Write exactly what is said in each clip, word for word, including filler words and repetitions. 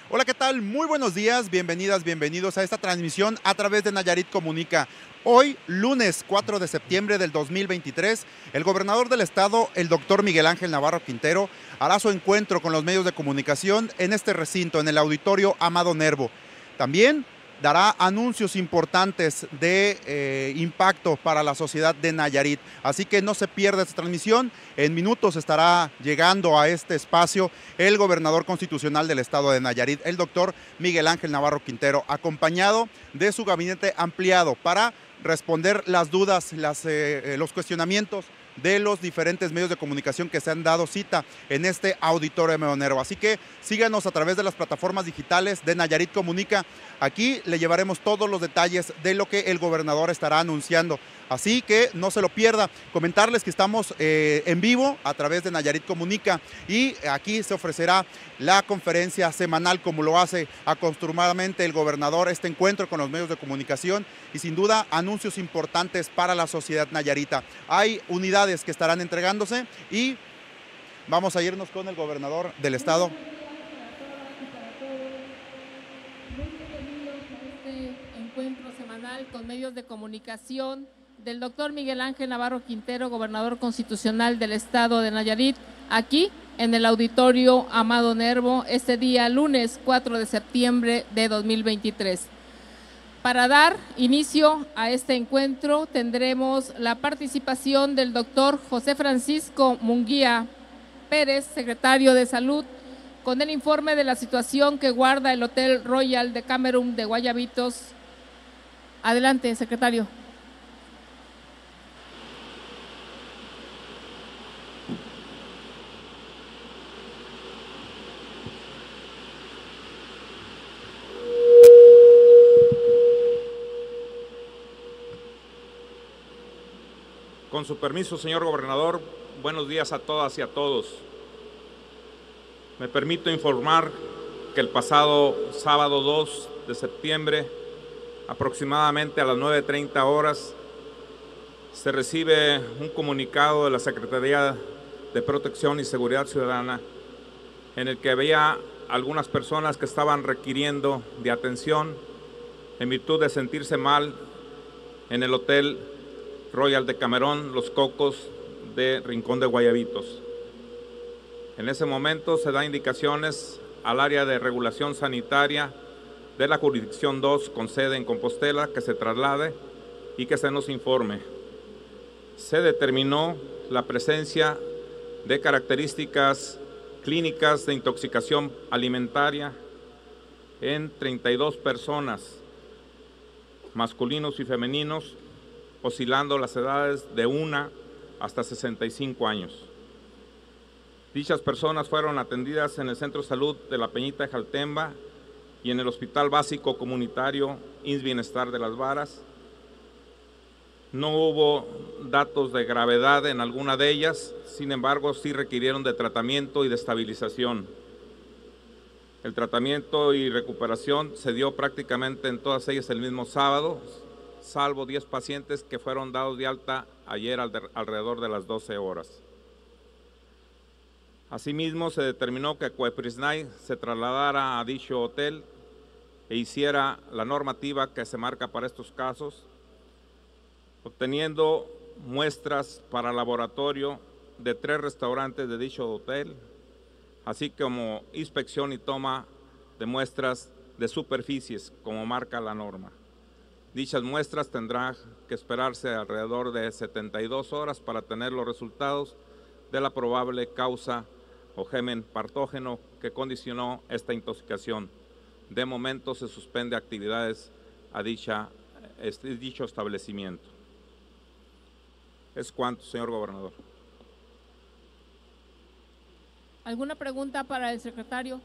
Hola, ¿qué tal? Muy buenos días, bienvenidas, bienvenidos a esta transmisión a través de Nayarit Comunica. Hoy, lunes cuatro de septiembre del dos mil veintitrés, el gobernador del estado, el doctor Miguel Ángel Navarro Quintero, hará su encuentro con los medios de comunicación en este recinto, en el auditorio Amado Nervo. También dará anuncios importantes de eh, impacto para la sociedad de Nayarit. Así que no se pierda esta transmisión. En minutos estará llegando a este espacio el gobernador constitucional del estado de Nayarit, el doctor Miguel Ángel Navarro Quintero, acompañado de su gabinete ampliado para responder las dudas, las, eh, los cuestionamientos de los diferentes medios de comunicación que se han dado cita en este auditorio Amado Nervo. Así que síganos a través de las plataformas digitales de Nayarit Comunica. Aquí le llevaremos todos los detalles de lo que el gobernador estará anunciando. Así que no se lo pierda. Comentarles que estamos eh, en vivo a través de Nayarit Comunica y aquí se ofrecerá la conferencia semanal como lo hace acostumbradamente el gobernador, este encuentro con los medios de comunicación y sin duda anuncios importantes para la sociedad nayarita. Hay unidades que estarán entregándose y vamos a irnos con el gobernador del estado. Este encuentro semanal con medios de comunicación del doctor Miguel Ángel Navarro Quintero, gobernador constitucional del estado de Nayarit, aquí en el auditorio Amado Nervo, este día lunes cuatro de septiembre de dos mil veintitrés. Para dar inicio a este encuentro tendremos la participación del doctor José Francisco Munguía Pérez, secretario de Salud, con el informe de la situación que guarda el Hotel Royal de Cameron de Guayabitos. Adelante, secretario. Con su permiso, señor gobernador, buenos días a todas y a todos. Me permito informar que el pasado sábado dos de septiembre, aproximadamente a las nueve treinta horas, se recibe un comunicado de la Secretaría de Protección y Seguridad Ciudadana en el que había algunas personas que estaban requiriendo de atención en virtud de sentirse mal en el Hotel Royal de Cameron, Los Cocos de Rincón de Guayabitos. En ese momento se da indicaciones al área de regulación sanitaria de la jurisdicción dos con sede en Compostela que se traslade y que se nos informe. Se determinó la presencia de características clínicas de intoxicación alimentaria en treinta y dos personas, masculinos y femeninos, oscilando las edades de una hasta sesenta y cinco años. Dichas personas fueron atendidas en el Centro de Salud de La Peñita de Jaltemba y en el Hospital Básico Comunitario I M S S Bienestar de Las Varas. No hubo datos de gravedad en alguna de ellas, sin embargo, sí requirieron de tratamiento y de estabilización. El tratamiento y recuperación se dio prácticamente en todas ellas el mismo sábado, salvo diez pacientes que fueron dados de alta ayer alrededor de las doce horas. Asimismo, se determinó que Cueprisnay se trasladara a dicho hotel e hiciera la normativa que se marca para estos casos, obteniendo muestras para laboratorio de tres restaurantes de dicho hotel, así como inspección y toma de muestras de superficies, como marca la norma. Dichas muestras tendrán que esperarse alrededor de setenta y dos horas para tener los resultados de la probable causa o germen patógeno que condicionó esta intoxicación. De momento se suspende actividades a dicha, este, dicho establecimiento. Es cuanto, señor gobernador. ¿Alguna pregunta para el secretario?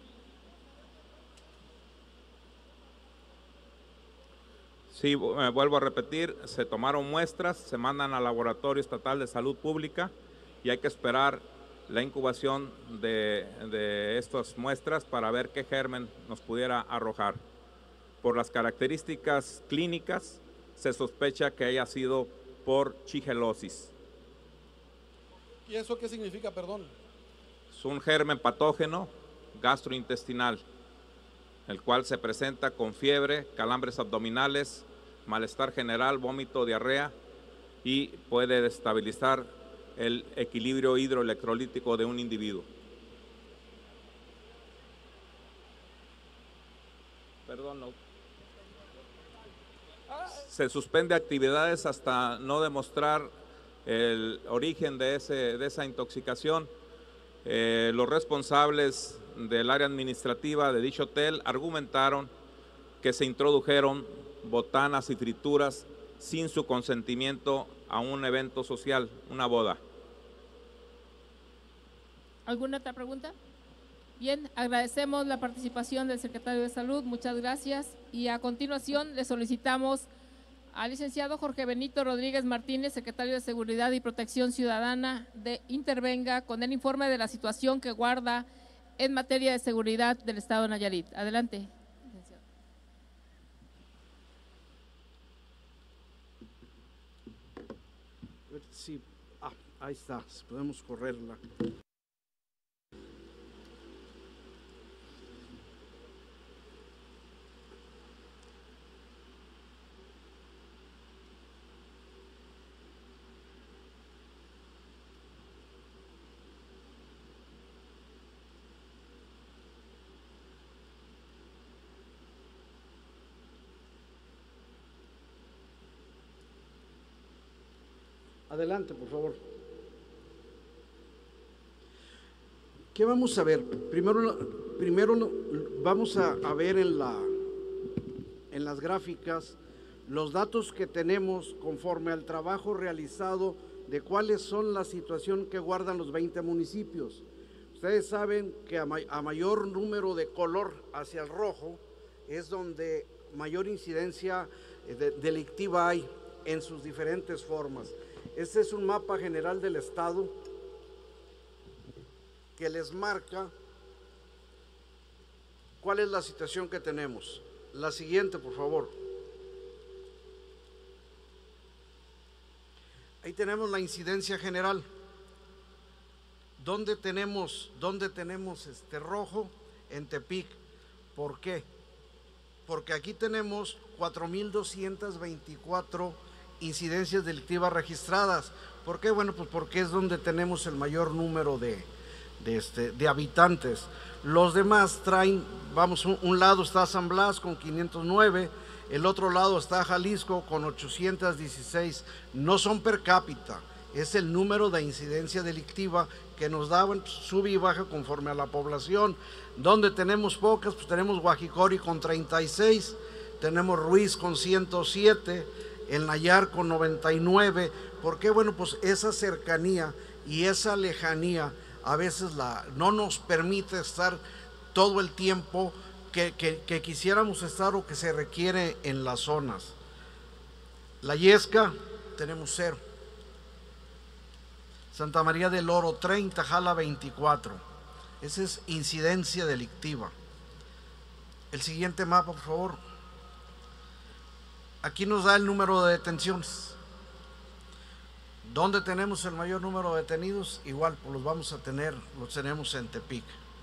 Sí, eh, vuelvo a repetir, se tomaron muestras, se mandan al Laboratorio Estatal de Salud Pública y hay que esperar la incubación de, de estas muestras para ver qué germen nos pudiera arrojar. Por las características clínicas, se sospecha que haya sido por shigellosis. ¿Y eso qué significa, perdón? Es un germen patógeno gastrointestinal. el cual se presenta con fiebre, calambres abdominales, malestar general, vómito, diarrea y puede destabilizar el equilibrio hidroelectrolítico de un individuo. Perdón, no. Se suspende actividades hasta no demostrar el origen de, ese, de esa intoxicación. Eh, los responsables del área administrativa de dicho hotel argumentaron que se introdujeron botanas y frituras sin su consentimiento a un evento social, una boda. ¿Alguna otra pregunta? Bien, agradecemos la participación del secretario de Salud, muchas gracias. Y a continuación le solicitamos al licenciado Jorge Benito Rodríguez Martínez, secretario de Seguridad y Protección Ciudadana, de intervenga con el informe de la situación que guarda en materia de seguridad del Estado de Nayarit. Adelante, licenciado. Sí, ah, ahí está, podemos correrla. Adelante, por favor. ¿Qué vamos a ver? Primero, primero vamos a, a ver en, la, en las gráficas los datos que tenemos conforme al trabajo realizado de cuáles son la situación que guardan los veinte municipios. Ustedes saben que a, may, a mayor número de color hacia el rojo es donde mayor incidencia de, delictiva hay en sus diferentes formas. Este es un mapa general del estado que les marca cuál es la situación que tenemos. La siguiente, por favor. Ahí tenemos la incidencia general. ¿Dónde tenemos, dónde tenemos este rojo? En Tepic. ¿Por qué? Porque aquí tenemos cuatro mil doscientas veinticuatro incidencias delictivas registradas. ¿Por qué? Bueno, pues porque es donde tenemos el mayor número de, de, este, de habitantes. Los demás traen, vamos, un, un lado está San Blas con quinientos nueve, el otro lado está Jalisco con ochocientos dieciséis. No son per cápita, es el número de incidencia delictiva que nos daban, sube y baja conforme a la población. Donde tenemos pocas, pues tenemos Guajicori con treinta y seis, tenemos Ruiz con ciento siete, el Nayar con noventa y nueve. ¿Por qué? Bueno, pues esa cercanía y esa lejanía a veces la, no nos permite estar todo el tiempo que, que, que quisiéramos estar o que se requiere en las zonas. La Yesca tenemos cero. Santa María del Oro treinta, Jala veinticuatro. Esa es incidencia delictiva. El siguiente mapa, por favor. Aquí nos da el número de detenciones. ¿Dónde tenemos el mayor número de detenidos? Igual, pues los vamos a tener, los tenemos en Tepic.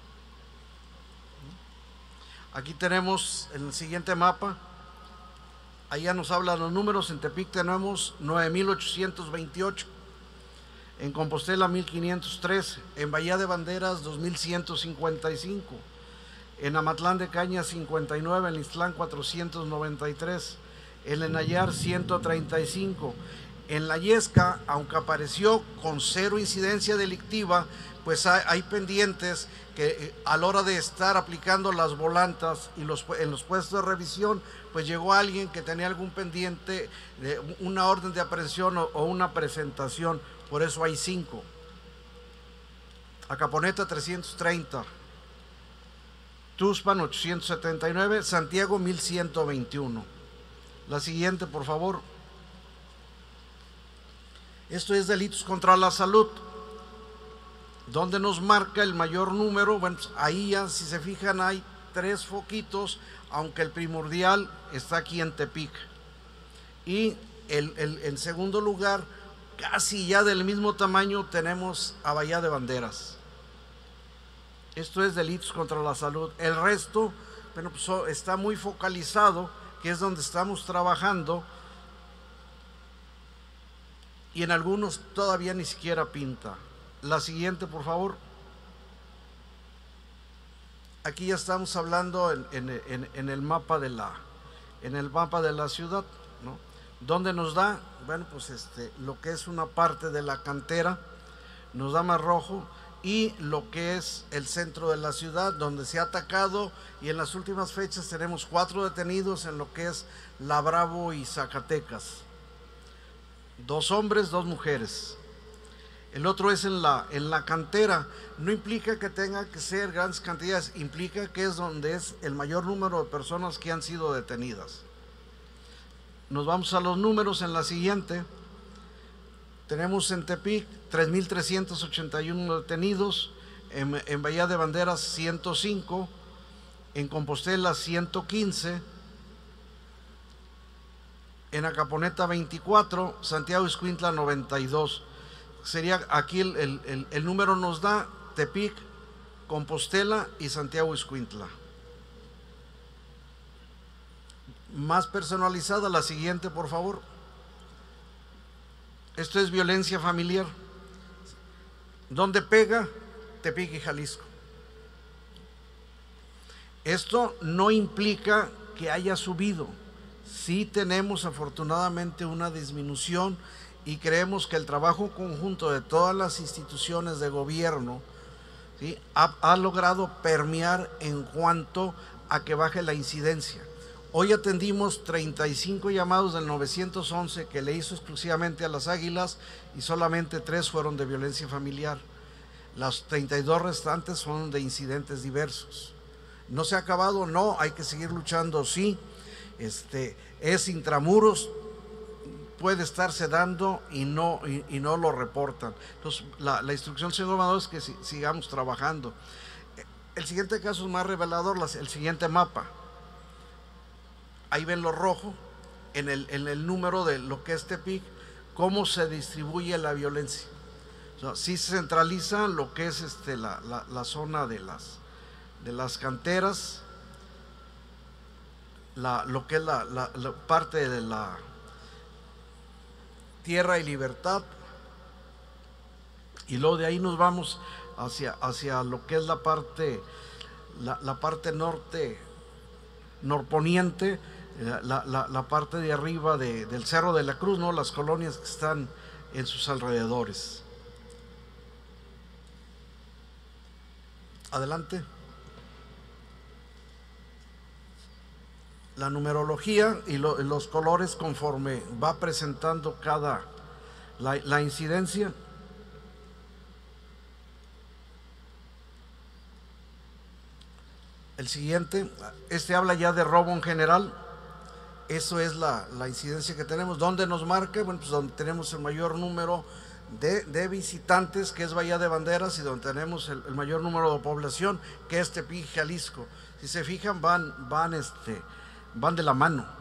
Aquí tenemos el siguiente mapa. Ahí ya nos hablan los números. En Tepic tenemos nueve mil ochocientos veintiocho. En Compostela mil quinientos trece. En Bahía de Banderas dos mil ciento cincuenta y cinco. En Amatlán de Cañas cincuenta y nueve. En Ixtlán cuatrocientos noventa y tres. En el Nayar ciento treinta y cinco. En la Yesca, aunque apareció con cero incidencia delictiva, pues hay, hay pendientes que eh, a la hora de estar aplicando las volantas y los, en los puestos de revisión, pues llegó alguien que tenía algún pendiente, de una orden de aprehensión o, o una presentación, por eso hay cinco. Acaponeta trescientos treinta, Tuxpan ochocientos setenta y nueve, Santiago mil ciento veintiuno. La siguiente, por favor. Esto es delitos contra la salud. ¿Dónde nos marca el mayor número? Bueno, pues ahí ya, si se fijan, hay tres foquitos, aunque el primordial está aquí en Tepic. Y el, el, en segundo lugar, casi ya del mismo tamaño, tenemos a Bahía de Banderas. Esto es delitos contra la salud. El resto bueno, pues está muy focalizado, que es donde estamos trabajando, y en algunos todavía ni siquiera pinta. La siguiente, por favor. Aquí ya estamos hablando en, en, en, en el mapa de la, en el mapa de la ciudad, ¿no? ¿Dónde nos da? Bueno, pues este, lo que es una parte de la cantera, nos da más rojo, y lo que es el centro de la ciudad, donde se ha atacado, y en las últimas fechas tenemos cuatro detenidos en lo que es La Bravo y Zacatecas. Dos hombres, dos mujeres. El otro es en la, en la cantera. No implica que tenga que ser grandes cantidades, implica que es donde es el mayor número de personas que han sido detenidas. Nos vamos a los números en la siguiente. Tenemos en Tepic tres mil trescientos ochenta y uno detenidos, en, en Bahía de Banderas ciento cinco, en Compostela ciento quince, en Acaponeta veinticuatro, Santiago Ixcuintla noventa y dos. Sería aquí el, el, el número nos da Tepic, Compostela y Santiago Ixcuintla. Más personalizada, la siguiente, por favor. Esto es violencia familiar. ¿Dónde pega? Tepic y Jalisco. Esto no implica que haya subido. Sí tenemos afortunadamente una disminución, y creemos que el trabajo conjunto de todas las instituciones de gobierno, ¿sí?, ha, ha logrado permear en cuanto a que baje la incidencia. Hoy atendimos treinta y cinco llamados del nueve once que le hizo exclusivamente a las Águilas, y solamente tres fueron de violencia familiar. Las treinta y dos restantes son de incidentes diversos. ¿No se ha acabado? No, hay que seguir luchando, sí. Este, es intramuros, puede estarse dando y no, y, y no lo reportan. Entonces, la, la instrucción, señor gobernador, es que si, sigamos trabajando. El siguiente caso es más revelador, las, el siguiente mapa. Ahí ven lo rojo, en el, en el número de lo que es Tepic, cómo se distribuye la violencia. O sea, sí se centraliza lo que es este, la, la, la zona de las, de las canteras, la, lo que es la, la, la parte de la Tierra y Libertad, y luego de ahí nos vamos hacia, hacia lo que es la parte, la, la parte norte, norponiente, la, la, la parte de arriba de, del Cerro de la Cruz, ¿no?, las colonias que están en sus alrededores. Adelante. La numerología y lo, los colores conforme va presentando cada la, la incidencia. El siguiente, este habla ya de robo en general. Eso es la, la incidencia que tenemos. ¿Dónde nos marca? Bueno, pues donde tenemos el mayor número de, de visitantes, que es Bahía de Banderas, y donde tenemos el, el mayor número de población, que es Tepic, Jalisco. Si se fijan, van, van este van de la mano, ¿no?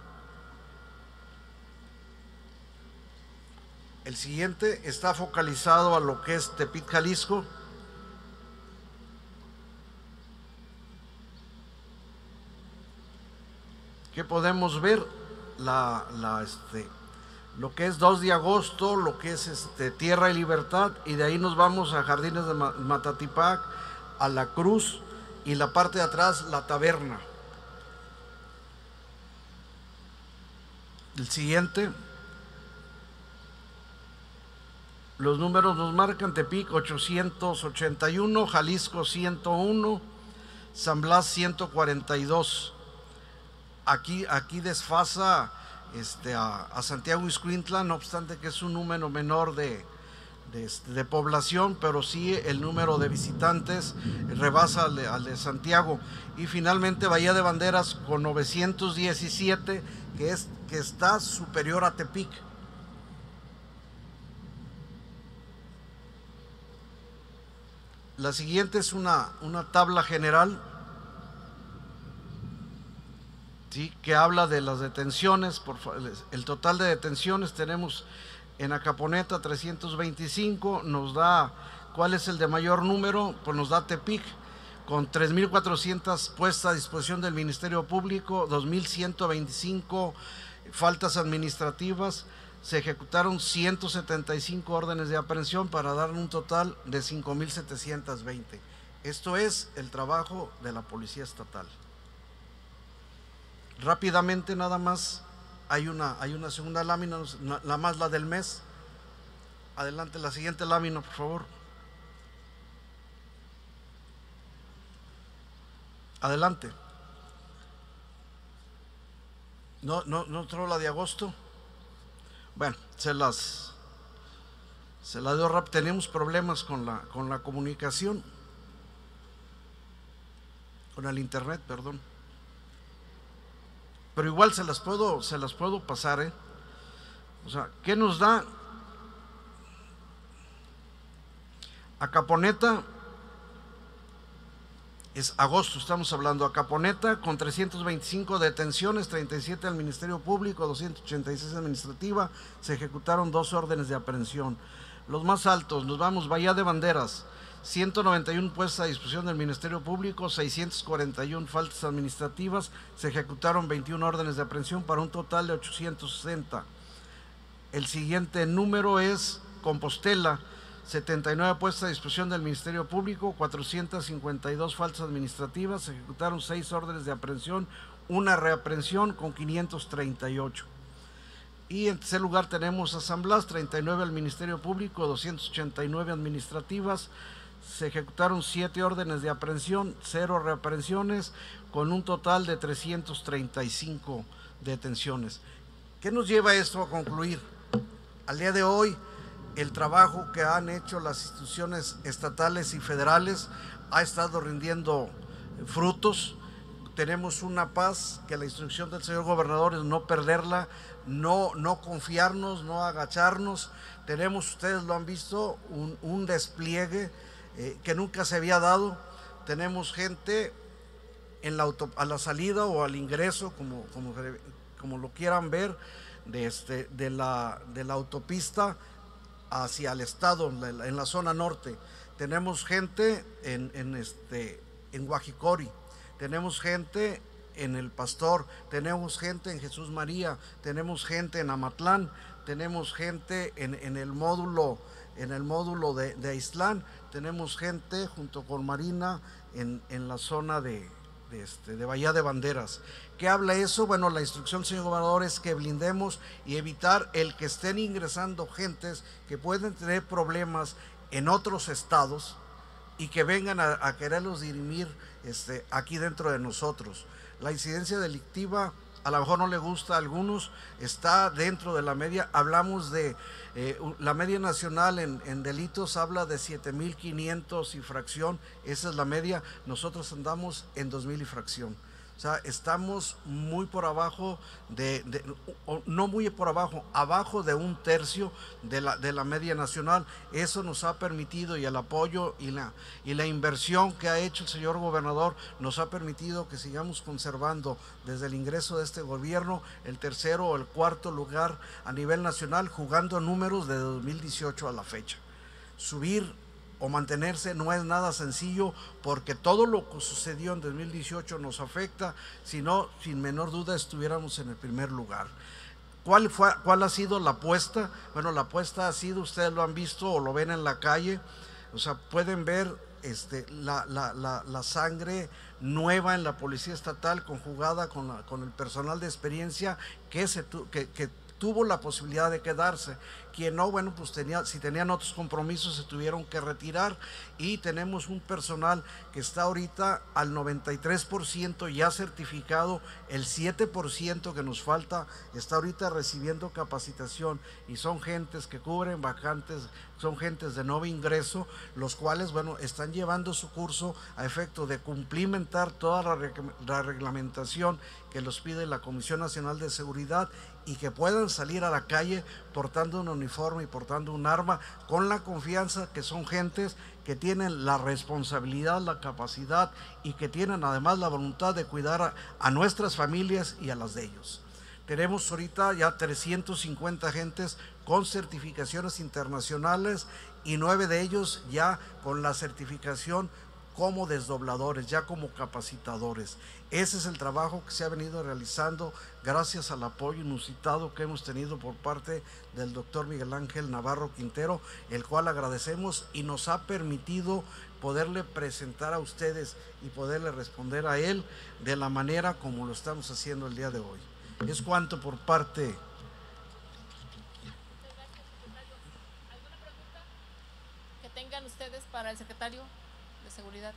El siguiente está focalizado a lo que es Tepic, Jalisco. ¿Qué podemos ver? La, la, este, lo que es dos de agosto, lo que es este, Tierra y Libertad, y de ahí nos vamos a Jardines de Matatipac, a La Cruz, y la parte de atrás, la Taberna. El siguiente, los números nos marcan: Tepic ochocientos ochenta y uno, Jalisco ciento uno, San Blas ciento cuarenta y dos. Aquí, aquí desfasa este, a, a Santiago Ixcuintla, no obstante que es un número menor de, de, de población, pero sí el número de visitantes rebasa al de, al de Santiago. Y finalmente Bahía de Banderas con novecientos diecisiete, que, es, que está superior a Tepic. La siguiente es una, una tabla general, ¿sí?, que habla de las detenciones. Por, el total de detenciones tenemos en Acaponeta trescientos veinticinco, nos da cuál es el de mayor número, pues nos da Tepic con tres mil cuatrocientas puestas a disposición del Ministerio Público, dos mil ciento veinticinco faltas administrativas, se ejecutaron ciento setenta y cinco órdenes de aprehensión para dar un total de cinco mil setecientos veinte. Esto es el trabajo de la Policía Estatal. Rápidamente nada más, hay una, hay una segunda lámina, la más la del mes. Adelante, la siguiente lámina, por favor. Adelante. No, no, no traigo la de agosto. Bueno, se las, se las dio rápido. Tenemos problemas con la, con la comunicación, con el internet, perdón. Pero igual se las puedo, se las puedo pasar, ¿eh? O sea, ¿qué nos da? Acaponeta, es agosto, estamos hablando. Acaponeta con trescientas veinticinco detenciones, treinta y siete al Ministerio Público, doscientas ochenta y seis administrativa, se ejecutaron dos órdenes de aprehensión. Los más altos, nos vamos, Bahía de Banderas, ciento noventa y uno puestas a disposición del Ministerio Público, seiscientas cuarenta y una faltas administrativas, se ejecutaron veintiuna órdenes de aprehensión para un total de ochocientos sesenta. El siguiente número es Compostela, setenta y nueve puestas a disposición del Ministerio Público, cuatrocientas cincuenta y dos faltas administrativas, se ejecutaron seis órdenes de aprehensión, una reaprehensión con quinientos treinta y ocho. Y en tercer lugar tenemos a San Blas, treinta y nueve al Ministerio Público, doscientas ochenta y nueve administrativas, se ejecutaron siete órdenes de aprehensión, cero reaprehensiones, con un total de trescientas treinta y cinco detenciones. ¿Qué nos lleva esto a concluir? Al día de hoy, el trabajo que han hecho las instituciones estatales y federales ha estado rindiendo frutos. Tenemos una paz que la instrucción del señor gobernador es no perderla, no, no confiarnos, no agacharnos. Tenemos, ustedes lo han visto, un, un despliegue eh, que nunca se había dado. Tenemos gente en la auto, a la salida o al ingreso, como, como, como lo quieran ver, de, este, de, la, de la autopista hacia el estado, en la, en la zona norte. Tenemos gente en, en, este, en Guajicori, tenemos gente en El Pastor, tenemos gente en Jesús María, tenemos gente en Amatlán, tenemos gente en, en el módulo, en el módulo de, de Aislán, tenemos gente junto con Marina en, en la zona de, de, este, de Bahía de Banderas. ¿Qué habla eso? Bueno, la instrucción, señor gobernador, es que blindemos y evitar el que estén ingresando gentes que pueden tener problemas en otros estados y que vengan a, a quererlos dirimir este, aquí dentro de nosotros. La incidencia delictiva a lo mejor no le gusta a algunos, está dentro de la media. Hablamos de eh, la media nacional en, en delitos, habla de siete mil quinientos y fracción, esa es la media. Nosotros andamos en dos mil y fracción. O sea, estamos muy por abajo de, de no muy por abajo, abajo de un tercio de la, de la media nacional. Eso nos ha permitido, y el apoyo y la, y la inversión que ha hecho el señor gobernador nos ha permitido que sigamos conservando desde el ingreso de este gobierno el tercero o el cuarto lugar a nivel nacional, jugando números de dos mil dieciocho a la fecha. Subir o mantenerse no es nada sencillo, porque todo lo que sucedió en dos mil dieciocho nos afecta, si no, sin menor duda estuviéramos en el primer lugar. ¿Cuál fue, cuál ha sido la apuesta? Bueno, la apuesta ha sido, ustedes lo han visto o lo ven en la calle, o sea, pueden ver este, la, la, la, la sangre nueva en la Policía Estatal conjugada con, la, con el personal de experiencia que, se tu, que, que tuvo la posibilidad de quedarse. Quien no, bueno, pues tenía, si tenían otros compromisos se tuvieron que retirar, y tenemos un personal que está ahorita al noventa y tres por ciento ya certificado, el siete por ciento que nos falta está ahorita recibiendo capacitación, y son gentes que cubren vacantes, son gentes de nuevo ingreso, los cuales, bueno, están llevando su curso a efecto de cumplimentar toda la, reg la reglamentación que los pide la Comisión Nacional de Seguridad, y que puedan salir a la calle portando un uniforme y portando un arma, con la confianza que son gentes que tienen la responsabilidad, la capacidad, y que tienen además la voluntad de cuidar a, a nuestras familias y a las de ellos. Tenemos ahorita ya trescientos cincuenta agentes con certificaciones internacionales, y nueve de ellos ya con la certificación como desdobladores, ya como capacitadores. Ese es el trabajo que se ha venido realizando gracias al apoyo inusitado que hemos tenido por parte del doctor Miguel Ángel Navarro Quintero, el cual agradecemos y nos ha permitido poderle presentar a ustedes y poderle responder a él de la manera como lo estamos haciendo el día de hoy. Es cuanto por parte. ¿Alguna pregunta que tengan ustedes para el secretario de Seguridad?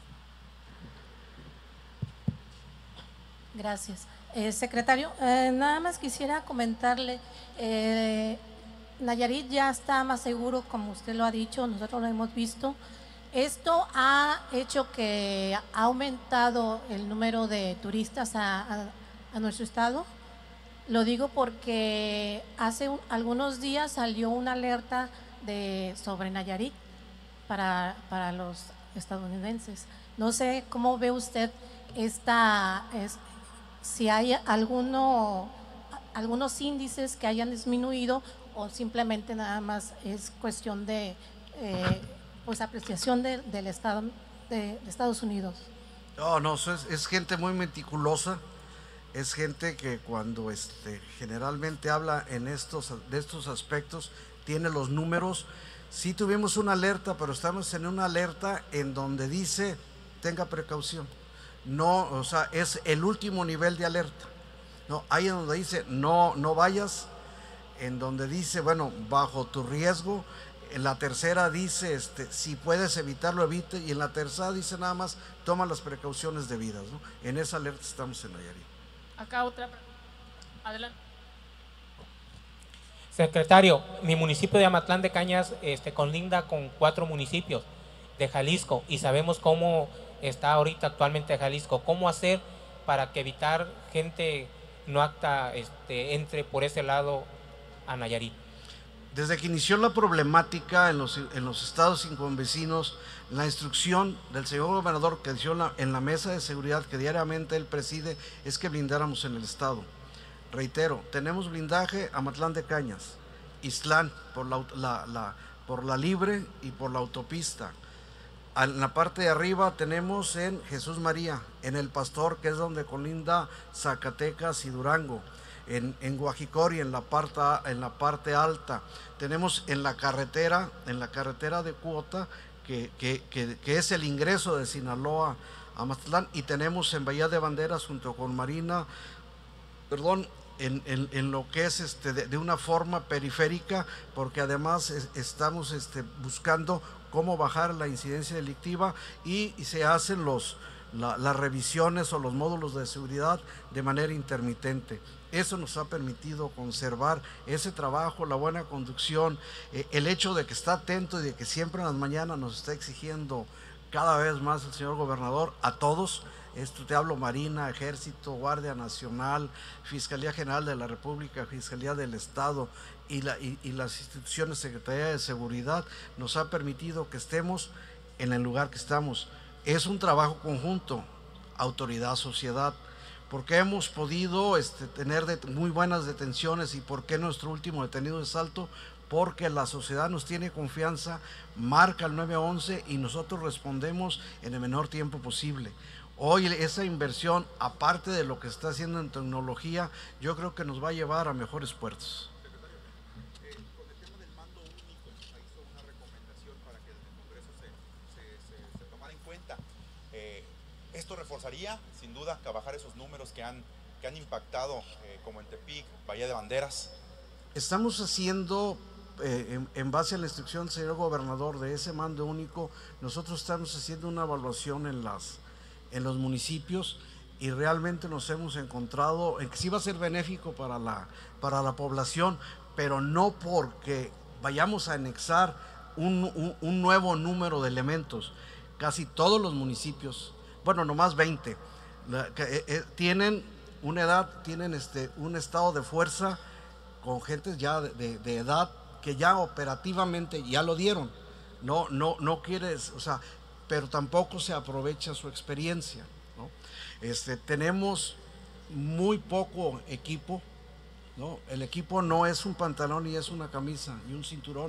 Gracias. Eh, secretario, eh, nada más quisiera comentarle, eh, Nayarit ya está más seguro, como usted lo ha dicho, nosotros lo hemos visto. Esto ha hecho que ha aumentado el número de turistas a, a, a nuestro estado. Lo digo porque hace un, algunos días salió una alerta de, sobre Nayarit para, para los estadounidenses. No sé cómo ve usted esta, es, si hay alguno, algunos índices que hayan disminuido o simplemente nada más es cuestión de eh, pues apreciación de, del Estado de, de Estados Unidos. No, no, es, es gente muy meticulosa, es gente que cuando este, generalmente habla en estos, de estos aspectos, tiene los números. Sí tuvimos una alerta, pero estamos en una alerta en donde dice, tenga precaución. No, o sea, es el último nivel de alerta. No, ahí en donde dice, no, no vayas, en donde dice, bueno, bajo tu riesgo. En la tercera dice, este, si puedes evitarlo, evite. Y en la tercera dice nada más, toma las precauciones debidas, ¿no? En esa alerta estamos en Nayarit. Acá otra pregunta. Adelante. Secretario, mi municipio de Amatlán de Cañas este, colinda con cuatro municipios de Jalisco y sabemos cómo está ahorita actualmente Jalisco. ¿Cómo hacer para que evitar gente no apta este, entre por ese lado a Nayarit? Desde que inició la problemática en los, en los estados circunvecinos, la instrucción del señor gobernador que dio la, en la mesa de seguridad que diariamente él preside es que blindáramos en el estado. Reitero, tenemos blindaje Amatlán de Cañas, Ixtlán por la, la, la, por la Libre y por la autopista. En la parte de arriba tenemos en Jesús María, en El Pastor, que es donde colinda Zacatecas y Durango. En, en Guajicori, en la, parte, en la parte alta, tenemos en la carretera, en la carretera de Cuota, que, que, que, que es el ingreso de Sinaloa a Mazatlán, y tenemos en Bahía de Banderas junto con Marina, perdón, en, en, en lo que es este, de, de una forma periférica, porque además es, estamos este, buscando cómo bajar la incidencia delictiva y, y se hacen los, la, las revisiones o los módulos de seguridad de manera intermitente. Eso nos ha permitido conservar ese trabajo, la buena conducción, eh, el hecho de que está atento y de que siempre en las mañanas nos está exigiendo cada vez más el señor gobernador, a todos. Esto te hablo Marina, Ejército, Guardia Nacional, Fiscalía General de la República, Fiscalía del Estado y, la, y, y las instituciones Secretaría de Seguridad, nos ha permitido que estemos en el lugar que estamos. Es un trabajo conjunto, autoridad, sociedad, porque hemos podido este, tener de, muy buenas detenciones. ¿Y por qué nuestro último detenido es alto? Porque la sociedad nos tiene confianza, marca el nueve once y nosotros respondemos en el menor tiempo posible. Hoy esa inversión, aparte de lo que está haciendo en tecnología, yo creo que nos va a llevar a mejores puertos. Eh, con el tema del mando único, ahí hizo una recomendación para que desde el Congreso se, se, se, se tomara en cuenta. Eh, esto reforzaría, sin duda, que bajar esos números que han, que han impactado, eh, como en Tepic, Bahía de Banderas. Estamos haciendo, eh, en, en base a la instrucción del señor gobernador de ese mando único, nosotros estamos haciendo una evaluación en las en los municipios y realmente nos hemos encontrado en que sí va a ser benéfico para la, para la población, pero no porque vayamos a anexar un, un, un nuevo número de elementos. Casi todos los municipios, bueno, nomás veinte, la, que, eh, eh, tienen una edad, tienen este, un estado de fuerza con gentes ya de, de, de edad que ya operativamente ya lo dieron. No, no, no quieres, o sea, pero tampoco se aprovecha su experiencia, ¿no? Este, tenemos muy poco equipo, ¿no? El equipo no es un pantalón y es una camisa y un cinturón.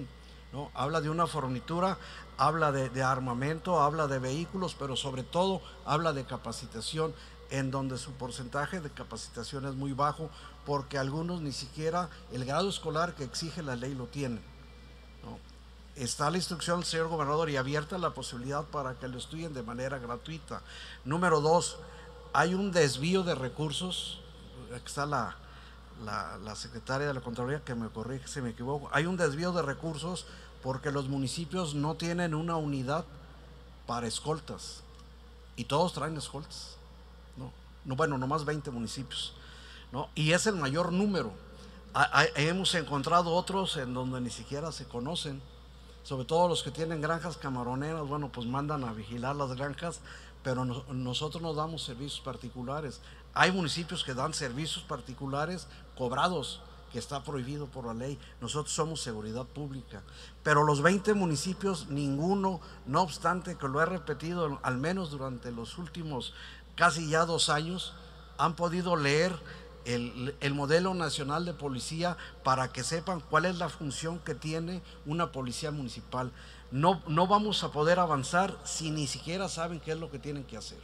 ¿no? Habla de una fornitura, habla de, de armamento, habla de vehículos, pero sobre todo habla de capacitación, en donde su porcentaje de capacitación es muy bajo, porque algunos ni siquiera el grado escolar que exige la ley lo tienen, ¿no? Está la instrucción, señor gobernador, y abierta la posibilidad para que lo estudien de manera gratuita. Número dos, hay un desvío de recursos. Aquí está la, la, la secretaria de la Contraloría que me corrige si me equivoco. Hay un desvío de recursos porque los municipios no tienen una unidad para escoltas y todos traen escoltas, ¿no? No, bueno, nomás veinte municipios, ¿no? Y es el mayor número. A, a, hemos encontrado otros en donde ni siquiera se conocen, sobre todo los que tienen granjas camaroneras. Bueno, pues mandan a vigilar las granjas, pero no, nosotros no damos servicios particulares. Hay municipios que dan servicios particulares cobrados, que está prohibido por la ley. Nosotros somos seguridad pública, pero los veinte municipios, ninguno, no obstante que lo he repetido al menos durante los últimos casi ya dos años, han podido leer el, el modelo nacional de policía para que sepan cuál es la función que tiene una policía municipal. No, no vamos a poder avanzar si ni siquiera saben qué es lo que tienen que hacer.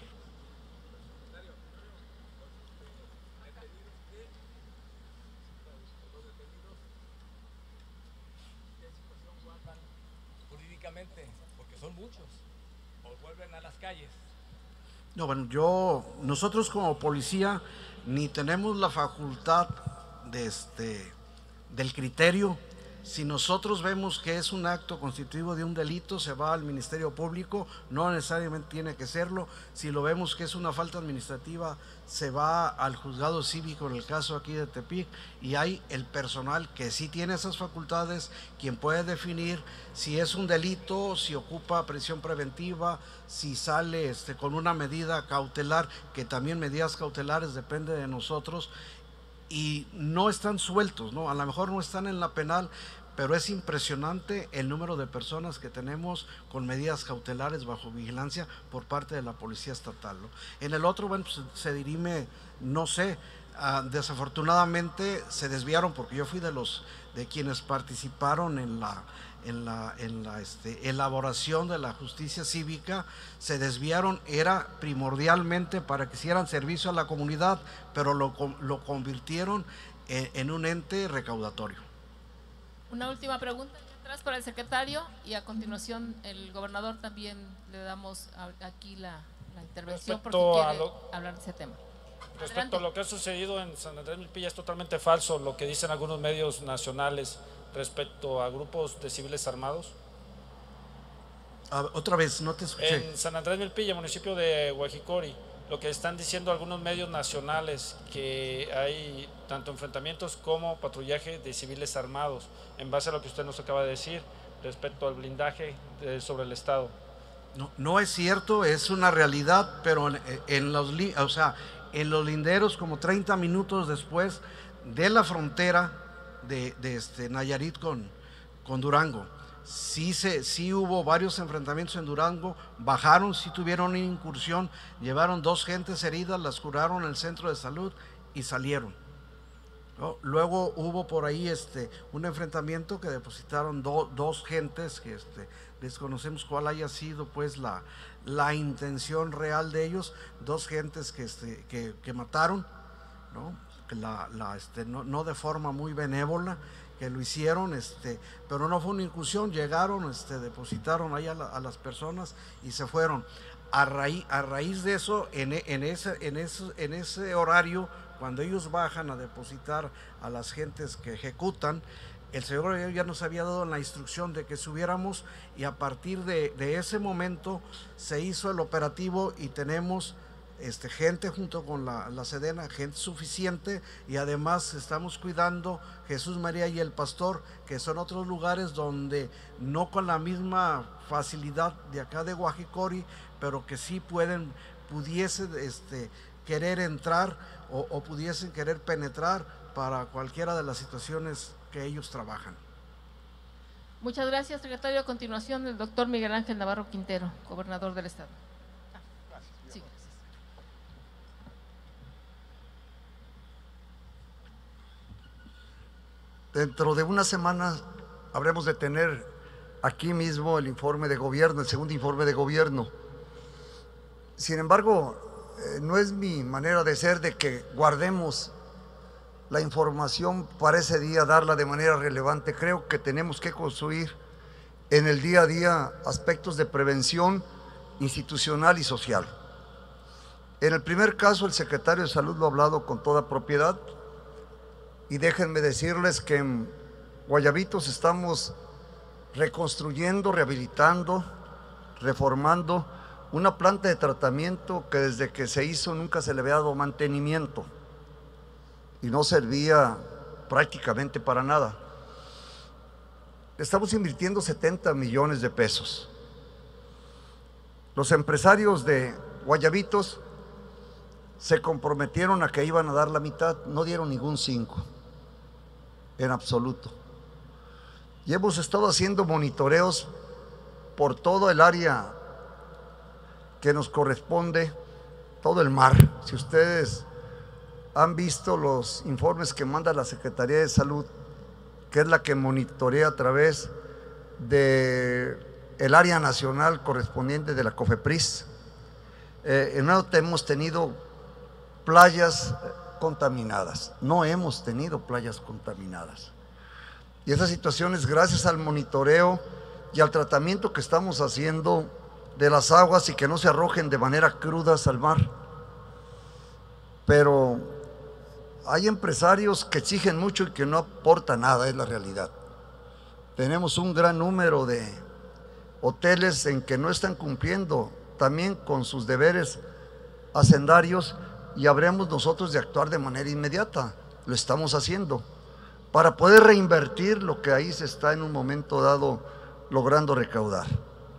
Jurídicamente, porque son muchos, o vuelven a las calles. No, bueno, yo, nosotros como policía ni tenemos la facultad de este, del criterio. Si nosotros vemos que es un acto constitutivo de un delito, se va al Ministerio Público, no necesariamente tiene que serlo. Si lo vemos que es una falta administrativa, se va al juzgado cívico, en el caso aquí de Tepic, y hay el personal que sí tiene esas facultades, quien puede definir si es un delito, si ocupa prisión preventiva, si sale este, con una medida cautelar, que también medidas cautelares depende de nosotros. Y no están sueltos, ¿no? A lo mejor no están en la penal, pero es impresionante el número de personas que tenemos con medidas cautelares bajo vigilancia por parte de la Policía Estatal, ¿no? En el otro, bueno, pues, se dirime, no sé, uh, desafortunadamente se desviaron, porque yo fui de los de quienes participaron en la en la, en la este, elaboración de la justicia cívica. Se desviaron, era primordialmente para que hicieran servicio a la comunidad, pero lo, lo convirtieron en, en un ente recaudatorio. Una última pregunta atrás para el secretario, y a continuación el gobernador también le damos a, aquí la, la intervención porque quiere lo, hablar de ese tema. Respecto Adelante. a lo que ha sucedido en San Andrés Milpilla, es totalmente falso lo que dicen algunos medios nacionales respecto a grupos de civiles armados. Ah, otra vez, no te escuché. En San Andrés Milpilla, municipio de Guajicori, lo que están diciendo algunos medios nacionales, que hay tanto enfrentamientos como patrullaje de civiles armados, en base a lo que usted nos acaba de decir respecto al blindaje de, sobre el Estado. No, no es cierto, es una realidad, pero en, en los, o sea, en los linderos, como treinta minutos después de la frontera de, de este Nayarit con, con Durango, sí, se, sí hubo varios enfrentamientos en Durango. Bajaron, sí tuvieron una incursión, llevaron dos gentes heridas, las curaron en el centro de salud y salieron, ¿no? Luego hubo por ahí este, un enfrentamiento que depositaron do, dos gentes que este, desconocemos cuál haya sido pues la, la intención real de ellos, dos gentes que, este, que, que mataron, ¿no? Que la, la, este, no, no de forma muy benévola, que lo hicieron, este, pero no fue una incursión, llegaron, este, depositaron ahí a, la, a las personas y se fueron. A raíz, a raíz de eso, en, en, ese, en, ese, en ese horario, cuando ellos bajan a depositar a las gentes que ejecutan, el señor ya nos había dado la instrucción de que subiéramos, y a partir de, de ese momento se hizo el operativo y tenemos Este, gente junto con la, la Sedena, gente suficiente, y además estamos cuidando Jesús María y el Pastor, que son otros lugares donde no con la misma facilidad de acá de Guajicori, pero que sí pueden, pudiesen este, querer entrar o, o pudiesen querer penetrar para cualquiera de las situaciones que ellos trabajan. Muchas gracias, secretario. A continuación, el doctor Miguel Ángel Navarro Quintero, gobernador del estado. Sí, gracias. Dentro de una semana habremos de tener aquí mismo el informe de gobierno, el segundo informe de gobierno. Sin embargo, eh, no es mi manera de ser de que guardemos la información para ese día, darla de manera relevante. Creo que tenemos que construir en el día a día aspectos de prevención institucional y social. En el primer caso, el secretario de Salud lo ha hablado con toda propiedad, y déjenme decirles que en Guayabitos estamos reconstruyendo, rehabilitando, reformando una planta de tratamiento que desde que se hizo nunca se le había dado mantenimiento y no servía prácticamente para nada. Estamos invirtiendo setenta millones de pesos. Los empresarios de Guayabitos se comprometieron a que iban a dar la mitad, no dieron ningún cinco, en absoluto. Y hemos estado haciendo monitoreos por todo el área que nos corresponde, todo el mar. Si ustedes han visto los informes que manda la Secretaría de Salud, que es la que monitorea a través de el área nacional correspondiente de la COFEPRIS, eh, en Norte hemos tenido playas contaminadas, no hemos tenido playas contaminadas. Y esa situación es gracias al monitoreo y al tratamiento que estamos haciendo de las aguas y que no se arrojen de manera crudas al mar. Pero hay empresarios que exigen mucho y que no aportan nada, es la realidad. Tenemos un gran número de hoteles en que no están cumpliendo también con sus deberes hacendarios, y habremos nosotros de actuar de manera inmediata, lo estamos haciendo, para poder reinvertir lo que ahí se está en un momento dado logrando recaudar.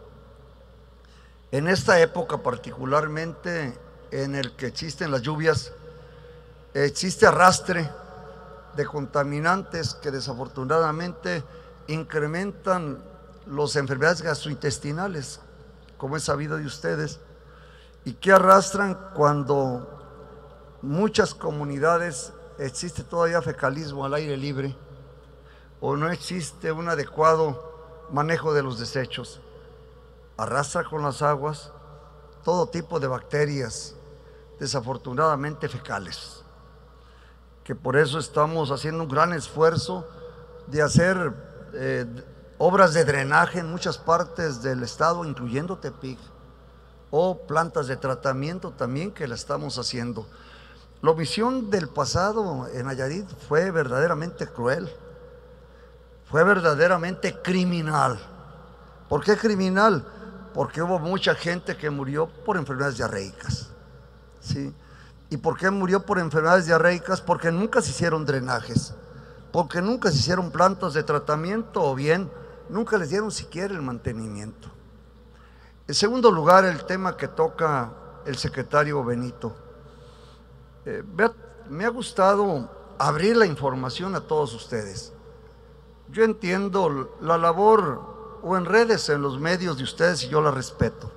En esta época particularmente en el que existen las lluvias, existe arrastre de contaminantes que desafortunadamente incrementan las enfermedades gastrointestinales, como es sabido de ustedes, y que arrastran cuando muchas comunidades existe todavía fecalismo al aire libre o no existe un adecuado manejo de los desechos. Arrastra con las aguas todo tipo de bacterias, desafortunadamente fecales, que por eso estamos haciendo un gran esfuerzo de hacer eh, obras de drenaje en muchas partes del estado, incluyendo Tepic, o plantas de tratamiento también que la estamos haciendo. La omisión del pasado en Nayarit fue verdaderamente cruel, fue verdaderamente criminal. ¿Por qué criminal? Porque hubo mucha gente que murió por enfermedades diarreicas, ¿sí? ¿Y por qué murió por enfermedades diarreicas? Porque nunca se hicieron drenajes, porque nunca se hicieron plantas de tratamiento, o bien nunca les dieron siquiera el mantenimiento. En segundo lugar, el tema que toca el secretario Benito. Eh, me ha gustado abrir la información a todos ustedes. Yo entiendo la labor o en redes, en los medios de ustedes, y yo la respeto.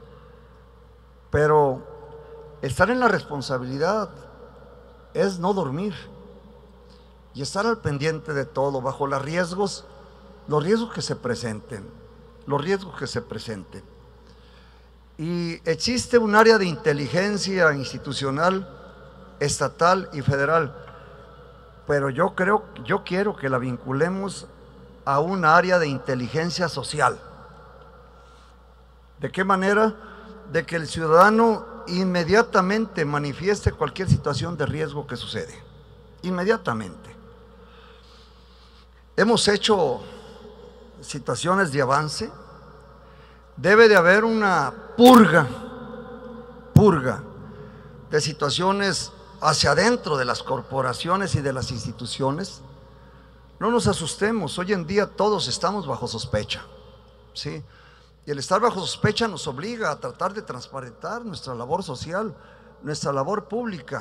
Pero estar en la responsabilidad es no dormir y estar al pendiente de todo, bajo los riesgos, los riesgos que se presenten, los riesgos que se presenten. Y existe un área de inteligencia institucional, estatal y federal, pero yo creo, yo quiero que la vinculemos a un área de inteligencia social. ¿De qué manera? De que el ciudadano inmediatamente manifieste cualquier situación de riesgo que sucede, inmediatamente. Hemos hecho situaciones de avance. Debe de haber una purga, purga de situaciones hacia adentro de las corporaciones y de las instituciones. No nos asustemos, hoy en día todos estamos bajo sospecha, ¿sí? Y el estar bajo sospecha nos obliga a tratar de transparentar nuestra labor social, nuestra labor pública.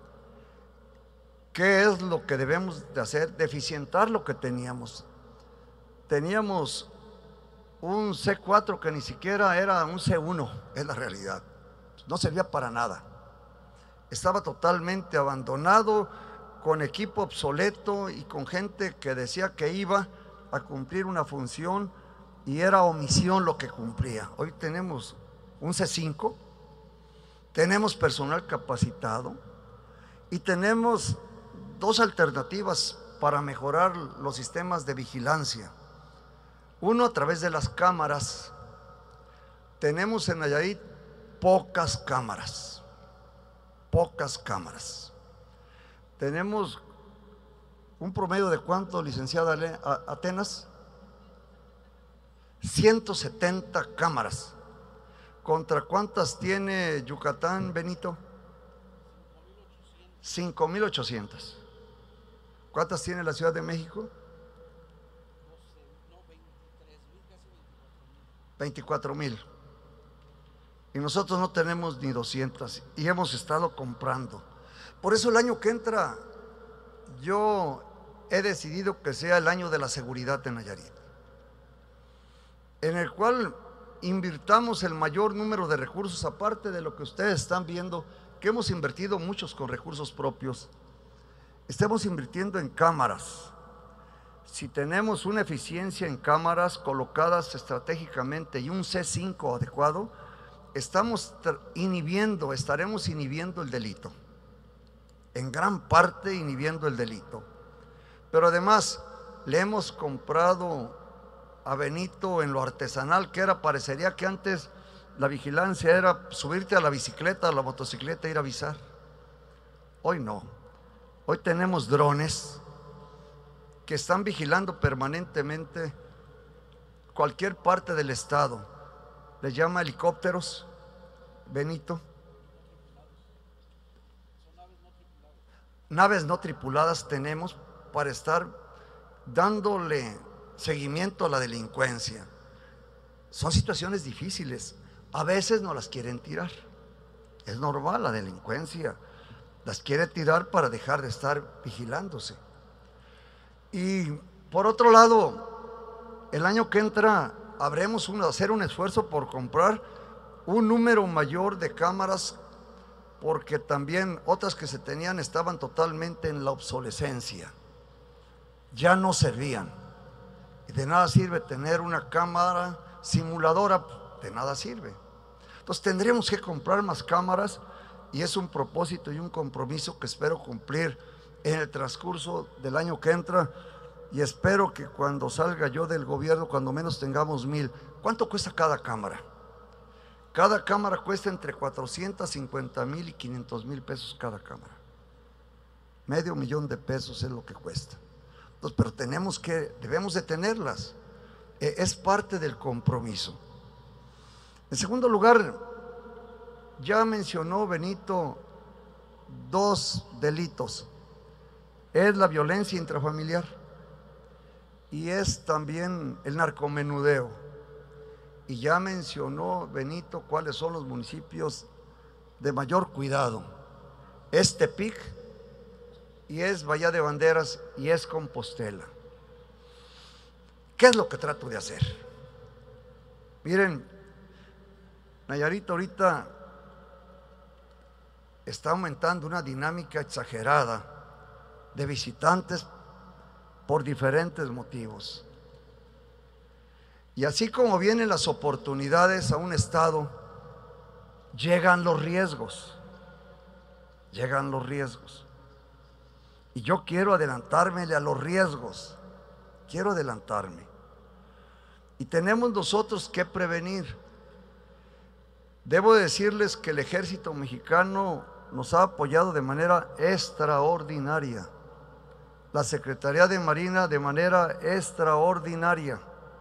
¿Qué es lo que debemos de hacer? De eficientar lo que teníamos. Teníamos un C cuatro que ni siquiera era un C uno, es la realidad. No servía para nada. Estaba totalmente abandonado, con equipo obsoleto y con gente que decía que iba a cumplir una función y era omisión lo que cumplía. Hoy tenemos un C cinco, tenemos personal capacitado y tenemos dos alternativas para mejorar los sistemas de vigilancia. Uno, a través de las cámaras. Tenemos en Nayarit pocas cámaras, pocas cámaras. Tenemos un promedio de ¿cuánto, licenciada Atenas? ciento setenta cámaras. ¿Contra cuántas tiene Yucatán, Benito? cinco mil ochocientas. ¿Cuántas tiene la Ciudad de México? veinticuatro mil. Y nosotros no tenemos ni doscientas y hemos estado comprando. Por eso el año que entra yo he decidido que sea el año de la seguridad en Nayarit, en el cual invirtamos el mayor número de recursos, aparte de lo que ustedes están viendo, que hemos invertido muchos con recursos propios. Estamos invirtiendo en cámaras. Si tenemos una eficiencia en cámaras colocadas estratégicamente y un C cinco adecuado, estamos inhibiendo, estaremos inhibiendo el delito, en gran parte inhibiendo el delito. Pero además le hemos comprado a Benito en lo artesanal, que era, parecería que antes la vigilancia era subirte a la bicicleta, a la motocicleta e ir a avisar. Hoy no, hoy tenemos drones que están vigilando permanentemente cualquier parte del estado. Les llama helicópteros, Benito. Naves no tripuladas tenemos para estar dándole seguimiento a la delincuencia. Son situaciones difíciles, a veces no las quieren tirar. Es normal, la delincuencia las quiere tirar para dejar de estar vigilándose. Y por otro lado, el año que entra habremos un, hacer un esfuerzo por comprar un número mayor de cámaras, porque también otras que se tenían estaban totalmente en la obsolescencia, ya no servían. Y de nada sirve tener una cámara simuladora, de nada sirve. Entonces tendremos que comprar más cámaras, y es un propósito y un compromiso que espero cumplir en el transcurso del año que entra, y espero que cuando salga yo del gobierno, cuando menos tengamos mil. ¿Cuánto cuesta cada cámara? Cada cámara cuesta entre cuatrocientos cincuenta mil y quinientos mil pesos cada cámara. Medio millón de pesos es lo que cuesta. Entonces, pero tenemos que, debemos de tenerlas. Eh, es parte del compromiso. En segundo lugar, ya mencionó Benito dos delitos. Es la violencia intrafamiliar y es también el narcomenudeo. Y ya mencionó Benito cuáles son los municipios de mayor cuidado. Es Tepic, y es Bahía de Banderas, y es Compostela. ¿Qué es lo que trato de hacer? Miren, Nayarit ahorita está aumentando una dinámica exagerada de visitantes por diferentes motivos. Y así como vienen las oportunidades a un estado, llegan los riesgos, llegan los riesgos. Y yo quiero adelantármele a los riesgos, quiero adelantarme. Y tenemos nosotros que prevenir. Debo decirles que el ejército mexicano nos ha apoyado de manera extraordinaria, la Secretaría de Marina de manera extraordinaria,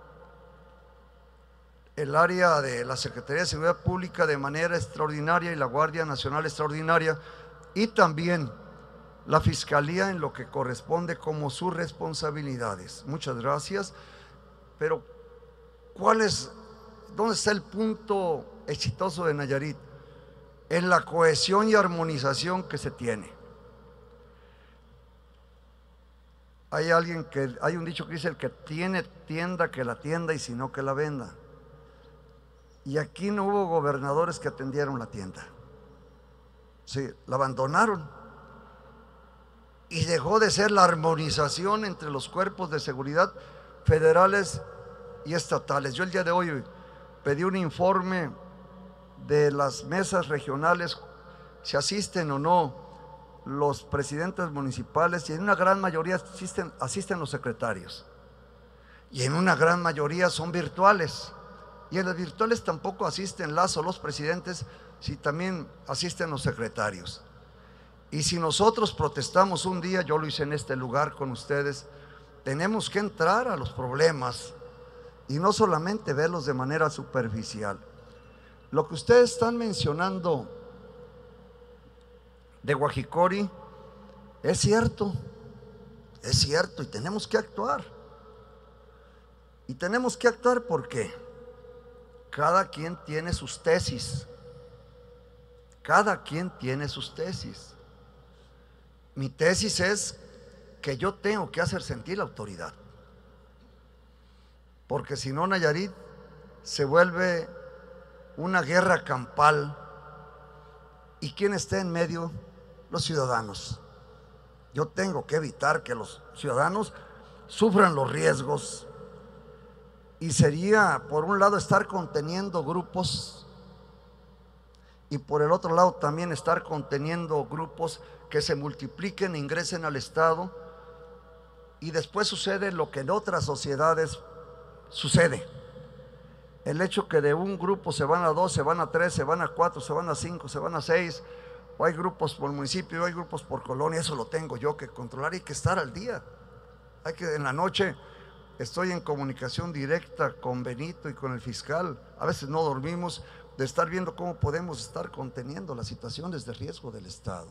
el área de la Secretaría de Seguridad Pública de manera extraordinaria y la Guardia Nacional extraordinaria, y también la Fiscalía en lo que corresponde como sus responsabilidades. Muchas gracias. Pero ¿cuál es, dónde está el punto exitoso de Nayarit? En la cohesión y armonización que se tiene. Hay alguien que, hay un dicho que dice: el que tiene tienda que la tienda, y si no que la venda. Y aquí no hubo gobernadores que atendieron la tienda. Sí, la abandonaron. Y dejó de ser la armonización entre los cuerpos de seguridad federales y estatales. Yo el día de hoy pedí un informe de las mesas regionales, si asisten o no los presidentes municipales, y en una gran mayoría asisten, asisten los secretarios, y en una gran mayoría son virtuales, y en las virtuales tampoco asisten las o los presidentes, si también asisten los secretarios. Y si nosotros protestamos un día, yo lo hice en este lugar con ustedes, tenemos que entrar a los problemas y no solamente verlos de manera superficial. Lo que ustedes están mencionando de Guajicori es cierto, es cierto, y tenemos que actuar. Y tenemos que actuar porque cada quien tiene sus tesis, cada quien tiene sus tesis. Mi tesis es que yo tengo que hacer sentir la autoridad, porque si no, Nayarit se vuelve una guerra campal. ¿Y quién está en medio? Los ciudadanos. Yo tengo que evitar que los ciudadanos sufran los riesgos, y sería por un lado estar conteniendo grupos y por el otro lado también estar conteniendo grupos que se multipliquen e ingresen al Estado, y después sucede lo que en otras sociedades sucede. El hecho que de un grupo se van a dos, se van a tres, se van a cuatro, se van a cinco, se van a seis, o hay grupos por municipio, o hay grupos por colonia, eso lo tengo yo que controlar. Hay que estar al día. Hay que, en la noche estoy en comunicación directa con Benito y con el fiscal, a veces no dormimos, de estar viendo cómo podemos estar conteniendo las situaciones de riesgo del Estado.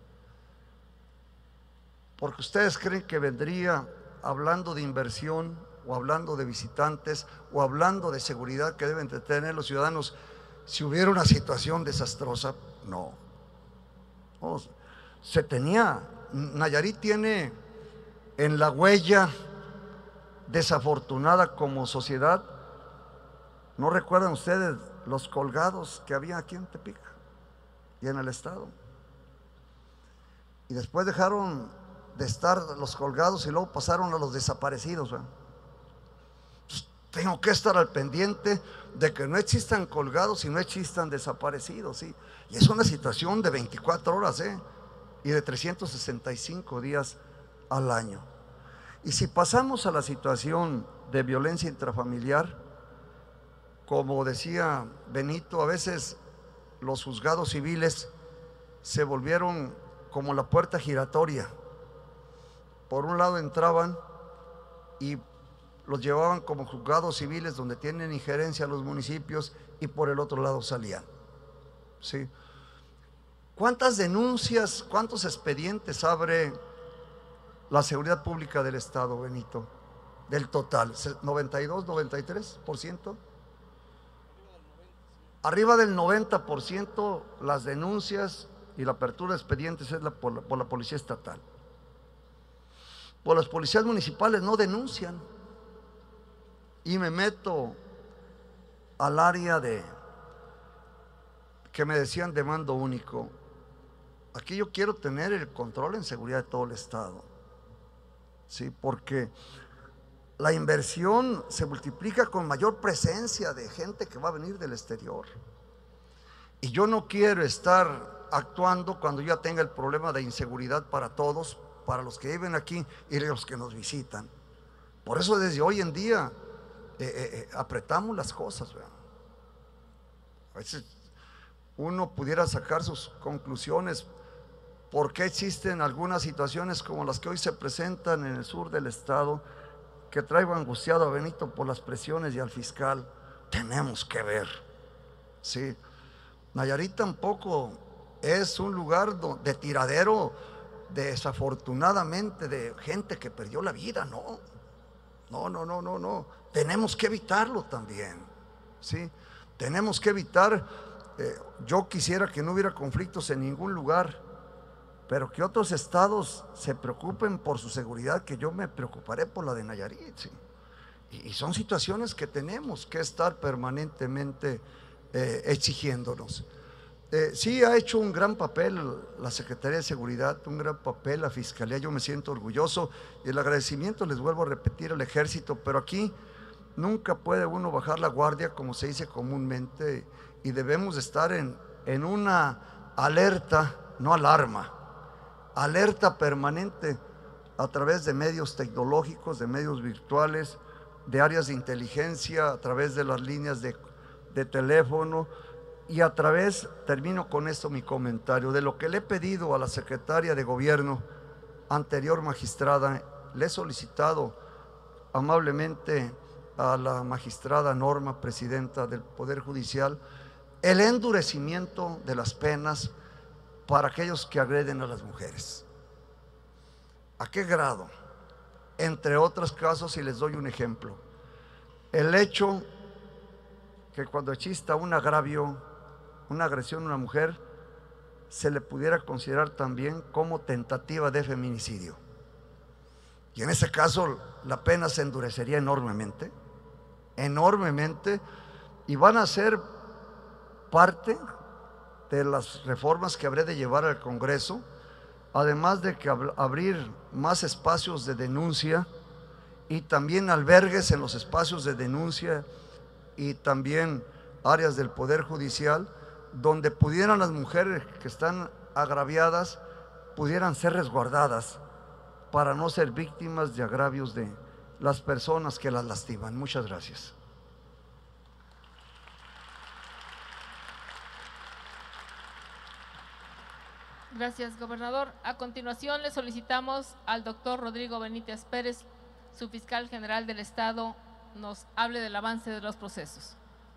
Porque ustedes creen que vendría hablando de inversión, o hablando de visitantes, o hablando de seguridad que deben de tener los ciudadanos, si hubiera una situación desastrosa. No, no, se tenía, Nayarit tiene en la huella desafortunada como sociedad, ¿no recuerdan ustedes los colgados que había aquí en Tepic y en el Estado? Y después dejaron de estar los colgados y luego pasaron a los desaparecidos, ¿verdad? Tengo que estar al pendiente de que no existan colgados y no existan desaparecidos, ¿sí? Y es una situación de veinticuatro horas, ¿eh? Y de trescientos sesenta y cinco días al año. Y si pasamos a la situación de violencia intrafamiliar, como decía Benito, a veces los juzgados civiles se volvieron como la puerta giratoria. Por un lado entraban y los llevaban como juzgados civiles donde tienen injerencia los municipios, y por el otro lado salían, ¿sí? ¿Cuántas denuncias, cuántos expedientes abre la seguridad pública del Estado, Benito? Del total, noventa y dos, noventa y tres por ciento. Arriba del noventa por ciento las denuncias y la apertura de expedientes es la, por, la, por la policía estatal. Por las policías municipales no denuncian. Y me meto al área de que me decían de mando único. Aquí yo quiero tener el control en seguridad de todo el Estado, ¿sí? Porque la inversión se multiplica con mayor presencia de gente que va a venir del exterior. Y yo no quiero estar actuando cuando ya tenga el problema de inseguridad para todos, para los que viven aquí y los que nos visitan. Por eso desde hoy en día eh, eh, eh, apretamos las cosas, ¿verdad? A veces uno pudiera sacar sus conclusiones. ¿Por qué existen algunas situaciones como las que hoy se presentan en el sur del Estado, que traigo angustiado a Benito por las presiones y al fiscal? Tenemos que ver, ¿sí? Nayarit tampoco es un lugar de tiradero, desafortunadamente, de gente que perdió la vida, no, no, no, no, no, no. Tenemos que evitarlo también, ¿sí? Tenemos que evitar, eh, yo quisiera que no hubiera conflictos en ningún lugar, pero que otros estados se preocupen por su seguridad, que yo me preocuparé por la de Nayarit, ¿sí? Y, y son situaciones que tenemos que estar permanentemente eh, exigiéndonos. Eh, sí ha hecho un gran papel la Secretaría de Seguridad, un gran papel la Fiscalía, yo me siento orgulloso, y el agradecimiento les vuelvo a repetir al Ejército, pero aquí nunca puede uno bajar la guardia, como se dice comúnmente, y debemos estar en, en una alerta, no alarma, alerta permanente a través de medios tecnológicos, de medios virtuales, de áreas de inteligencia, a través de las líneas de, de teléfono y a través, termino con esto mi comentario, de lo que le he pedido a la secretaria de Gobierno, anterior magistrada, le he solicitado amablemente a la magistrada Norma, presidenta del Poder Judicial, el endurecimiento de las penas para aquellos que agreden a las mujeres. ¿A qué grado? Entre otros casos, y les doy un ejemplo, el hecho que cuando exista un agravio, una agresión a una mujer, se le pudiera considerar también como tentativa de feminicidio. Y en ese caso la pena se endurecería enormemente, enormemente, y van a ser parte de las reformas que habré de llevar al Congreso, además de que ab- abrir más espacios de denuncia y también albergues en los espacios de denuncia y también áreas del Poder Judicial, donde pudieran las mujeres que están agraviadas, pudieran ser resguardadas para no ser víctimas de agravios de las personas que las lastiman. Muchas gracias. Gracias, gobernador. A continuación le solicitamos al doctor Rodrigo Benítez Pérez, su fiscal general del Estado, nos hable del avance de los procesos.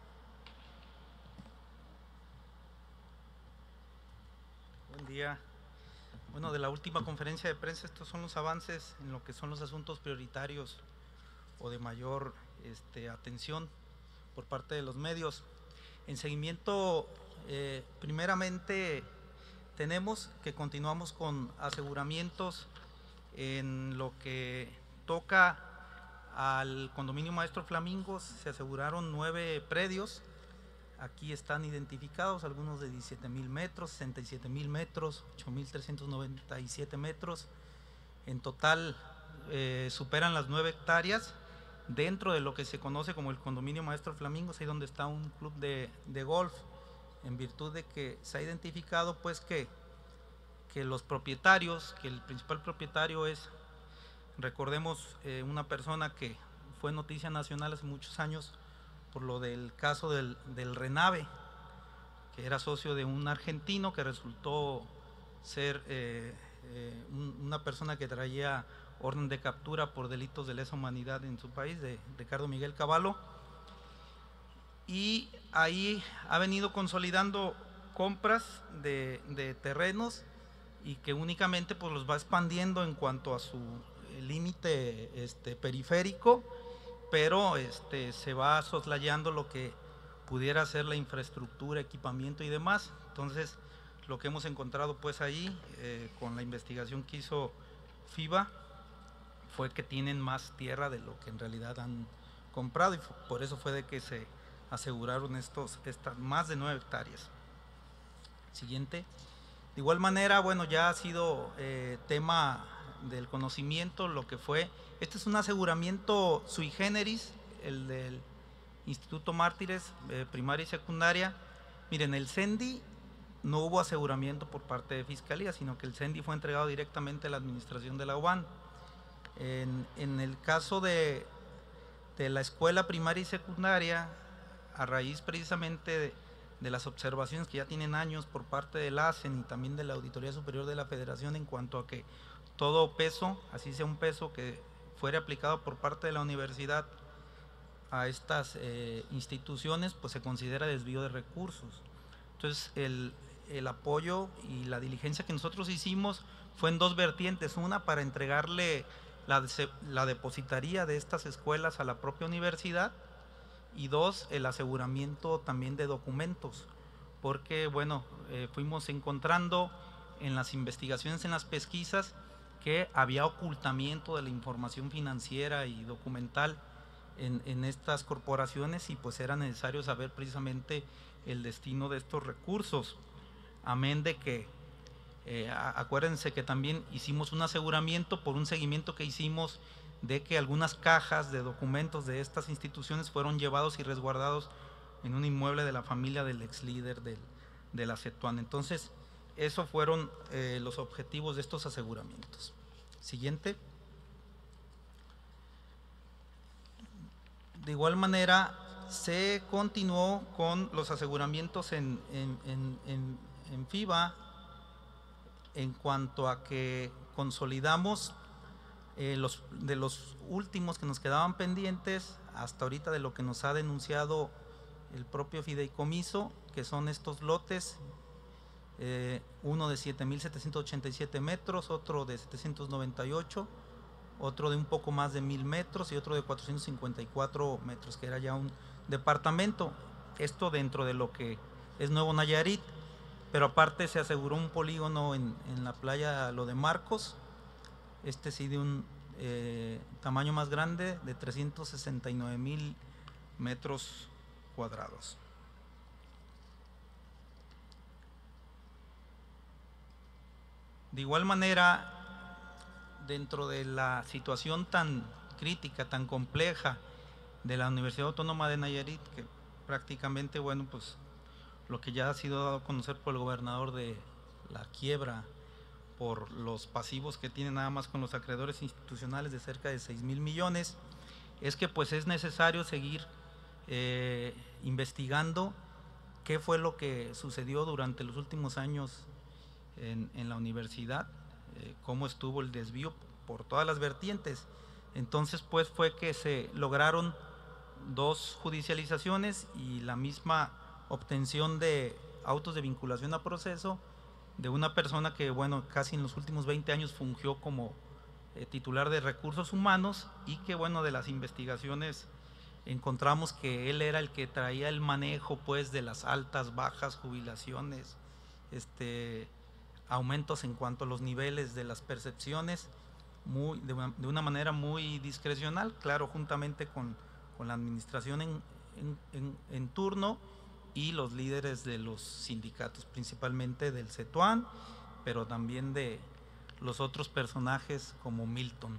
Buen día. Bueno, de la última conferencia de prensa, estos son los avances en lo que son los asuntos prioritarios o de mayor este, atención por parte de los medios. En seguimiento, eh, primeramente, tenemos que continuamos con aseguramientos en lo que toca al condominio Maestro Flamingos. Se aseguraron nueve predios. Aquí están identificados, algunos de diecisiete mil metros, sesenta y siete mil metros, ocho mil trescientos noventa y siete metros. En total eh, superan las nueve hectáreas dentro de lo que se conoce como el condominio Maestro Flamingos, ahí donde está un club de, de golf, en virtud de que se ha identificado pues que, que los propietarios, que el principal propietario es, recordemos, eh, una persona que fue noticia nacional hace muchos años por lo del caso del, del Renave, que era socio de un argentino que resultó ser eh, eh, un, una persona que traía orden de captura por delitos de lesa humanidad en su país, de Ricardo Miguel Cavallo, y ahí ha venido consolidando compras de, de terrenos y que únicamente pues los va expandiendo en cuanto a su límite este, periférico, pero este, se va soslayando lo que pudiera ser la infraestructura, equipamiento y demás. Entonces, lo que hemos encontrado pues ahí, eh, con la investigación que hizo FIBA, fue que tienen más tierra de lo que en realidad han comprado, y por eso fue de que se aseguraron estos, estas más de nueve hectáreas. Siguiente. De igual manera, bueno, ya ha sido eh, tema del conocimiento lo que fue, este es un aseguramiento sui generis, el del Instituto Mártires, eh, primaria y secundaria. Miren, el CENDI no hubo aseguramiento por parte de Fiscalía, sino que el CENDI fue entregado directamente a la administración de la U A N. En, en el caso de, de la escuela primaria y secundaria, a raíz precisamente de, de las observaciones que ya tienen años por parte del A C E N y también de la Auditoría Superior de la Federación en cuanto a que todo peso, así sea un peso que fuera aplicado por parte de la universidad a estas eh, instituciones, pues se considera desvío de recursos. Entonces, el, el apoyo y la diligencia que nosotros hicimos fue en dos vertientes: una, para entregarle la, la depositaría de estas escuelas a la propia universidad, y dos, el aseguramiento también de documentos, porque bueno, eh, fuimos encontrando en las investigaciones, en las pesquisas, que había ocultamiento de la información financiera y documental en, en estas corporaciones, y pues era necesario saber precisamente el destino de estos recursos, amén de que Eh, acuérdense que también hicimos un aseguramiento por un seguimiento que hicimos de que algunas cajas de documentos de estas instituciones fueron llevados y resguardados en un inmueble de la familia del ex líder del, de la CETUAN. Entonces, esos fueron eh, los objetivos de estos aseguramientos. Siguiente. De igual manera, se continuó con los aseguramientos en, en, en, en, en FIBA en cuanto a que consolidamos eh, los, de los últimos que nos quedaban pendientes hasta ahorita de lo que nos ha denunciado el propio fideicomiso, que son estos lotes, eh, uno de siete mil setecientos ochenta y siete metros, otro de setecientos noventa y ocho, otro de un poco más de mil metros y otro de cuatrocientos cincuenta y cuatro metros, que era ya un departamento. Esto dentro de lo que es Nuevo Nayarit, pero aparte se aseguró un polígono en, en la playa Lo de Marcos, este sí de un eh, tamaño más grande, de trescientos sesenta y nueve mil metros cuadrados. De igual manera, dentro de la situación tan crítica, tan compleja de la Universidad Autónoma de Nayarit, que prácticamente, bueno, pues lo que ya ha sido dado a conocer por el gobernador de la quiebra por los pasivos que tiene nada más con los acreedores institucionales de cerca de seis mil millones, es que pues es necesario seguir eh, investigando qué fue lo que sucedió durante los últimos años en, en la universidad, eh, cómo estuvo el desvío por todas las vertientes. Entonces pues fue que se lograron dos judicializaciones y la misma obtención de autos de vinculación a proceso de una persona que, bueno, casi en los últimos veinte años fungió como eh, titular de recursos humanos, y que, bueno, de las investigaciones encontramos que él era el que traía el manejo, pues, de las altas, bajas, jubilaciones, este, aumentos en cuanto a los niveles de las percepciones, muy, de, una, de una manera muy discrecional, claro, juntamente con, con la administración en, en, en, en turno y los líderes de los sindicatos, principalmente del CETUAN, pero también de los otros personajes como Milton,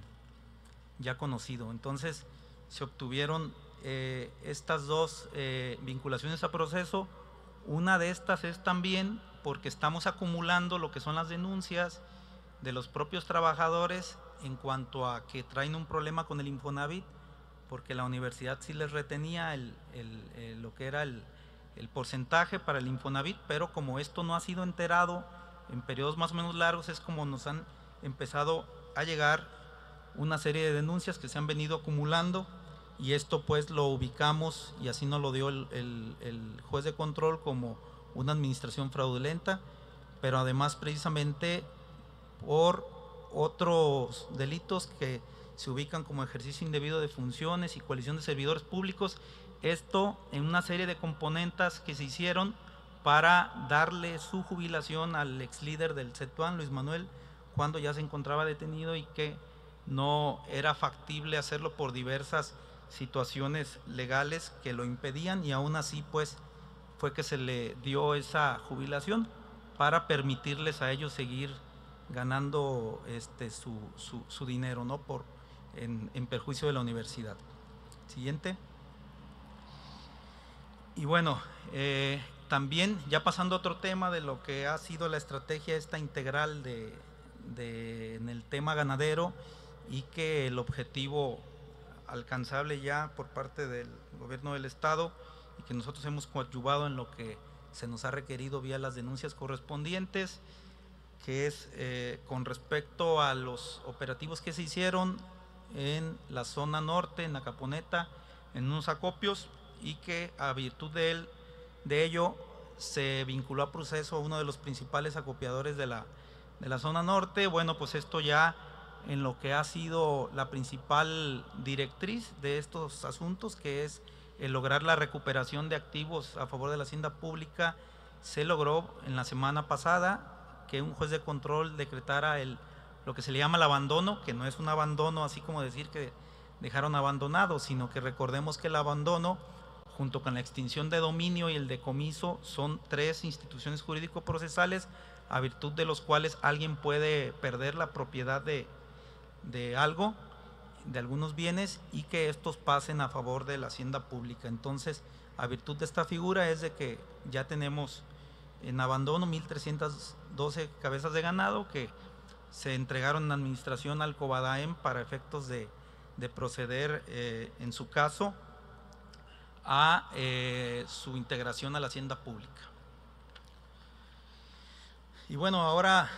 ya conocido. Entonces se obtuvieron eh, estas dos eh, vinculaciones a proceso. Una de estas es también porque estamos acumulando lo que son las denuncias de los propios trabajadores en cuanto a que traen un problema con el Infonavit, porque la universidad sí les retenía el, el, el, lo que era el el porcentaje para el Infonavit, pero como esto no ha sido enterado en periodos más o menos largos, es como nos han empezado a llegar una serie de denuncias que se han venido acumulando, y esto pues lo ubicamos, y así nos lo dio el, el, el juez de control, como una administración fraudulenta, pero además precisamente por otros delitos que se ubican como ejercicio indebido de funciones y coalición de servidores públicos. Esto en una serie de componentes que se hicieron para darle su jubilación al ex líder del CETUAN, Luis Manuel, cuando ya se encontraba detenido y que no era factible hacerlo por diversas situaciones legales que lo impedían, y aún así pues fue que se le dio esa jubilación para permitirles a ellos seguir ganando este su, su, su dinero, ¿no? Por, en, en perjuicio de la universidad. Siguiente. Y bueno, eh, también ya pasando a otro tema de lo que ha sido la estrategia esta integral de, de, en el tema ganadero, y que el objetivo alcanzable ya por parte del gobierno del estado, y que nosotros hemos coadyuvado en lo que se nos ha requerido vía las denuncias correspondientes, que es eh, con respecto a los operativos que se hicieron en la zona norte, en la Caponeta, en unos acopios, y que a virtud de, él, de ello se vinculó a proceso a uno de los principales acopiadores de la, de la zona norte. Bueno, pues esto ya en lo que ha sido la principal directriz de estos asuntos, que es el lograr la recuperación de activos a favor de la hacienda pública, se logró en la semana pasada que un juez de control decretara el, lo que se le llama el abandono, que no es un abandono así como decir que dejaron abandonado, sino que recordemos que el abandono, junto con la extinción de dominio y el decomiso, son tres instituciones jurídico-procesales a virtud de los cuales alguien puede perder la propiedad de, de algo, de algunos bienes, y que estos pasen a favor de la hacienda pública. Entonces, a virtud de esta figura es de que ya tenemos en abandono mil trescientas doce cabezas de ganado que se entregaron en administración al Covadaem para efectos de, de proceder, eh, en su caso, a eh, su integración a la hacienda pública. Y bueno, ahora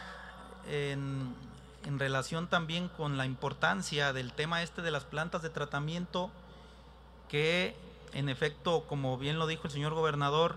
en, en relación también con la importancia del tema este de las plantas de tratamiento, que en efecto, como bien lo dijo el señor gobernador,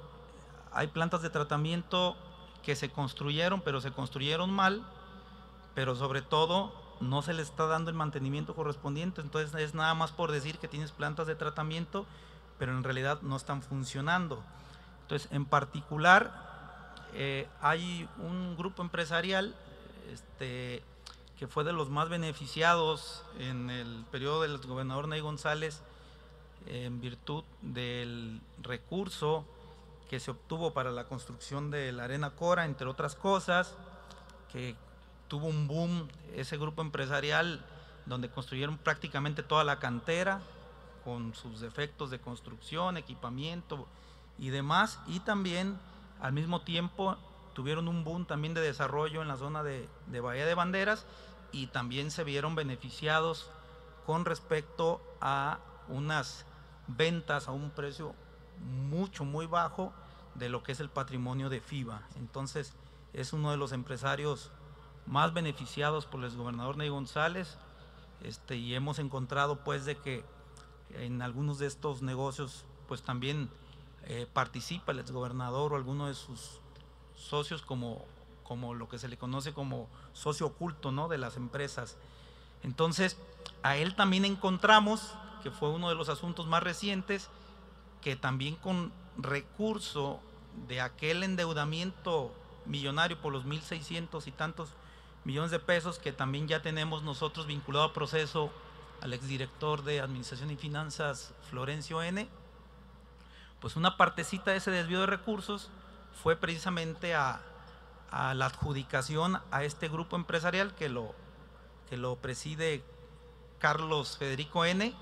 hay plantas de tratamiento que se construyeron, pero se construyeron mal, pero sobre todo no se le está dando el mantenimiento correspondiente. Entonces es nada más por decir que tienes plantas de tratamiento, pero en realidad no están funcionando. Entonces, en particular, eh, hay un grupo empresarial este, que fue de los más beneficiados en el periodo del gobernador Ney González, eh, en virtud del recurso que se obtuvo para la construcción de la Arena Cora, entre otras cosas, que tuvo un boom ese grupo empresarial, donde construyeron prácticamente toda la cantera, con sus defectos de construcción, equipamiento y demás, y también al mismo tiempo tuvieron un boom también de desarrollo en la zona de, de Bahía de Banderas, y también se vieron beneficiados con respecto a unas ventas a un precio mucho, muy bajo de lo que es el patrimonio de FIBA. Entonces es uno de los empresarios más beneficiados por el exgobernador Ney González, este, y hemos encontrado pues de que en algunos de estos negocios pues también eh, participa el exgobernador o alguno de sus socios como, como lo que se le conoce como socio oculto, ¿no?, de las empresas. Entonces a él también encontramos, que fue uno de los asuntos más recientes, que también con recurso de aquel endeudamiento millonario por los mil seiscientos y tantos millones de pesos que también ya tenemos nosotros vinculado a proceso al exdirector de Administración y Finanzas, Florencio N., pues una partecita de ese desvío de recursos fue precisamente a, a la adjudicación a este grupo empresarial que lo, que lo preside Carlos Federico N.,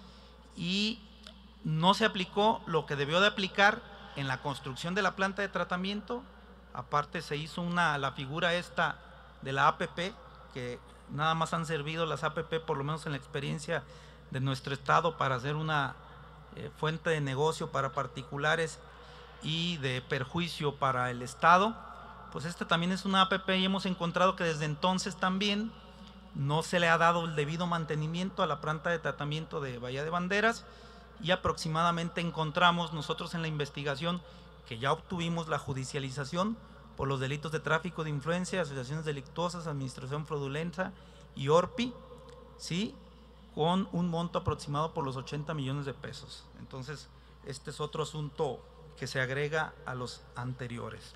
y no se aplicó lo que debió de aplicar en la construcción de la planta de tratamiento. Aparte se hizo una, la figura esta de la A P P, que nada más han servido las A P P, por lo menos en la experiencia de nuestro estado, para hacer una eh, fuente de negocio para particulares y de perjuicio para el estado. Pues esta también es una A P P, y hemos encontrado que desde entonces también no se le ha dado el debido mantenimiento a la planta de tratamiento de Bahía de Banderas, y aproximadamente encontramos nosotros en la investigación que ya obtuvimos la judicialización por los delitos de tráfico de influencia, asociaciones delictuosas, administración fraudulenta y ORPI, ¿sí?, con un monto aproximado por los ochenta millones de pesos. Entonces, este es otro asunto que se agrega a los anteriores.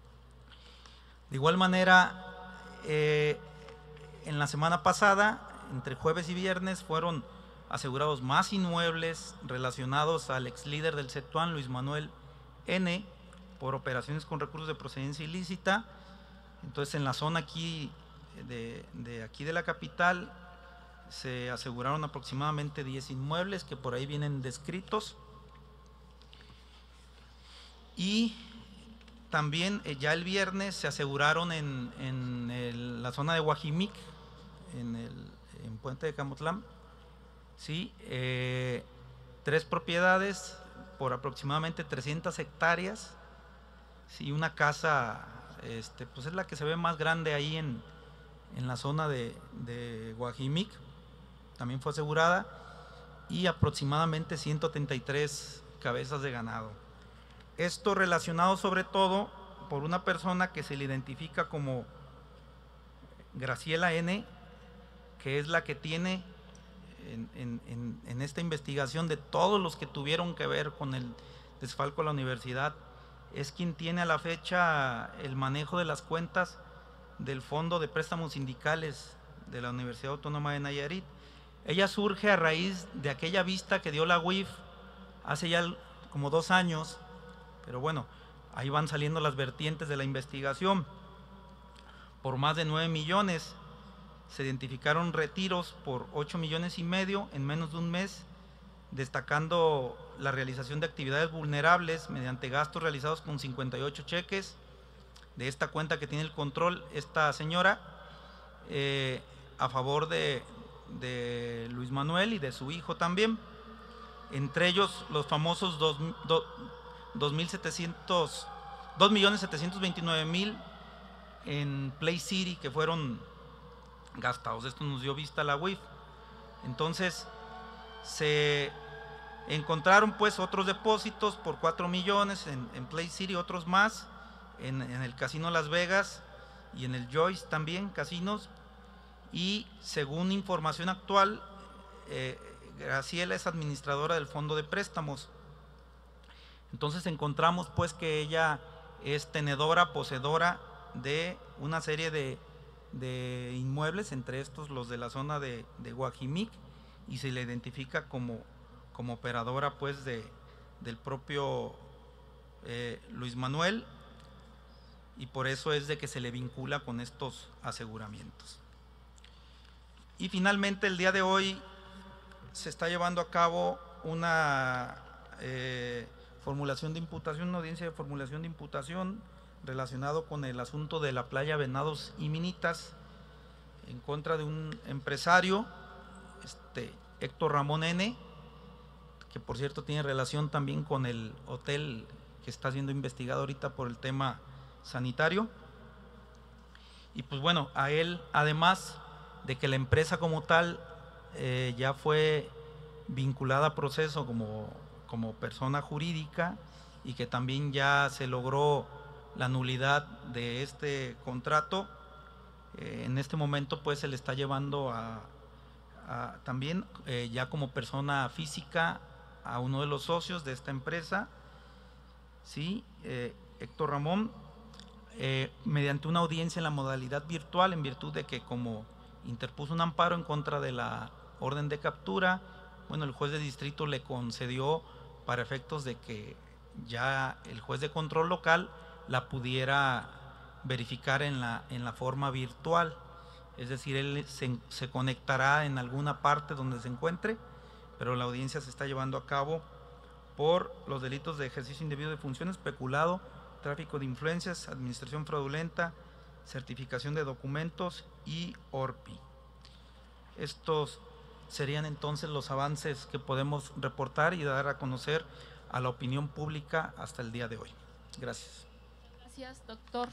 De igual manera, eh, en la semana pasada, entre jueves y viernes, fueron asegurados más inmuebles relacionados al ex líder del CETUAN, Luis Manuel N., por operaciones con recursos de procedencia ilícita. Entonces, en la zona aquí de, de aquí de la capital se aseguraron aproximadamente diez inmuebles que por ahí vienen descritos. Y también eh, ya el viernes se aseguraron en, en el, la zona de Guajimic, en el en Puente de Camotlán, sí, eh, tres propiedades por aproximadamente trescientas hectáreas. Sí, una casa, este, pues es la que se ve más grande ahí en, en la zona de, de Guajimic, también fue asegurada, y aproximadamente ciento treinta y tres cabezas de ganado. Esto relacionado sobre todo por una persona que se le identifica como Graciela N., que es la que tiene en, en, en, en esta investigación de todos los que tuvieron que ver con el desfalco a la universidad, es quien tiene a la fecha el manejo de las cuentas del Fondo de Préstamos Sindicales de la Universidad Autónoma de Nayarit. Ella surge a raíz de aquella vista que dio la U I F hace ya como dos años, pero bueno, ahí van saliendo las vertientes de la investigación. por más de nueve millones. Se identificaron retiros por ocho millones y medio en menos de un mes, destacando la realización de actividades vulnerables mediante gastos realizados con cincuenta y ocho cheques de esta cuenta que tiene el control esta señora, eh, a favor de, de Luis Manuel y de su hijo también, entre ellos los famosos dos millones setecientos veintinueve mil en Play City que fueron gastados. Esto nos dio vista a la U I F. Entonces se encontraron pues otros depósitos por cuatro millones en, en Play City, otros más en, en el Casino Las Vegas y en el Joyce también, casinos. Y según información actual, eh, Graciela es administradora del fondo de préstamos. Entonces encontramos pues que ella es tenedora, poseedora de una serie de, de inmuebles, entre estos los de la zona de, de Guajimic, y se le identifica como, como operadora pues de, del propio eh, Luis Manuel, y por eso es de que se le vincula con estos aseguramientos. Y finalmente el día de hoy se está llevando a cabo una eh, formulación de imputación, una audiencia de formulación de imputación relacionado con el asunto de la playa Venados y Minitas en contra de un empresario, este Héctor Ramón N., que por cierto tiene relación también con el hotel que está siendo investigado ahorita por el tema sanitario. Y pues bueno, a él, además de que la empresa como tal eh, ya fue vinculada a proceso como, como persona jurídica, y que también ya se logró la nulidad de este contrato, eh, en este momento pues se le está llevando a, a también eh, ya como persona física a uno de los socios de esta empresa, sí, eh, Héctor Ramón, eh, mediante una audiencia en la modalidad virtual, en virtud de que como interpuso un amparo en contra de la orden de captura, bueno, el juez de distrito le concedió, para efectos de que ya el juez de control local la pudiera verificar en la, en la forma virtual, es decir, él se, se conectará en alguna parte donde se encuentre, pero la audiencia se está llevando a cabo por los delitos de ejercicio indebido de funciones, peculado, tráfico de influencias, administración fraudulenta, certificación de documentos y ORPI. Estos serían entonces los avances que podemos reportar y dar a conocer a la opinión pública hasta el día de hoy. Gracias. Gracias, doctor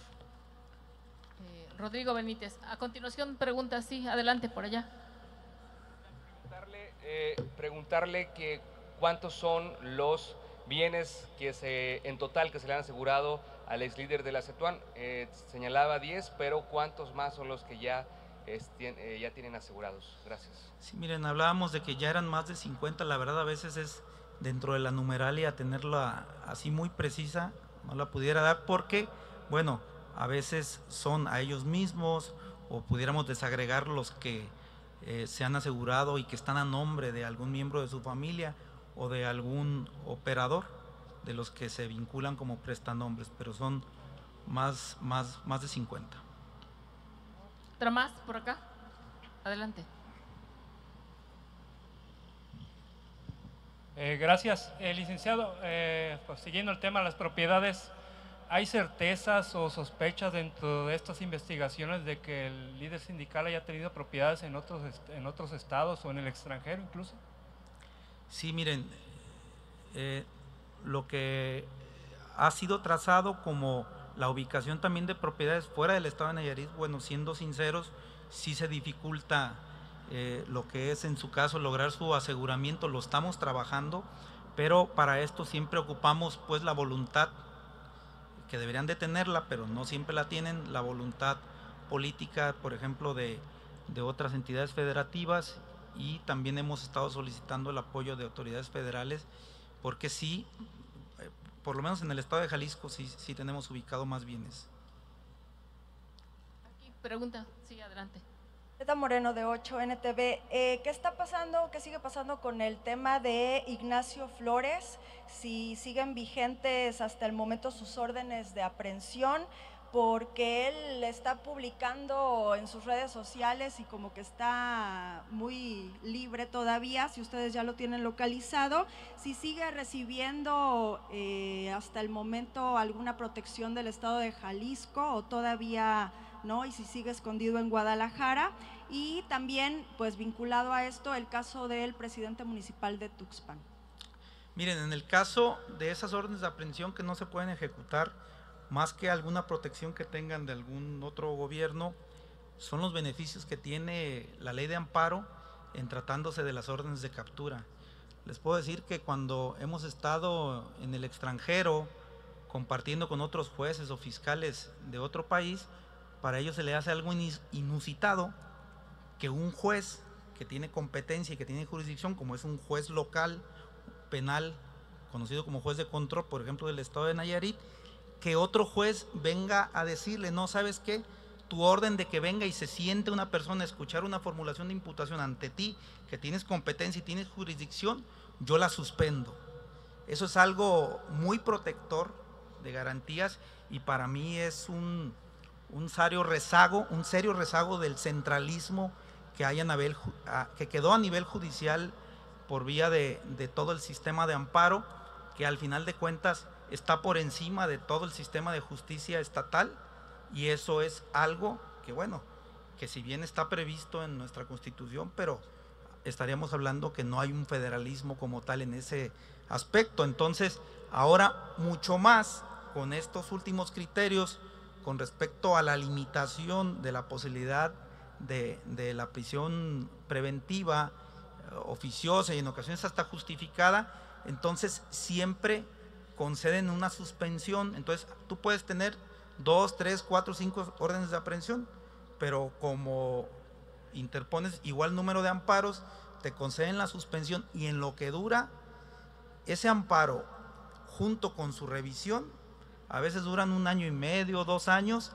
eh, Rodrigo Benítez. A continuación, pregunta, sí, adelante por allá. Preguntarle, eh, preguntarle que cuántos son los bienes que se, en total que se le han asegurado al ex líder de la CETUAN. Eh, señalaba diez, pero ¿cuántos más son los que ya, es, eh, ya tienen asegurados? Gracias. Sí, miren, hablábamos de que ya eran más de cincuenta, la verdad a veces es dentro de la numeralia tenerla así muy precisa, no la pudiera dar porque, bueno, a veces son a ellos mismos o pudiéramos desagregar los que eh, se han asegurado y que están a nombre de algún miembro de su familia o de algún operador de los que se vinculan como prestanombres, pero son más, más, más de cincuenta. ¿Otra más por acá? Adelante. Eh, gracias, eh, licenciado. Eh, pues, siguiendo el tema de las propiedades, ¿hay certezas o sospechas dentro de estas investigaciones de que el líder sindical haya tenido propiedades en otros, en otros estados o en el extranjero incluso? Sí, miren, eh, lo que ha sido trazado como la ubicación también de propiedades fuera del estado de Nayarit, bueno, siendo sinceros, sí se dificulta eh, lo que es en su caso lograr su aseguramiento, lo estamos trabajando, pero para esto siempre ocupamos pues la voluntad, que deberían de tenerla, pero no siempre la tienen, la voluntad política, por ejemplo, de, de otras entidades federativas, y también hemos estado solicitando el apoyo de autoridades federales, porque sí, eh, por lo menos en el estado de Jalisco, sí, sí tenemos ubicado más bienes. Aquí, pregunta, sí, adelante. Eta Moreno de ocho N T V, eh, ¿qué está pasando, qué sigue pasando con el tema de Ignacio Flores? Si siguen vigentes hasta el momento sus órdenes de aprehensión, porque él está publicando en sus redes sociales y como que está muy libre todavía, si ustedes ya lo tienen localizado, si sigue recibiendo eh, hasta el momento alguna protección del estado de Jalisco o todavía no, y si sigue escondido en Guadalajara, y también pues vinculado a esto el caso del presidente municipal de Tuxpan. Miren, en el caso de esas órdenes de aprehensión que no se pueden ejecutar, más que alguna protección que tengan de algún otro gobierno, son los beneficios que tiene la ley de amparo en tratándose de las órdenes de captura. Les puedo decir que cuando hemos estado en el extranjero compartiendo con otros jueces o fiscales de otro país, para ellos se le hace algo inusitado que un juez que tiene competencia y que tiene jurisdicción, como es un juez local penal, conocido como juez de control, por ejemplo, del estado de Nayarit, que otro juez venga a decirle, no, ¿sabes qué? Tu orden de que venga y se siente una persona a escuchar una formulación de imputación ante ti, que tienes competencia y tienes jurisdicción, yo la suspendo. Eso es algo muy protector de garantías y para mí es un, un serio rezago, un serio rezago del centralismo que, hay a nivel, que quedó a nivel judicial por vía de, de todo el sistema de amparo, que al final de cuentas está por encima de todo el sistema de justicia estatal, y eso es algo que, bueno, que si bien está previsto en nuestra Constitución, pero estaríamos hablando que no hay un federalismo como tal en ese aspecto. Entonces, ahora mucho más con estos últimos criterios con respecto a la limitación de la posibilidad de, de la prisión preventiva, oficiosa y en ocasiones hasta justificada, entonces siempre conceden una suspensión. Entonces tú puedes tener dos, tres, cuatro, cinco órdenes de aprehensión, pero como interpones igual número de amparos, te conceden la suspensión, y en lo que dura ese amparo junto con su revisión, a veces duran un año y medio, dos años,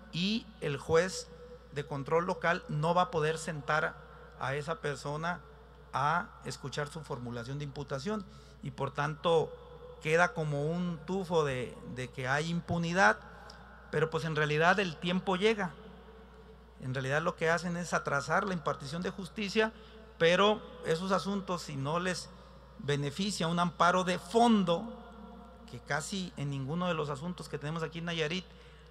y el juez de control local no va a poder sentar a esa persona a escuchar su formulación de imputación, y por tanto queda como un tufo de, de que hay impunidad, pero pues en realidad el tiempo llega. En realidad lo que hacen es atrasar la impartición de justicia, pero esos asuntos, si no les beneficia un amparo de fondo, que casi en ninguno de los asuntos que tenemos aquí en Nayarit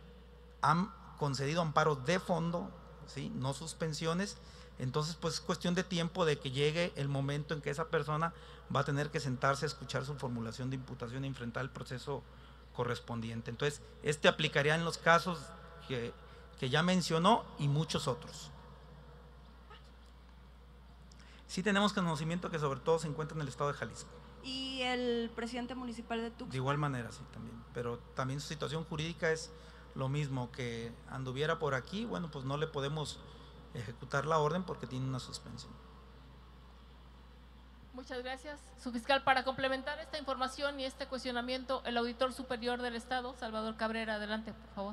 han concedido amparos de fondo, ¿sí?, no suspensiones, entonces pues es cuestión de tiempo de que llegue el momento en que esa persona va a tener que sentarse a escuchar su formulación de imputación e enfrentar el proceso correspondiente. Entonces, este aplicaría en los casos que, que ya mencionó y muchos otros. Sí tenemos conocimiento que sobre todo se encuentra en el estado de Jalisco. ¿Y el presidente municipal de Tuxpan? De igual manera, sí, también. Pero también su situación jurídica es lo mismo, que anduviera por aquí, bueno, pues no le podemos ejecutar la orden porque tiene una suspensión. Muchas gracias. Su fiscal, para complementar esta información y este cuestionamiento, el auditor superior del Estado, Salvador Cabrera, adelante, por favor.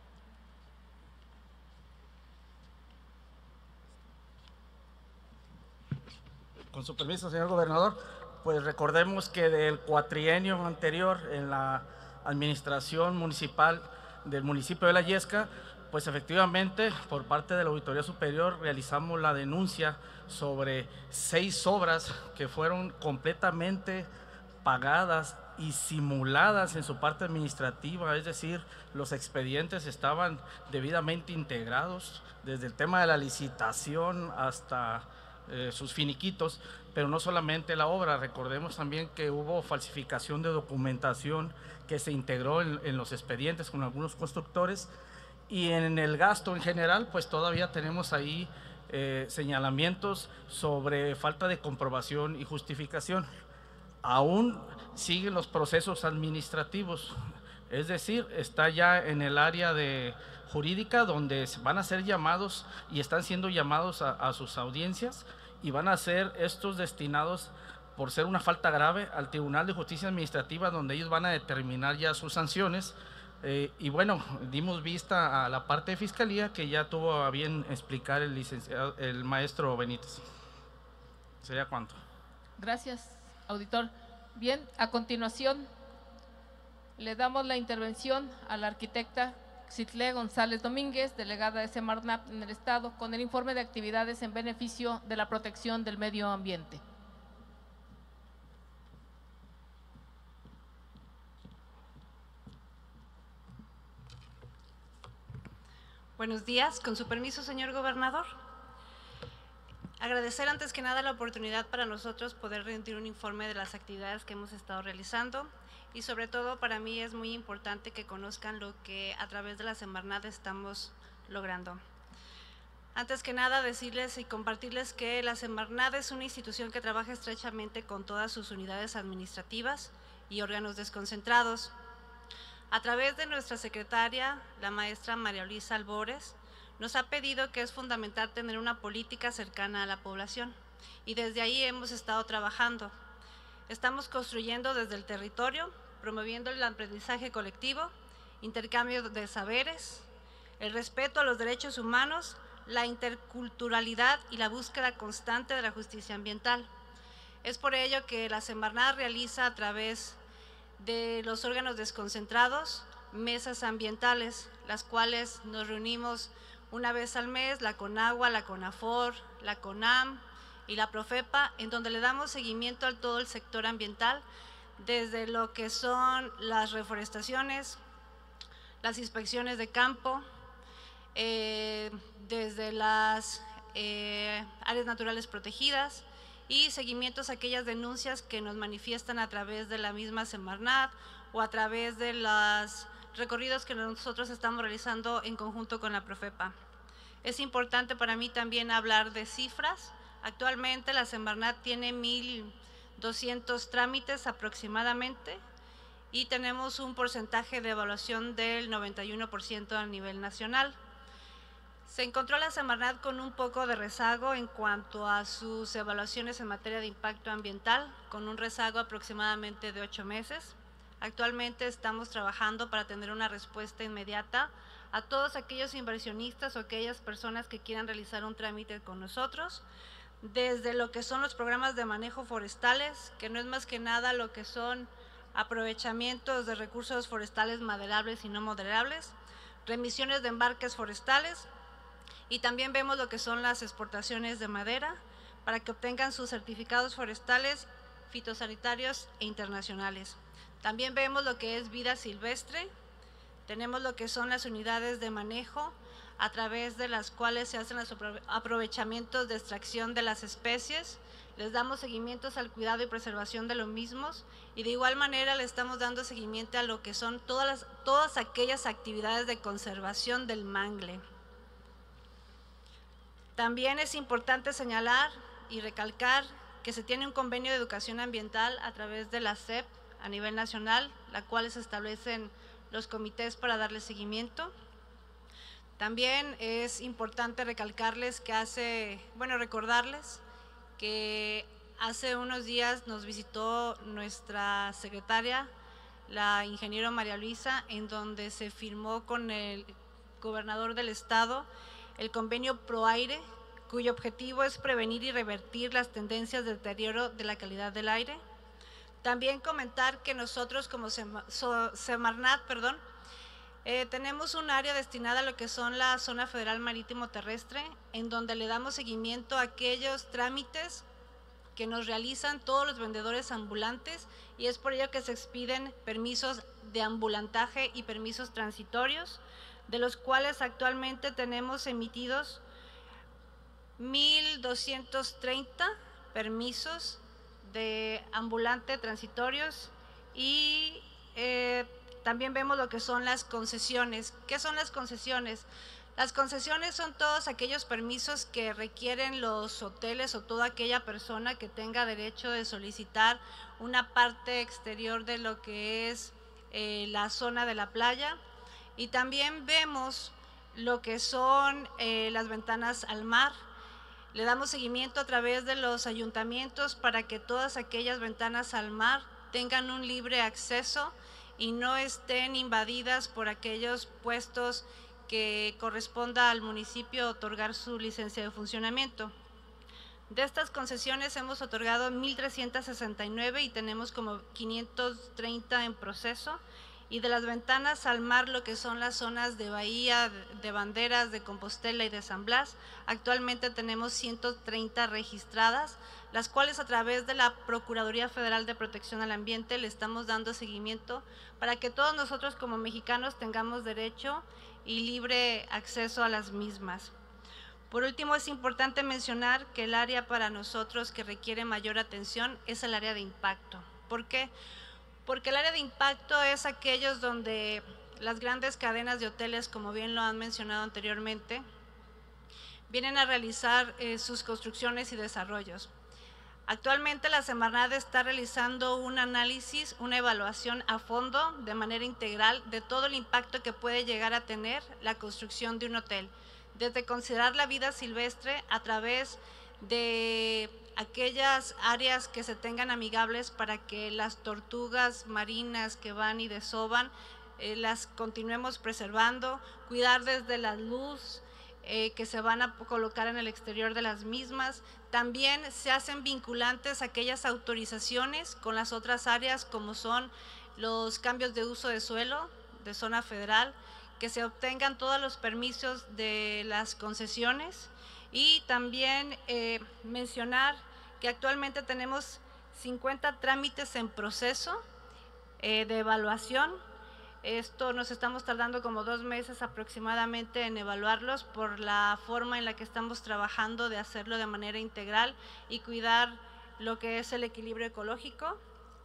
Con su permiso, señor gobernador, pues recordemos que del cuatrienio anterior en la administración municipal del municipio de La Yesca, pues efectivamente por parte de la Auditoría Superior realizamos la denuncia sobre seis obras que fueron completamente pagadas y simuladas en su parte administrativa, es decir, los expedientes estaban debidamente integrados desde el tema de la licitación hasta eh, sus finiquitos, pero no solamente la obra, recordemos también que hubo falsificación de documentación que se integró en, en los expedientes con algunos constructores. Y en el gasto en general, pues todavía tenemos ahí eh, señalamientos sobre falta de comprobación y justificación. Aún siguen los procesos administrativos, es decir, está ya en el área de jurídica donde van a ser llamados y están siendo llamados a, a sus audiencias, y van a ser estos destinados, por ser una falta grave, al Tribunal de Justicia Administrativa, donde ellos van a determinar ya sus sanciones. Eh, y bueno, dimos vista a la parte de Fiscalía que ya tuvo a bien explicar el licenciado, el maestro Benítez. ¿Sería cuánto? Gracias, auditor. Bien, a continuación le damos la intervención a la arquitecta Xitlé González Domínguez, delegada de Semarnat en el Estado, con el informe de actividades en beneficio de la protección del medio ambiente. Buenos días, con su permiso, señor gobernador. Agradecer antes que nada la oportunidad para nosotros poder rendir un informe de las actividades que hemos estado realizando y sobre todo para mí es muy importante que conozcan lo que a través de la Semarnat estamos logrando. Antes que nada decirles y compartirles que la Semarnat es una institución que trabaja estrechamente con todas sus unidades administrativas y órganos desconcentrados. A través de nuestra secretaria, la maestra María Luisa Albores, nos ha pedido que es fundamental tener una política cercana a la población y desde ahí hemos estado trabajando. Estamos construyendo desde el territorio, promoviendo el aprendizaje colectivo, intercambio de saberes, el respeto a los derechos humanos, la interculturalidad y la búsqueda constante de la justicia ambiental. Es por ello que la Semarnat realiza a través de los órganos desconcentrados mesas ambientales, las cuales nos reunimos una vez al mes, la CONAGUA, la CONAFOR, la CONAM y la PROFEPA, en donde le damos seguimiento a todo el sector ambiental, desde lo que son las reforestaciones, las inspecciones de campo, eh, desde las eh, áreas naturales protegidas y seguimientos a aquellas denuncias que nos manifiestan a través de la misma Semarnat o a través de los recorridos que nosotros estamos realizando en conjunto con la PROFEPA. Es importante para mí también hablar de cifras. Actualmente la Semarnat tiene mil doscientos trámites aproximadamente y tenemos un porcentaje de evaluación del noventa y uno por ciento a nivel nacional. Se encontró la Semarnat con un poco de rezago en cuanto a sus evaluaciones en materia de impacto ambiental, con un rezago aproximadamente de ocho meses. Actualmente estamos trabajando para tener una respuesta inmediata a todos aquellos inversionistas o aquellas personas que quieran realizar un trámite con nosotros, desde lo que son los programas de manejo forestales, que no es más que nada lo que son aprovechamientos de recursos forestales maderables y no maderables, remisiones de embarques forestales, y también vemos lo que son las exportaciones de madera para que obtengan sus certificados forestales, fitosanitarios e internacionales. También vemos lo que es vida silvestre, tenemos lo que son las unidades de manejo a través de las cuales se hacen los aprovechamientos de extracción de las especies, les damos seguimientos al cuidado y preservación de los mismos y de igual manera le estamos dando seguimiento a lo que son todas, las, todas aquellas actividades de conservación del mangle. También es importante señalar y recalcar que se tiene un convenio de educación ambiental a través de la S E P a nivel nacional, la cual se establecen los comités para darle seguimiento. También es importante recalcarles que hace, bueno, recordarles que hace unos días nos visitó nuestra secretaria, la ingeniera María Luisa, en donde se firmó con el gobernador del estado el convenio ProAire, cuyo objetivo es prevenir y revertir las tendencias de deterioro de la calidad del aire. También comentar que nosotros como Semarnat, perdón, eh, tenemos un área destinada a lo que son la zona federal marítimo terrestre, en donde le damos seguimiento a aquellos trámites que nos realizan todos los vendedores ambulantes y es por ello que se expiden permisos de ambulantaje y permisos transitorios, de los cuales actualmente tenemos emitidos mil doscientos treinta permisos de ambulante transitorios y eh, también vemos lo que son las concesiones. ¿Qué son las concesiones? Las concesiones son todos aquellos permisos que requieren los hoteles o toda aquella persona que tenga derecho de solicitar una parte exterior de lo que es eh, la zona de la playa. Y también vemos lo que son eh, las ventanas al mar. Le damos seguimiento a través de los ayuntamientos para que todas aquellas ventanas al mar tengan un libre acceso y no estén invadidas por aquellos puestos que corresponda al municipio otorgar su licencia de funcionamiento. De estas concesiones hemos otorgado mil trescientas sesenta y nueve y tenemos como quinientos treinta en proceso y de las ventanas al mar, lo que son las zonas de Bahía, de Banderas, de Compostela y de San Blas. Actualmente tenemos ciento treinta registradas, las cuales a través de la Procuraduría Federal de Protección al Ambiente le estamos dando seguimiento para que todos nosotros como mexicanos tengamos derecho y libre acceso a las mismas. Por último, es importante mencionar que el área para nosotros que requiere mayor atención es el área de impacto. ¿Por qué? Porque el área de impacto es aquellos donde las grandes cadenas de hoteles, como bien lo han mencionado anteriormente, vienen a realizar eh, sus construcciones y desarrollos. Actualmente la Semarnat está realizando un análisis, una evaluación a fondo, de manera integral, de todo el impacto que puede llegar a tener la construcción de un hotel, desde considerar la vida silvestre a través de aquellas áreas que se tengan amigables para que las tortugas marinas que van y desovan eh, las continuemos preservando, cuidar desde la luz eh, que se van a colocar en el exterior de las mismas. También se hacen vinculantes aquellas autorizaciones con las otras áreas, como son los cambios de uso de suelo de zona federal, que se obtengan todos los permisos de las concesiones, y también eh, mencionar que actualmente tenemos cincuenta trámites en proceso eh, de evaluación. Esto nos estamos tardando como dos meses aproximadamente en evaluarlos por la forma en la que estamos trabajando de hacerlo de manera integral y cuidar lo que es el equilibrio ecológico.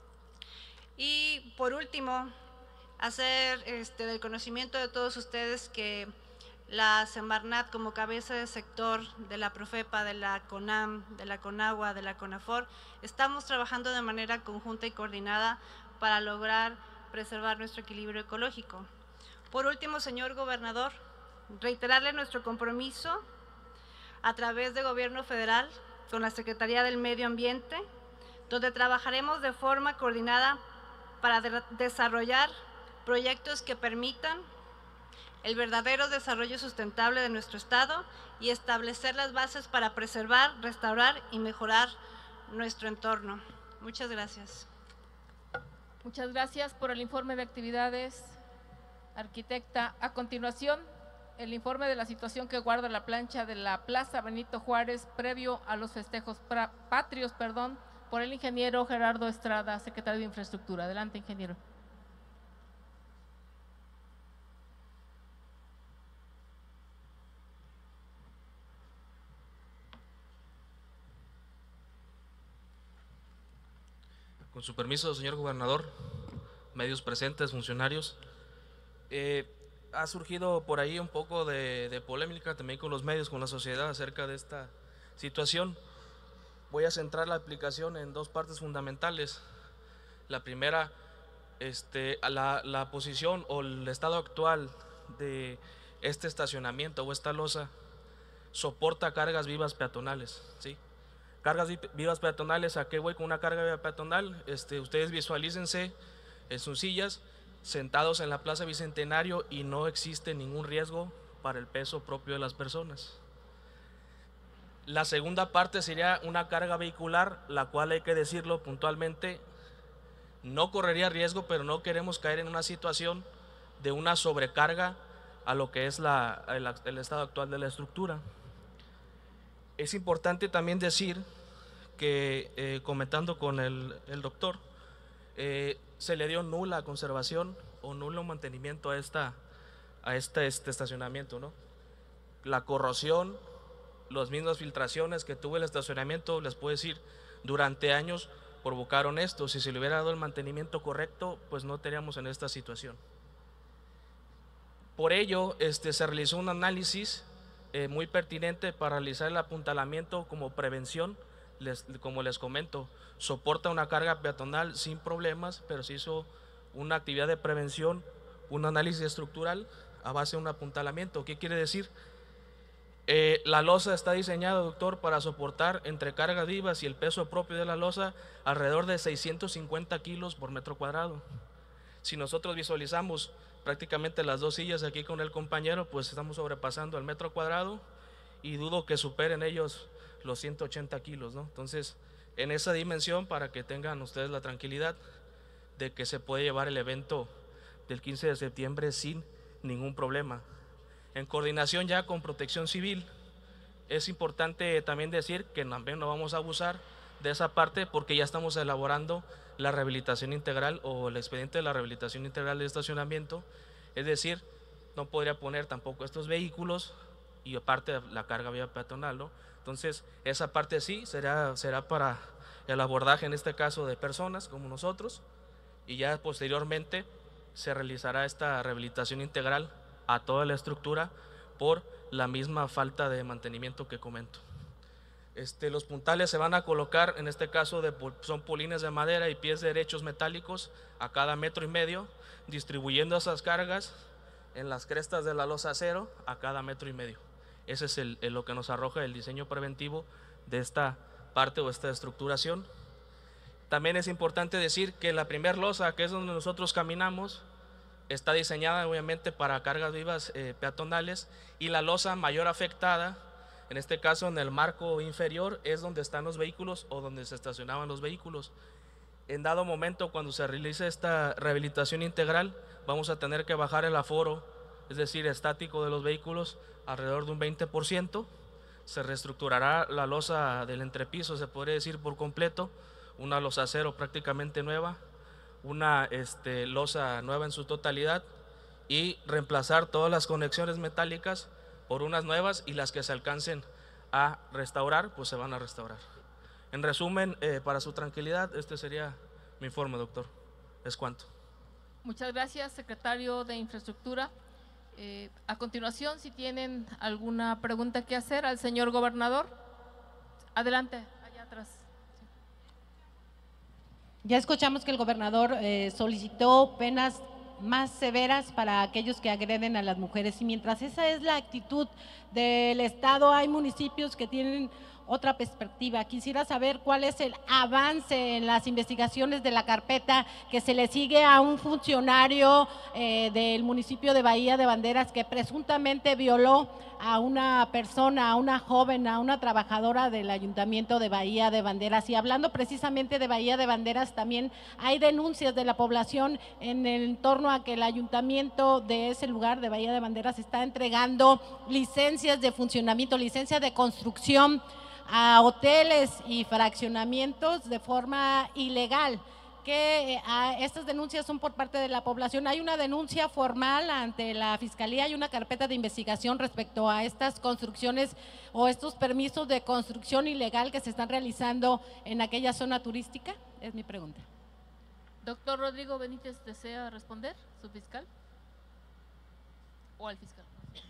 Y por último, hacer este, del conocimiento de todos ustedes que la Semarnat, como cabeza de sector de la Profepa, de la CONAM, de la CONAGUA, de la CONAFOR, estamos trabajando de manera conjunta y coordinada para lograr preservar nuestro equilibrio ecológico. Por último, señor gobernador, reiterarle nuestro compromiso a través de Gobierno Federal con la Secretaría del Medio Ambiente, donde trabajaremos de forma coordinada para de desarrollar proyectos que permitan el verdadero desarrollo sustentable de nuestro estado y establecer las bases para preservar, restaurar y mejorar nuestro entorno. Muchas gracias. Muchas gracias por el informe de actividades, arquitecta. A continuación, el informe de la situación que guarda la plancha de la Plaza Benito Juárez previo a los festejos patrios, perdón, por el ingeniero Gerardo Estrada, secretario de Infraestructura. Adelante, ingeniero. Con su permiso, señor gobernador, medios presentes, funcionarios, eh, ha surgido por ahí un poco de, de polémica también con los medios, con la sociedad acerca de esta situación. Voy a centrar la explicación en dos partes fundamentales. La primera, este, la, la posición o el estado actual de este estacionamiento o esta losa soporta cargas vivas peatonales, ¿sí? Cargas vivas peatonales, ¿a qué voy con una carga viva peatonal? Este, ustedes visualícense en sus sillas, sentados en la Plaza Bicentenario y no existe ningún riesgo para el peso propio de las personas. La segunda parte sería una carga vehicular, la cual hay que decirlo puntualmente, no correría riesgo, pero no queremos caer en una situación de una sobrecarga a lo que es la, el, el estado actual de la estructura. Es importante también decir que, eh, comentando con el, el doctor, eh, se le dio nula conservación o nulo mantenimiento a, esta, a este, este estacionamiento, ¿no? La corrosión, las mismas filtraciones que tuvo el estacionamiento, les puedo decir, durante años provocaron esto. Si se le hubiera dado el mantenimiento correcto, pues no estaríamos en esta situación. Por ello, este, se realizó un análisis Eh, muy pertinente para realizar el apuntalamiento como prevención. Les, como les comento, soporta una carga peatonal sin problemas, pero se hizo una actividad de prevención, un análisis estructural a base de un apuntalamiento. ¿Qué quiere decir? Eh, la losa está diseñada, doctor, para soportar entre cargas vivas y el peso propio de la losa alrededor de seiscientos cincuenta kilos por metro cuadrado. Si nosotros visualizamos prácticamente las dos sillas aquí con el compañero, pues estamos sobrepasando el metro cuadrado y dudo que superen ellos los ciento ochenta kilos, ¿no? Entonces, en esa dimensión, para que tengan ustedes la tranquilidad de que se puede llevar el evento del quince de septiembre sin ningún problema. En coordinación ya con Protección Civil, es importante también decir que también no vamos a abusar de esa parte porque ya estamos elaborando la rehabilitación integral o el expediente de la rehabilitación integral de estacionamiento, es decir, no podría poner tampoco estos vehículos y aparte la carga vía peatonal, ¿no? Entonces, esa parte sí será, será para el abordaje en este caso de personas como nosotros y ya posteriormente se realizará esta rehabilitación integral a toda la estructura por la misma falta de mantenimiento que comento. Este, los puntales se van a colocar, en este caso de, son polines de madera y pies derechos metálicos a cada metro y medio, distribuyendo esas cargas en las crestas de la losa acero a cada metro y medio. Ese es el, el, lo que nos arroja el diseño preventivo de esta parte o esta estructuración. También es importante decir que la primer losa, que es donde nosotros caminamos, está diseñada obviamente para cargas vivas eh, peatonales, y la losa mayor afectada, en este caso en el marco inferior, es donde están los vehículos o donde se estacionaban los vehículos. En dado momento, cuando se realice esta rehabilitación integral, vamos a tener que bajar el aforo, es decir, estático de los vehículos, alrededor de un veinte por ciento. Se reestructurará la losa del entrepiso, se podría decir por completo, una losa acero prácticamente nueva, una este, losa nueva en su totalidad, y reemplazar todas las conexiones metálicas por unas nuevas, y las que se alcancen a restaurar, pues se van a restaurar. En resumen, eh, para su tranquilidad, este sería mi informe, doctor. Es cuanto. Muchas gracias, secretario de Infraestructura. Eh, a continuación, si tienen alguna pregunta que hacer al señor gobernador, adelante, allá atrás. Ya escuchamos que el gobernador eh, solicitó penas más severas para aquellos que agreden a las mujeres, y mientras esa es la actitud del Estado, hay municipios que tienen otra perspectiva. Quisiera saber cuál es el avance en las investigaciones de la carpeta que se le sigue a un funcionario eh, del municipio de Bahía de Banderas que presuntamente violó a una persona, a una joven, a una trabajadora del Ayuntamiento de Bahía de Banderas. Y hablando precisamente de Bahía de Banderas, también hay denuncias de la población en el torno a que el Ayuntamiento de ese lugar de Bahía de Banderas está entregando licencias de funcionamiento, licencias de construcción a hoteles y fraccionamientos de forma ilegal, que eh, estas denuncias son por parte de la población. Hay una denuncia formal ante la Fiscalía y una carpeta de investigación respecto a estas construcciones o estos permisos de construcción ilegal que se están realizando en aquella zona turística. Es mi pregunta. Doctor Rodrigo Benítez, ¿desea responder, su fiscal? ¿O al fiscal?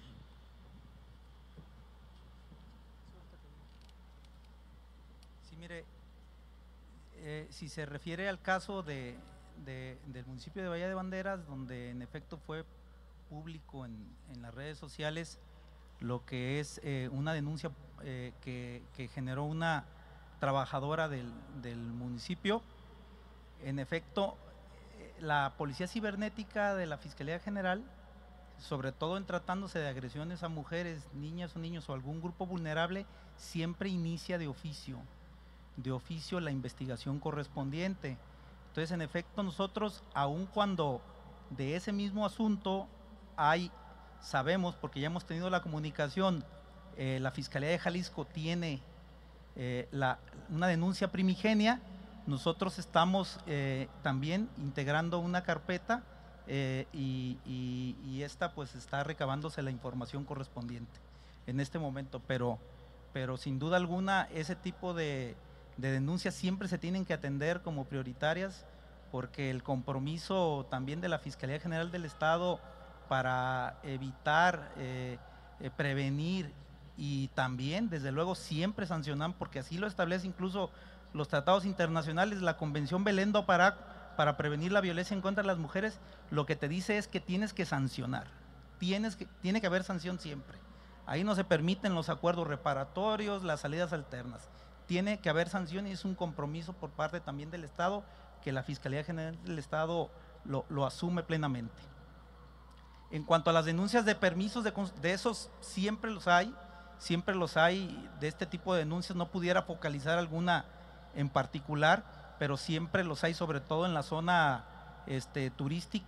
Mire, eh, si se refiere al caso de, de, del municipio de Bahía de Banderas, donde en efecto fue público en, en las redes sociales lo que es eh, una denuncia eh, que, que generó una trabajadora del, del municipio, en efecto eh, la Policía Cibernética de la Fiscalía General, sobre todo en tratándose de agresiones a mujeres, niñas o niños o algún grupo vulnerable, siempre inicia de oficio. de oficio la investigación correspondiente. Entonces, en efecto, nosotros, aun cuando de ese mismo asunto hay, sabemos, porque ya hemos tenido la comunicación, eh, la Fiscalía de Jalisco tiene eh, la, una denuncia primigenia, nosotros estamos eh, también integrando una carpeta eh, y, y, y esta pues está recabándose la información correspondiente en este momento, pero, pero sin duda alguna ese tipo de de denuncias siempre se tienen que atender como prioritarias, porque el compromiso también de la Fiscalía General del Estado para evitar, eh, eh, prevenir y también desde luego siempre sancionar, porque así lo establece incluso los tratados internacionales, la Convención Belém do Pará para prevenir la violencia en contra de las mujeres, lo que te dice es que tienes que sancionar, tienes que, tiene que haber sanción siempre. Ahí no se permiten los acuerdos reparatorios, las salidas alternas. Tiene que haber sanción y es un compromiso por parte también del Estado que la Fiscalía General del Estado lo, lo asume plenamente. En cuanto a las denuncias de permisos, de, de esos siempre los hay, siempre los hay de este tipo de denuncias, no pudiera focalizar alguna en particular, pero siempre los hay, sobre todo en la zona este, turística,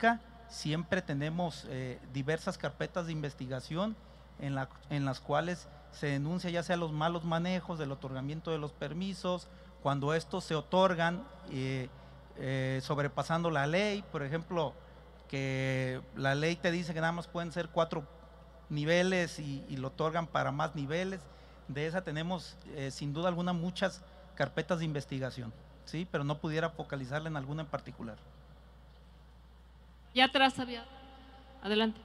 siempre tenemos eh, diversas carpetas de investigación en, la, en las cuales se denuncia ya sea los malos manejos del otorgamiento de los permisos, cuando estos se otorgan eh, eh, sobrepasando la ley, por ejemplo, que la ley te dice que nada más pueden ser cuatro niveles y, y lo otorgan para más niveles. De esa tenemos eh, sin duda alguna muchas carpetas de investigación, ¿sí? Pero no pudiera focalizarla en alguna en particular. Ya atrás había. Adelante.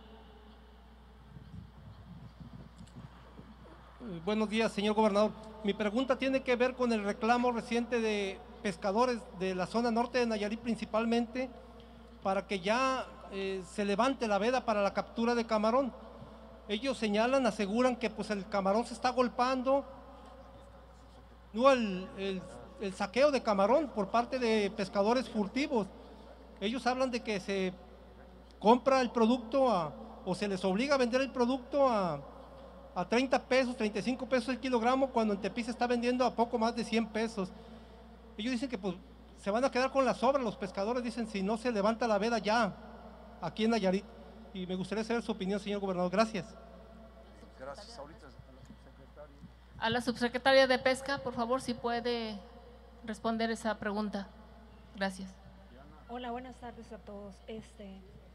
Buenos días, señor gobernador. Mi pregunta tiene que ver con el reclamo reciente de pescadores de la zona norte de Nayarit principalmente, para que ya eh, se levante la veda para la captura de camarón. Ellos señalan, aseguran que pues el camarón se está golpeando, no el, el, el saqueo de camarón por parte de pescadores furtivos. Ellos hablan de que se compra el producto a, o se les obliga a vender el producto a, a treinta pesos, treinta y cinco pesos el kilogramo, cuando en Tepic se está vendiendo a poco más de cien pesos. Ellos dicen que pues se van a quedar con la sobra, los pescadores dicen, si no se levanta la veda ya, aquí en Nayarit. Y me gustaría saber su opinión, señor gobernador. Gracias. Gracias. Ahorita a la subsecretaria. A la subsecretaria de Pesca, por favor, si puede responder esa pregunta. Gracias. Hola, buenas tardes a todos. Este,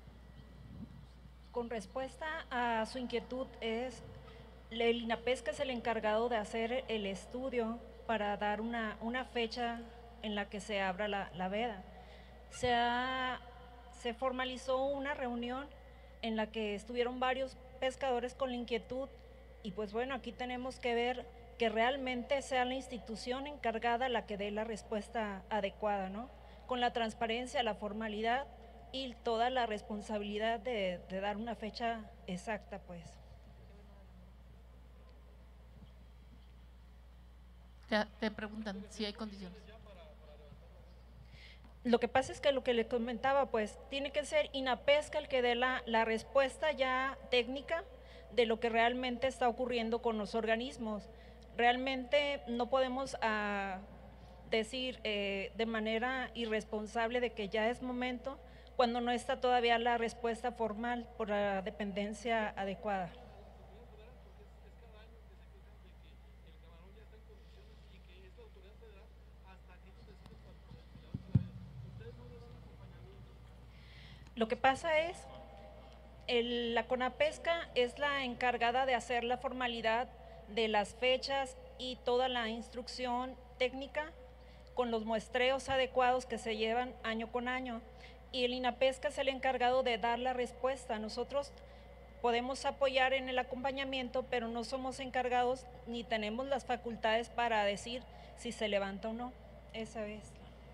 con respuesta a su inquietud, es el INAPESCA es el encargado de hacer el estudio para dar una, una fecha en la que se abra la, la veda. Se, ha, se formalizó una reunión en la que estuvieron varios pescadores con la inquietud y pues bueno, aquí tenemos que ver que realmente sea la institución encargada la que dé la respuesta adecuada, ¿no? Con la transparencia, la formalidad y toda la responsabilidad de, de dar una fecha exacta, pues. Te, te preguntan si hay condiciones. Lo que pasa es que lo que le comentaba, pues, tiene que ser INAPESCA el que dé la, la respuesta ya técnica de lo que realmente está ocurriendo con los organismos. Realmente no podemos ah, decir eh, de manera irresponsable de que ya es momento cuando no está todavía la respuesta formal por la dependencia adecuada. Lo que pasa es, el, la CONAPESCA es la encargada de hacer la formalidad de las fechas y toda la instrucción técnica con los muestreos adecuados que se llevan año con año. Y el INAPESCA es el encargado de dar la respuesta. Nosotros podemos apoyar en el acompañamiento, pero no somos encargados ni tenemos las facultades para decir si se levanta o no. Esa es.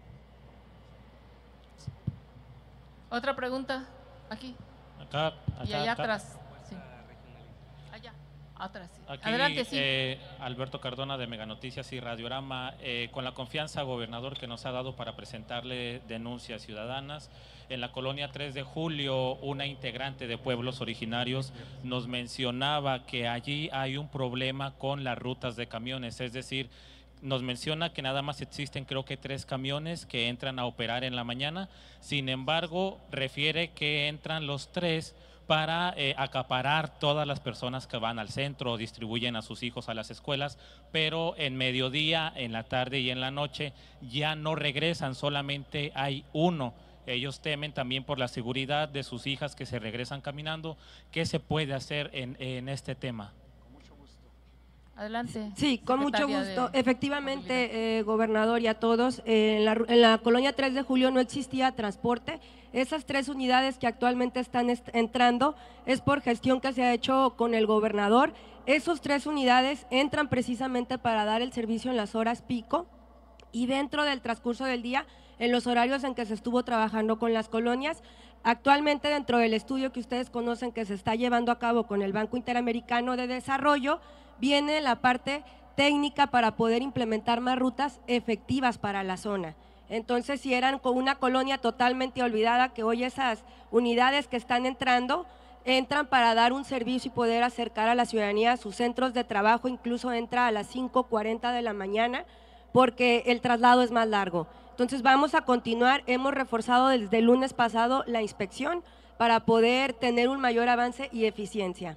¿Otra pregunta? Aquí. Acá, acá, y allá acá. atrás. Sí. Allá, atrás. Sí. Aquí, Adelante, sí. Eh, Alberto Cardona de Mega Noticias y Radiorama, eh, con la confianza, gobernador, que nos ha dado para presentarle denuncias ciudadanas. En la colonia tres de julio, una integrante de pueblos originarios nos mencionaba que allí hay un problema con las rutas de camiones, es decir, nos menciona que nada más existen creo que tres camiones que entran a operar en la mañana, sin embargo refiere que entran los tres para eh, acaparar todas las personas que van al centro o distribuyen a sus hijos a las escuelas, pero en mediodía, en la tarde y en la noche ya no regresan, solamente hay uno. Ellos temen también por la seguridad de sus hijas que se regresan caminando. ¿Qué se puede hacer en, en este tema? Adelante. Sí, con mucho Secretaria gusto. de Efectivamente, eh, gobernador y a todos, eh, en, la, en la colonia tres de julio no existía transporte. Esas tres unidades que actualmente están est entrando es por gestión que se ha hecho con el gobernador. Esos tres unidades entran precisamente para dar el servicio en las horas pico y dentro del transcurso del día, en los horarios en que se estuvo trabajando con las colonias. Actualmente, dentro del estudio que ustedes conocen que se está llevando a cabo con el Banco Interamericano de Desarrollo, viene la parte técnica para poder implementar más rutas efectivas para la zona. Entonces, si eran con una colonia totalmente olvidada, que hoy esas unidades que están entrando, entran para dar un servicio y poder acercar a la ciudadanía a sus centros de trabajo, incluso entra a las cinco cuarenta de la mañana, porque el traslado es más largo. Entonces, vamos a continuar, hemos reforzado desde el lunes pasado la inspección, para poder tener un mayor avance y eficiencia.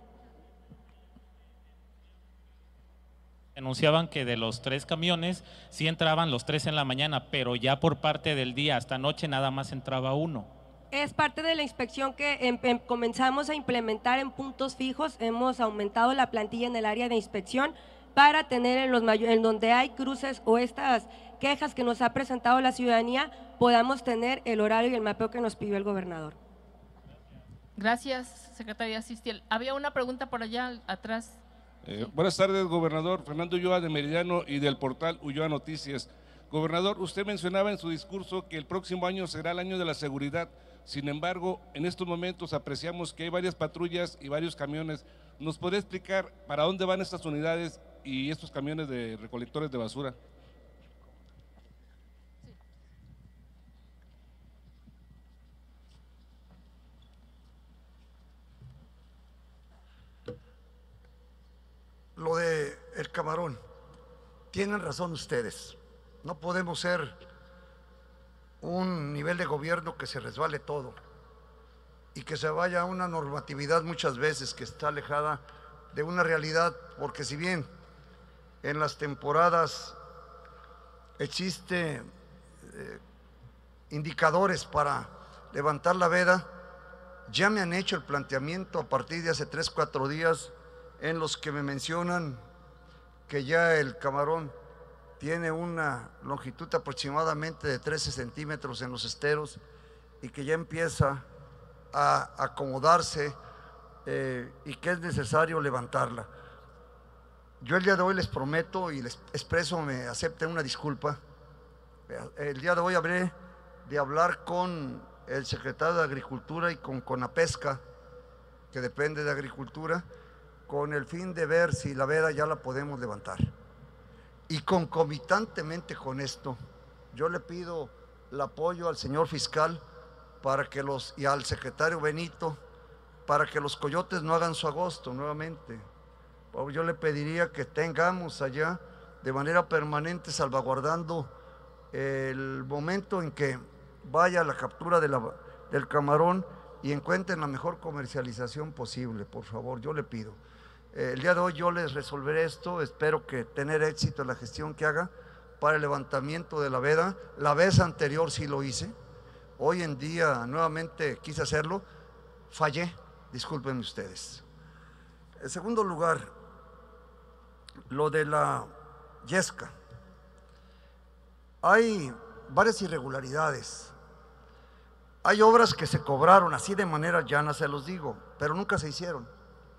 Anunciaban que de los tres camiones sí entraban los tres en la mañana, pero ya por parte del día hasta noche nada más entraba uno. Es parte de la inspección que em, em, comenzamos a implementar en puntos fijos. Hemos aumentado la plantilla en el área de inspección para tener en, los en donde hay cruces o estas quejas que nos ha presentado la ciudadanía, podamos tener el horario y el mapeo que nos pidió el gobernador. Gracias, secretaria Sistiel. Había una pregunta por allá atrás. Eh, buenas tardes, gobernador. Fernando Ulloa de Meridiano y del portal Ulloa Noticias. Gobernador, usted mencionaba en su discurso que el próximo año será el año de la seguridad. Sin embargo, en estos momentos apreciamos que hay varias patrullas y varios camiones. ¿Nos podría explicar para dónde van estas unidades y estos camiones de recolectores de basura? Lo de el camarón, tienen razón ustedes, no podemos ser un nivel de gobierno que se resbale todo y que se vaya a una normatividad muchas veces que está alejada de una realidad, porque si bien en las temporadas existe eh, indicadores para levantar la veda, ya me han hecho el planteamiento a partir de hace tres, cuatro días en los que me mencionan que ya el camarón tiene una longitud aproximadamente de trece centímetros en los esteros y que ya empieza a acomodarse eh, y que es necesario levantarla. Yo el día de hoy les prometo y les expreso, me acepten una disculpa, el día de hoy habré de hablar con el secretario de Agricultura y con Conapesca, que depende de Agricultura, con el fin de ver si la veda ya la podemos levantar. Y concomitantemente con esto, yo le pido el apoyo al señor fiscal para que los, y al secretario Benito, para que los coyotes no hagan su agosto nuevamente. Yo le pediría que tengamos allá de manera permanente salvaguardando el momento en que vaya la captura de la, del camarón y encuentren la mejor comercialización posible, por favor, yo le pido. El día de hoy yo les resolveré esto, espero que tener éxito en la gestión que haga para el levantamiento de la veda. La vez anterior sí lo hice, hoy en día nuevamente quise hacerlo, fallé, discúlpenme ustedes. En segundo lugar, lo de la Yesca. Hay varias irregularidades, hay obras que se cobraron así de manera llana, se los digo, pero nunca se hicieron.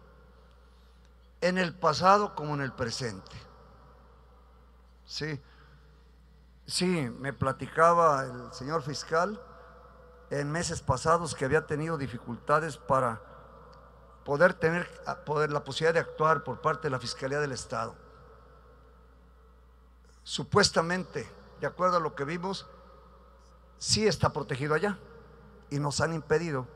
En el pasado como en el presente. Sí, sí, me platicaba el señor fiscal en meses pasados que había tenido dificultades para poder tener poder, la posibilidad de actuar por parte de la Fiscalía del Estado. Supuestamente, de acuerdo a lo que vimos, sí está protegido allá y nos han impedido.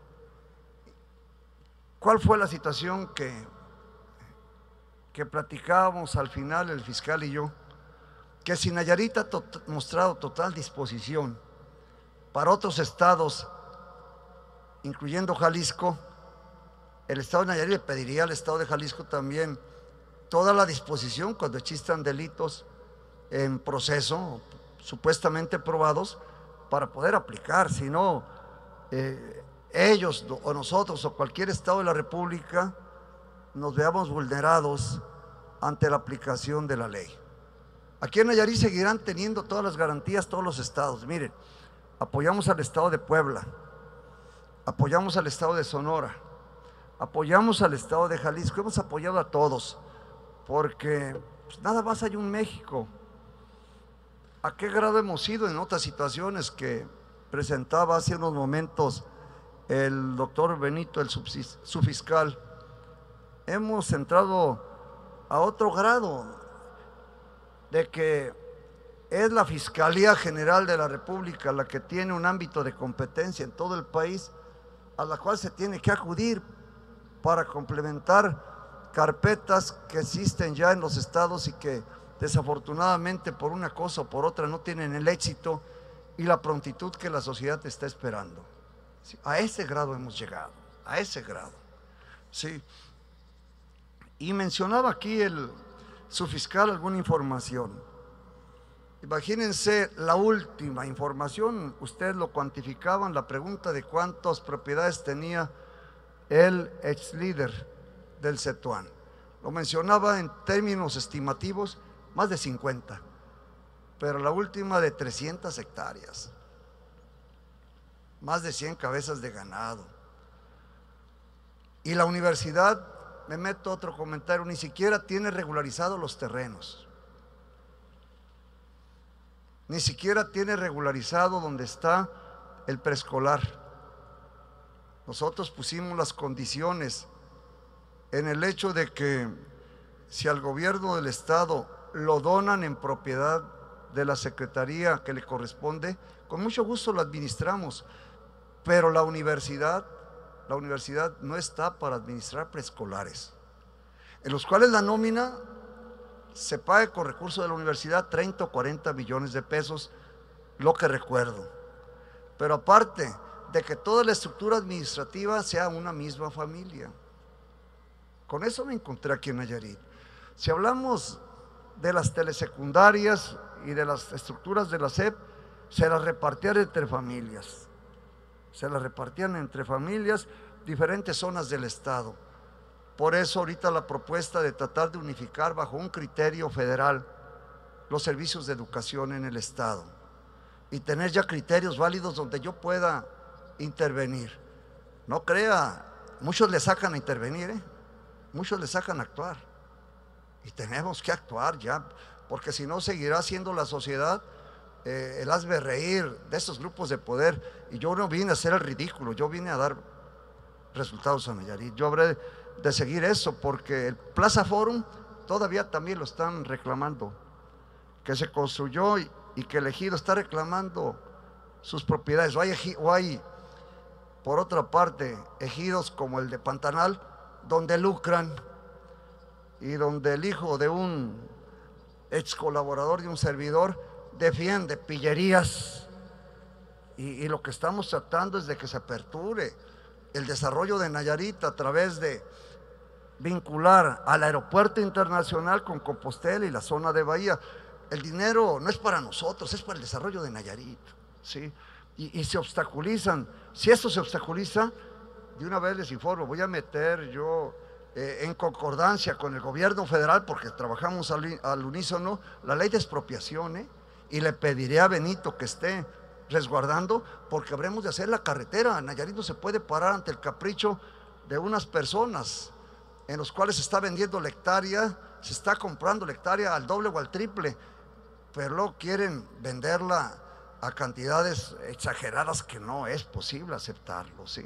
¿Cuál fue la situación que que platicábamos al final el fiscal y yo? Que si Nayarit ha to mostrado total disposición para otros estados, incluyendo Jalisco, el estado de Nayarit le pediría al estado de Jalisco también toda la disposición cuando existan delitos en proceso, supuestamente probados, para poder aplicar. Si no, eh, ellos o nosotros o cualquier estado de la República nos veamos vulnerados ante la aplicación de la ley. Aquí en Nayarit seguirán teniendo todas las garantías todos los estados. Miren, apoyamos al estado de Puebla, apoyamos al estado de Sonora, apoyamos al estado de Jalisco, hemos apoyado a todos, porque pues, nada más hay un México. ¿A qué grado hemos ido en otras situaciones que presentaba hace unos momentos el doctor Benito, el subfiscal? Hemos entrado a otro grado de que es la Fiscalía General de la República la que tiene un ámbito de competencia en todo el país a la cual se tiene que acudir para complementar carpetas que existen ya en los estados y que desafortunadamente por una cosa o por otra no tienen el éxito y la prontitud que la sociedad está esperando. ¿Sí? A ese grado hemos llegado, a ese grado. ¿Sí? Y mencionaba aquí el subfiscal alguna información. Imagínense la última información, ustedes lo cuantificaban, la pregunta de cuántas propiedades tenía el ex líder del CETUAN. Lo mencionaba en términos estimativos, más de cincuenta, pero la última de trescientas hectáreas, más de cien cabezas de ganado. Y la universidad, me meto otro comentario, ni siquiera tiene regularizados los terrenos. Ni siquiera tiene regularizado donde está el preescolar. Nosotros pusimos las condiciones en el hecho de que si al gobierno del estado lo donan en propiedad de la secretaría que le corresponde, con mucho gusto lo administramos, pero la universidad, la universidad no está para administrar preescolares, en los cuales la nómina se pague con recursos de la universidad treinta o cuarenta millones de pesos, lo que recuerdo. Pero aparte de que toda la estructura administrativa sea una misma familia. Con eso me encontré aquí en Nayarit. Si hablamos de las telesecundarias y de las estructuras de la S E P, se las repartían entre familias. Se las repartían entre familias, diferentes zonas del estado. Por eso ahorita la propuesta de tratar de unificar bajo un criterio federal los servicios de educación en el estado y tener ya criterios válidos donde yo pueda intervenir. No crea, muchos le sacan a intervenir, ¿eh? Muchos le sacan a actuar y tenemos que actuar ya, porque si no seguirá siendo la sociedad eh, el hazme reír de estos grupos de poder, y yo no vine a hacer el ridículo, yo vine a dar resultados a Nayarit. Yo habré de seguir eso, porque el Plaza Forum todavía también lo están reclamando, que se construyó y, y que el ejido está reclamando sus propiedades. O hay, o hay, por otra parte, ejidos como el de Pantanal, donde lucran y donde el hijo de un ex colaborador de un servidor defiende pillerías, y, y lo que estamos tratando es de que se aperture el desarrollo de Nayarit a través de vincular al aeropuerto internacional con Compostela y la zona de Bahía. El dinero no es para nosotros, es para el desarrollo de Nayarit, ¿sí? Y, y se obstaculizan. Si esto se obstaculiza, de una vez les informo, voy a meter yo eh, en concordancia con el gobierno federal, porque trabajamos al, al unísono, la ley de expropiación, ¿eh? Y le pediré a Benito que esté resguardando, porque habremos de hacer la carretera. Nayarit no se puede parar ante el capricho de unas personas en los cuales se está vendiendo la hectárea, se está comprando la hectárea al doble o al triple, pero luego quieren venderla a cantidades exageradas que no es posible aceptarlo, ¿sí?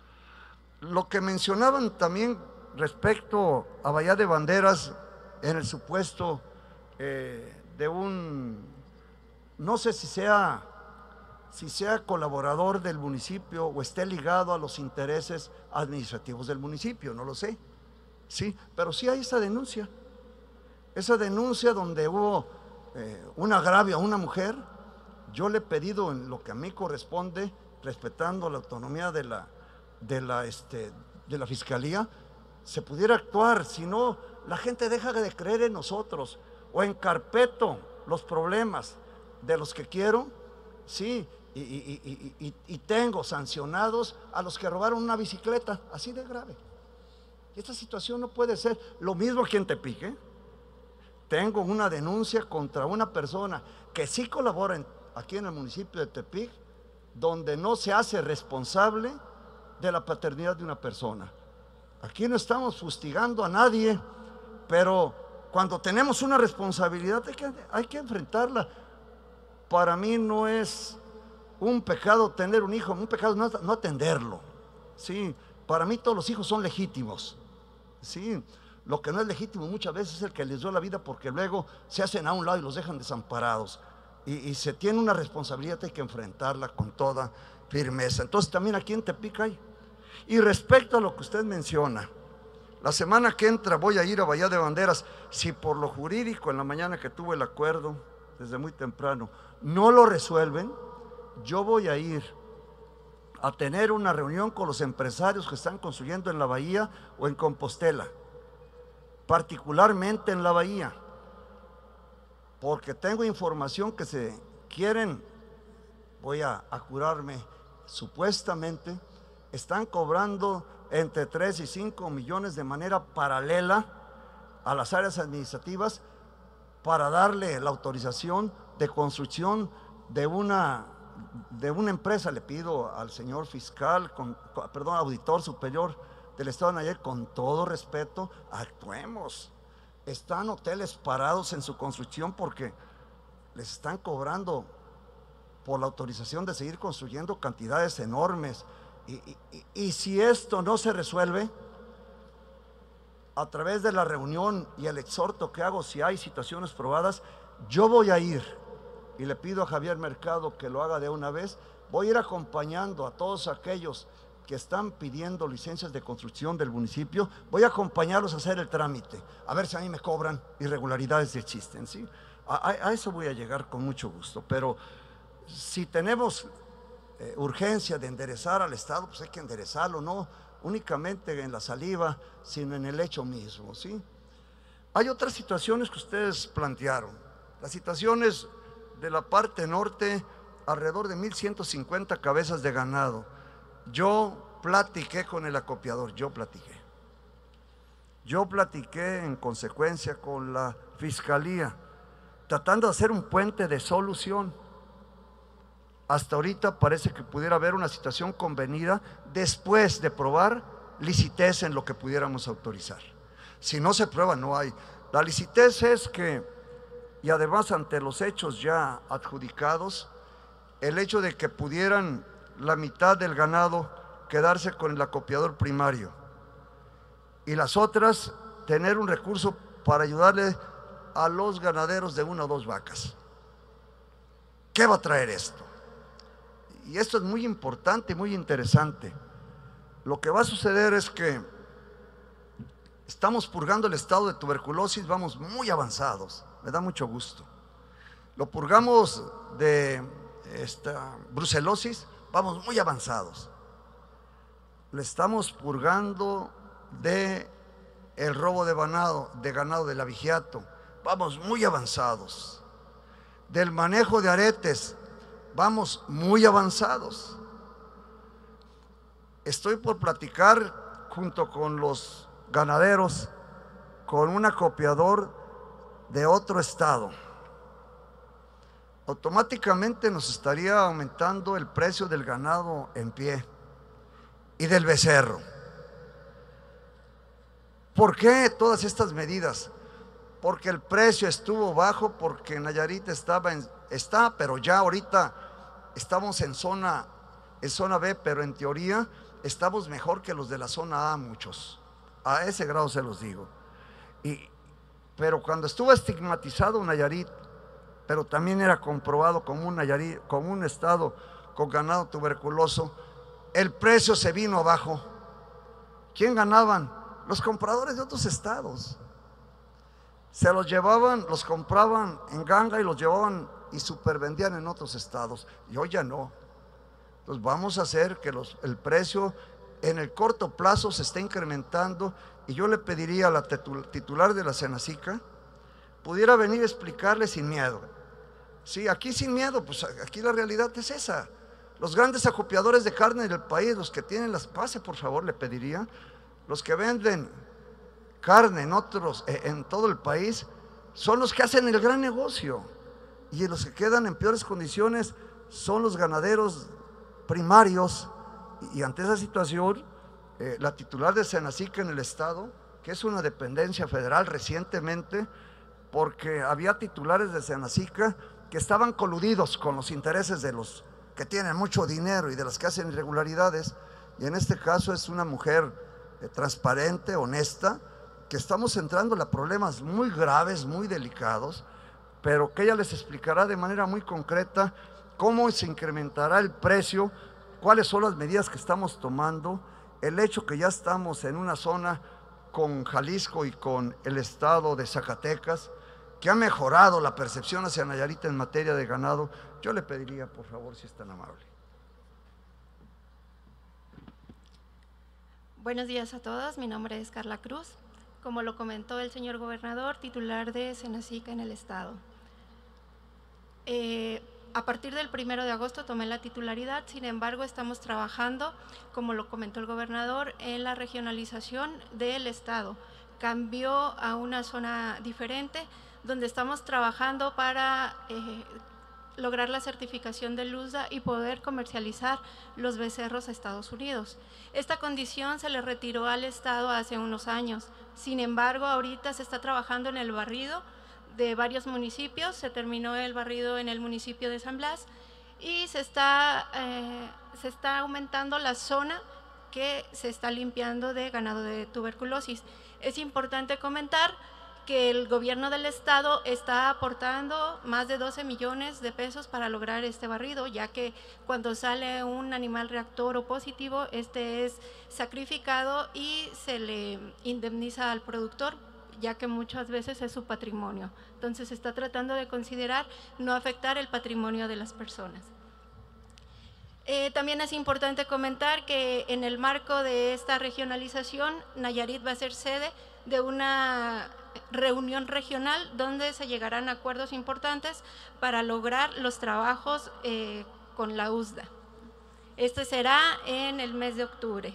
Lo que mencionaban también respecto a Bahía de Banderas, en el supuesto eh, de un, no sé si sea, si sea colaborador del municipio o esté ligado a los intereses administrativos del municipio, no lo sé. Sí, pero sí hay esa denuncia, esa denuncia donde hubo eh, un agravio a una mujer. Yo le he pedido en lo que a mí corresponde, respetando la autonomía de la, de la, este, de la fiscalía, se pudiera actuar, si no, la gente deja de creer en nosotros, o encarpeto los problemas de los que quiero, sí, y, y, y, y, y tengo sancionados a los que robaron una bicicleta, así de grave. Esta situación no puede ser. Lo mismo aquí en Tepic, ¿eh? Tengo una denuncia contra una persona que sí colabora en, aquí en el municipio de Tepic, donde no se hace responsable de la paternidad de una persona. Aquí no estamos fustigando a nadie, pero cuando tenemos una responsabilidad hay que, hay que enfrentarla. Para mí no es un pecado tener un hijo, un pecado no, no atenderlo, ¿sí? Para mí todos los hijos son legítimos, ¿sí? Lo que no es legítimo muchas veces es el que les dio la vida, porque luego se hacen a un lado y los dejan desamparados. Y, y se tiene una responsabilidad, hay que enfrentarla con toda firmeza. Entonces también aquí en Tepic hay. Y respecto a lo que usted menciona, la semana que entra voy a ir a Bahía de Banderas. Si por lo jurídico en la mañana que tuve el acuerdo, desde muy temprano, no lo resuelven, yo voy a ir a tener una reunión con los empresarios que están construyendo en la Bahía o en Compostela, particularmente en la Bahía, porque tengo información que se quieren, voy a, a jurarme, supuestamente están cobrando entre tres y cinco millones de manera paralela a las áreas administrativas para darle la autorización de construcción de una, de una empresa. Le pido al señor fiscal, con, perdón, auditor superior del Estado de Nayarit, con todo respeto, actuemos. Están hoteles parados en su construcción porque les están cobrando por la autorización de seguir construyendo cantidades enormes. Y, y, y si esto no se resuelve, a través de la reunión y el exhorto que hago, si hay situaciones probadas, yo voy a ir, y le pido a Javier Mercado que lo haga de una vez, voy a ir acompañando a todos aquellos que están pidiendo licencias de construcción del municipio, voy a acompañarlos a hacer el trámite, a ver si a mí me cobran irregularidades si existen, ¿sí? A, a, a eso voy a llegar con mucho gusto, pero si tenemos eh, urgencia de enderezar al Estado, pues hay que enderezarlo, no únicamente en la saliva, sino en el hecho mismo, ¿sí? Hay otras situaciones que ustedes plantearon, las situaciones de la parte norte, alrededor de mil ciento cincuenta cabezas de ganado. Yo platiqué con el acopiador, yo platiqué. Yo platiqué en consecuencia con la Fiscalía, tratando de hacer un puente de solución. Hasta ahorita parece que pudiera haber una situación convenida después de probar licitez en lo que pudiéramos autorizar. Si no se prueba, no hay. La licitez es que, y además ante los hechos ya adjudicados, el hecho de que pudieran la mitad del ganado quedarse con el acopiador primario y las otras tener un recurso para ayudarle a los ganaderos de una o dos vacas. ¿Qué va a traer esto? Y esto es muy importante y muy interesante. Lo que va a suceder es que estamos purgando el estado de tuberculosis, vamos muy avanzados, me da mucho gusto. Lo purgamos de esta brucelosis, vamos muy avanzados. Le estamos purgando de el robo de ganado, de ganado del abigeato, vamos muy avanzados. Del manejo de aretes, vamos muy avanzados. Estoy por platicar junto con los ganaderos con un acopiador de otro estado. Automáticamente nos estaría aumentando el precio del ganado en pie y del becerro. ¿Por qué todas estas medidas? Porque el precio estuvo bajo, porque Nayarit estaba en, está, pero ya ahorita estamos en zona, en zona B, pero en teoría estamos mejor que los de la zona A, muchos. A ese grado se los digo. Y, pero cuando estuvo estigmatizado Nayarit, pero también era comprobado como un, Nayarit, como un estado con ganado tuberculoso, el precio se vino abajo. ¿Quién ganaban? Los compradores de otros estados. Se los llevaban, los compraban en ganga y los llevaban y supervendían en otros estados. Y hoy ya no. Entonces vamos a hacer que los, el precio en el corto plazo se esté incrementando, y yo le pediría a la titular de la Senacica pudiera venir a explicarle sin miedo. Sí, aquí sin miedo, pues aquí la realidad es esa. Los grandes acopiadores de carne del país, los que tienen las, pase por favor, le pediría, los que venden carne en otros, en todo el país, son los que hacen el gran negocio, y los que quedan en peores condiciones son los ganaderos primarios. Y ante esa situación, eh, la titular de Senacica en el estado, que es una dependencia federal recientemente, porque había titulares de Senacica que estaban coludidos con los intereses de los que tienen mucho dinero y de los que hacen irregularidades, y en este caso es una mujer eh, transparente, honesta, que estamos entrando a problemas muy graves, muy delicados, pero que ella les explicará de manera muy concreta cómo se incrementará el precio, cuáles son las medidas que estamos tomando, el hecho que ya estamos en una zona con Jalisco y con el estado de Zacatecas, que ha mejorado la percepción hacia Nayarit en materia de ganado. Yo le pediría, por favor, si es tan amable. Buenos días a todos, mi nombre es Carla Cruz. Como lo comentó el señor gobernador, titular de Senacica en el estado. Eh, a partir del primero de agosto tomé la titularidad, sin embargo estamos trabajando, como lo comentó el gobernador, en la regionalización del estado. Cambió a una zona diferente, donde estamos trabajando para eh, lograr la certificación de LUSDA y poder comercializar los becerros a Estados Unidos. Esta condición se le retiró al estado hace unos años, sin embargo ahorita se está trabajando en el barrido de varios municipios, se terminó el barrido en el municipio de San Blas y se está, eh, se está aumentando la zona que se está limpiando de ganado de tuberculosis. Es importante comentar que el gobierno del estado está aportando más de doce millones de pesos para lograr este barrido, ya que cuando sale un animal reactor o positivo, este es sacrificado y se le indemniza al productor, ya que muchas veces es su patrimonio. Entonces se está tratando de considerar no afectar el patrimonio de las personas. Eh, también es importante comentar que en el marco de esta regionalización, Nayarit va a ser sede de una reunión regional donde se llegarán a acuerdos importantes para lograr los trabajos eh, con la USDA. Este será en el mes de octubre.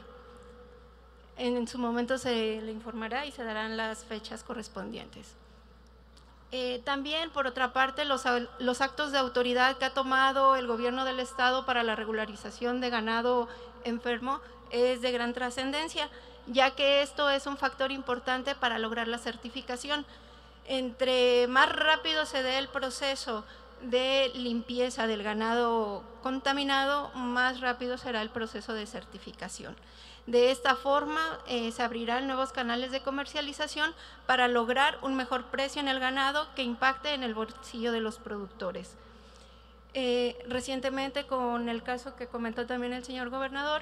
En, en su momento se le informará y se darán las fechas correspondientes. Eh, también, por otra parte, los, los actos de autoridad que ha tomado el gobierno del estado para la regularización de ganado enfermo es de gran trascendencia, ya que esto es un factor importante para lograr la certificación. Entre más rápido se dé el proceso de limpieza del ganado contaminado, más rápido será el proceso de certificación. De esta forma eh, se abrirán nuevos canales de comercialización para lograr un mejor precio en el ganado que impacte en el bolsillo de los productores. Eh, recientemente, con el caso que comentó también el señor gobernador,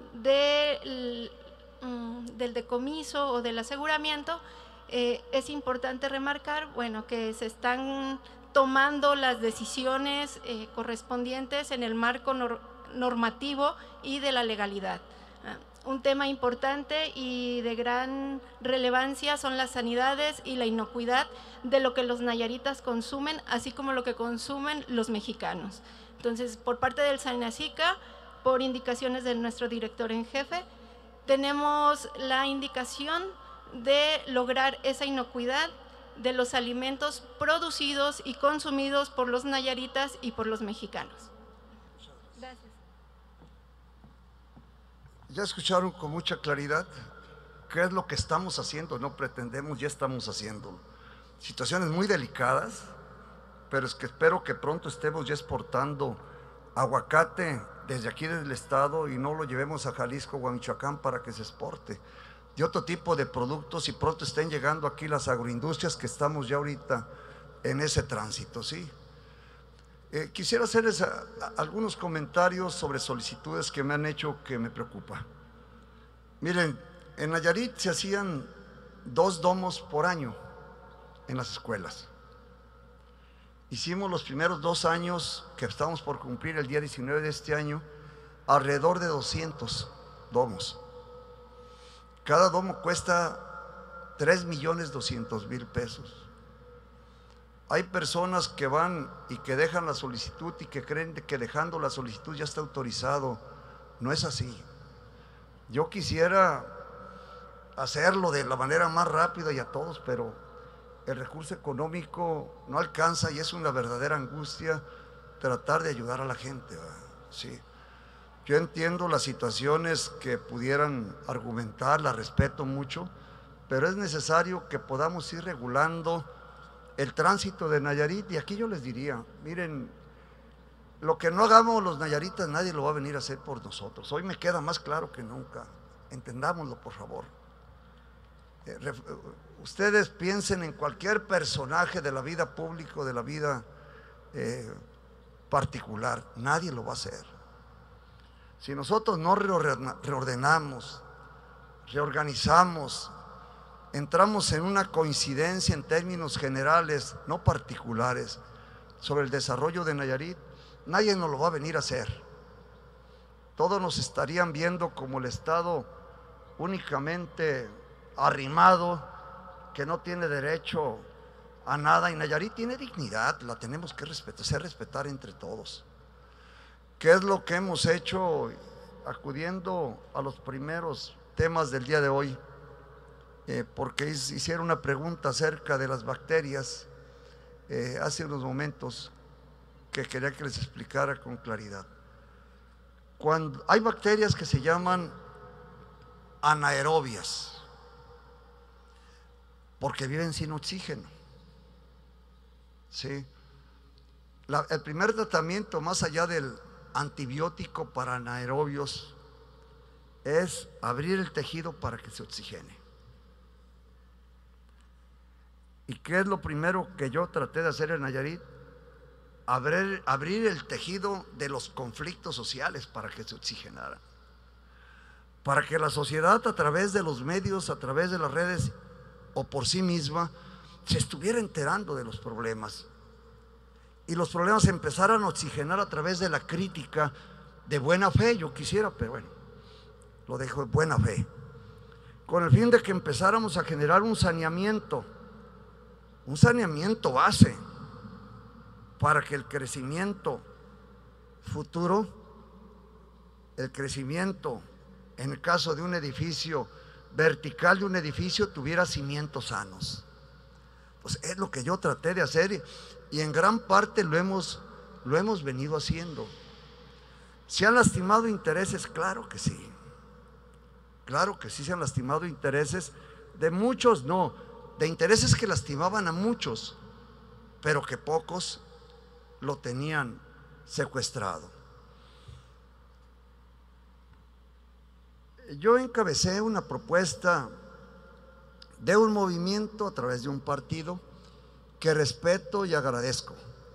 del, del decomiso o del aseguramiento, eh, es importante remarcar, bueno, que se están tomando las decisiones eh, correspondientes en el marco nor normativo y de la legalidad. Un tema importante y de gran relevancia son las sanidades y la inocuidad de lo que los nayaritas consumen, así como lo que consumen los mexicanos. Entonces, por parte del Senacica, por indicaciones de nuestro director en jefe, tenemos la indicación de lograr esa inocuidad de los alimentos producidos y consumidos por los nayaritas y por los mexicanos. Gracias. Ya escucharon con mucha claridad qué es lo que estamos haciendo, no pretendemos, ya estamos haciendo. Situaciones muy delicadas, pero es que espero que pronto estemos ya exportando aguacate desde aquí del estado y no lo llevemos a Jalisco o a Michoacán para que se exporte. Y otro tipo de productos y pronto estén llegando aquí las agroindustrias que estamos ya ahorita en ese tránsito, ¿sí? Eh, quisiera hacerles a, a, algunos comentarios sobre solicitudes que me han hecho que me preocupa. Miren, en Nayarit se hacían dos domos por año en las escuelas. Hicimos los primeros dos años, que estamos por cumplir el día diecinueve de este año, alrededor de doscientos domos. Cada domo cuesta tres millones doscientos mil pesos. Hay personas que van y que dejan la solicitud y que creen que dejando la solicitud ya está autorizado. No es así. Yo quisiera hacerlo de la manera más rápida y a todos, pero el recurso económico no alcanza y es una verdadera angustia tratar de ayudar a la gente, ¿verdad? Sí. Yo entiendo las situaciones que pudieran argumentar, las respeto mucho, pero es necesario que podamos ir regulando el tránsito de Nayarit. Y aquí yo les diría, miren, lo que no hagamos los nayaritas nadie lo va a venir a hacer por nosotros. Hoy me queda más claro que nunca, entendámoslo por favor. Eh, ustedes piensen en cualquier personaje de la vida pública o de la vida eh, particular, nadie lo va a hacer. Si nosotros no reordenamos, reorganizamos, entramos en una coincidencia en términos generales, no particulares, sobre el desarrollo de Nayarit, nadie nos lo va a venir a hacer. Todos nos estarían viendo como el estado únicamente arrimado, que no tiene derecho a nada, y Nayarit tiene dignidad, la tenemos que respetar, hacer respetar entre todos. ¿Qué es lo que hemos hecho acudiendo a los primeros temas del día de hoy? Eh, porque hicieron una pregunta acerca de las bacterias eh, hace unos momentos que quería que les explicara con claridad. Cuando hay bacterias que se llaman anaerobias, porque viven sin oxígeno. ¿Sí? La, el primer tratamiento, más allá del antibiótico para anaerobios, es abrir el tejido para que se oxigene. ¿Y qué es lo primero que yo traté de hacer en Nayarit? Abrir, abrir el tejido de los conflictos sociales para que se oxigenaran, para que la sociedad, a través de los medios, a través de las redes o por sí misma, se estuviera enterando de los problemas, y los problemas se empezaran a oxigenar a través de la crítica de buena fe. Yo quisiera, pero bueno, lo dejo de buena fe, con el fin de que empezáramos a generar un saneamiento, un saneamiento base, para que el crecimiento futuro, el crecimiento en el caso de un edificio vertical, de un edificio, tuviera cimientos sanos. Pues es lo que yo traté de hacer, y en gran parte lo hemos, lo hemos venido haciendo. ¿Se han lastimado intereses? Claro que sí, claro que sí se han lastimado intereses, de muchos no, de intereses que lastimaban a muchos, pero que pocos lo tenían secuestrado. Yo encabecé una propuesta de un movimiento a través de un partido que respeto y agradezco,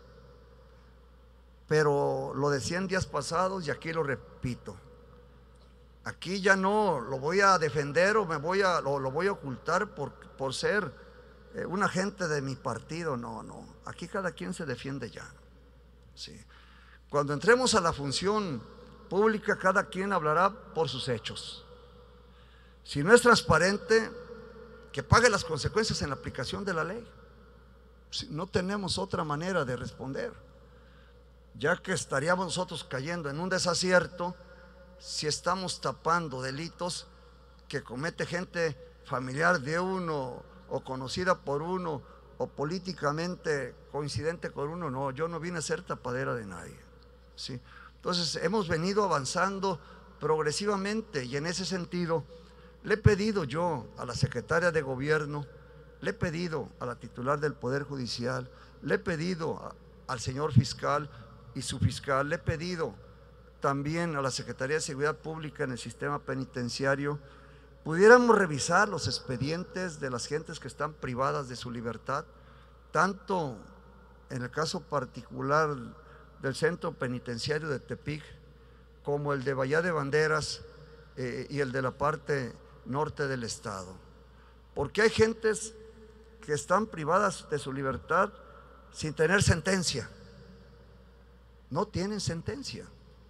pero lo decía en días pasados y aquí lo repito. Aquí ya no lo voy a defender o me voy a, lo, lo voy a ocultar por, por ser eh, un agente de mi partido. No, no, aquí cada quien se defiende ya. Sí. Cuando entremos a la función pública, cada quien hablará por sus hechos. Si no es transparente, que pague las consecuencias en la aplicación de la ley. Si no tenemos otra manera de responder, ya que estaríamos nosotros cayendo en un desacierto si estamos tapando delitos que comete gente familiar de uno o conocida por uno o políticamente coincidente con uno. No, yo no vine a ser tapadera de nadie, ¿sí? Entonces hemos venido avanzando progresivamente, y en ese sentido le he pedido yo a la secretaria de Gobierno, le he pedido a la titular del Poder Judicial, le he pedido a, al señor fiscal y su fiscal, le he pedido también a la Secretaría de Seguridad Pública en el sistema penitenciario, pudiéramos revisar los expedientes de las gentes que están privadas de su libertad, tanto en el caso particular del Centro Penitenciario de Tepic, como el de Bahía de Banderas eh, y el de la parte norte del estado, porque hay gentes que están privadas de su libertad sin tener sentencia, no tienen sentencia,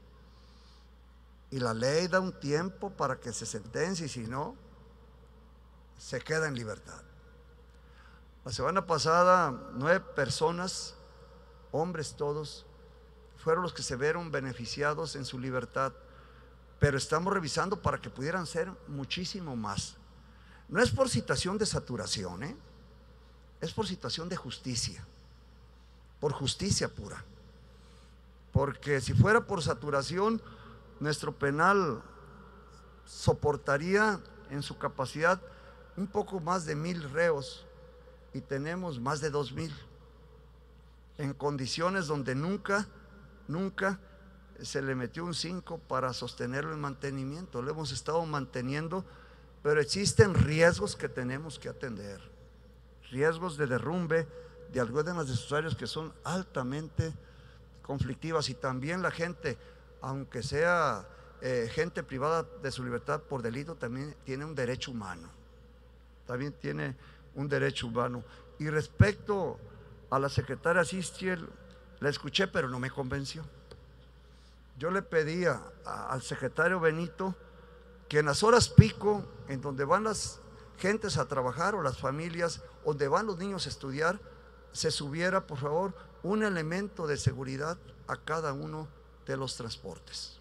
y la ley da un tiempo para que se sentencie, y si no, se queda en libertad. La semana pasada, nueve personas, hombres todos, fueron los que se vieron beneficiados en su libertad, pero estamos revisando para que pudieran ser muchísimo más. No es por situación de saturación, ¿eh? Es por situación de justicia, por justicia pura, porque si fuera por saturación, nuestro penal soportaría en su capacidad un poco más de mil reos, y tenemos más de dos mil, en condiciones donde nunca, nunca se le metió un cinco para sostenerlo en mantenimiento. Lo hemos estado manteniendo, pero existen riesgos que tenemos que atender, riesgos de derrumbe de algunas de sus áreas que son altamente conflictivas, y también la gente, aunque sea eh, gente privada de su libertad por delito, también tiene un derecho humano, también tiene un derecho humano. Y respecto a la secretaria Sistiel, la escuché pero no me convenció. Yo le pedía a, al secretario Benito que en las horas pico, en donde van las gentes a trabajar o las familias, donde van los niños a estudiar, se subiera, por favor, un elemento de seguridad a cada uno de los transportes.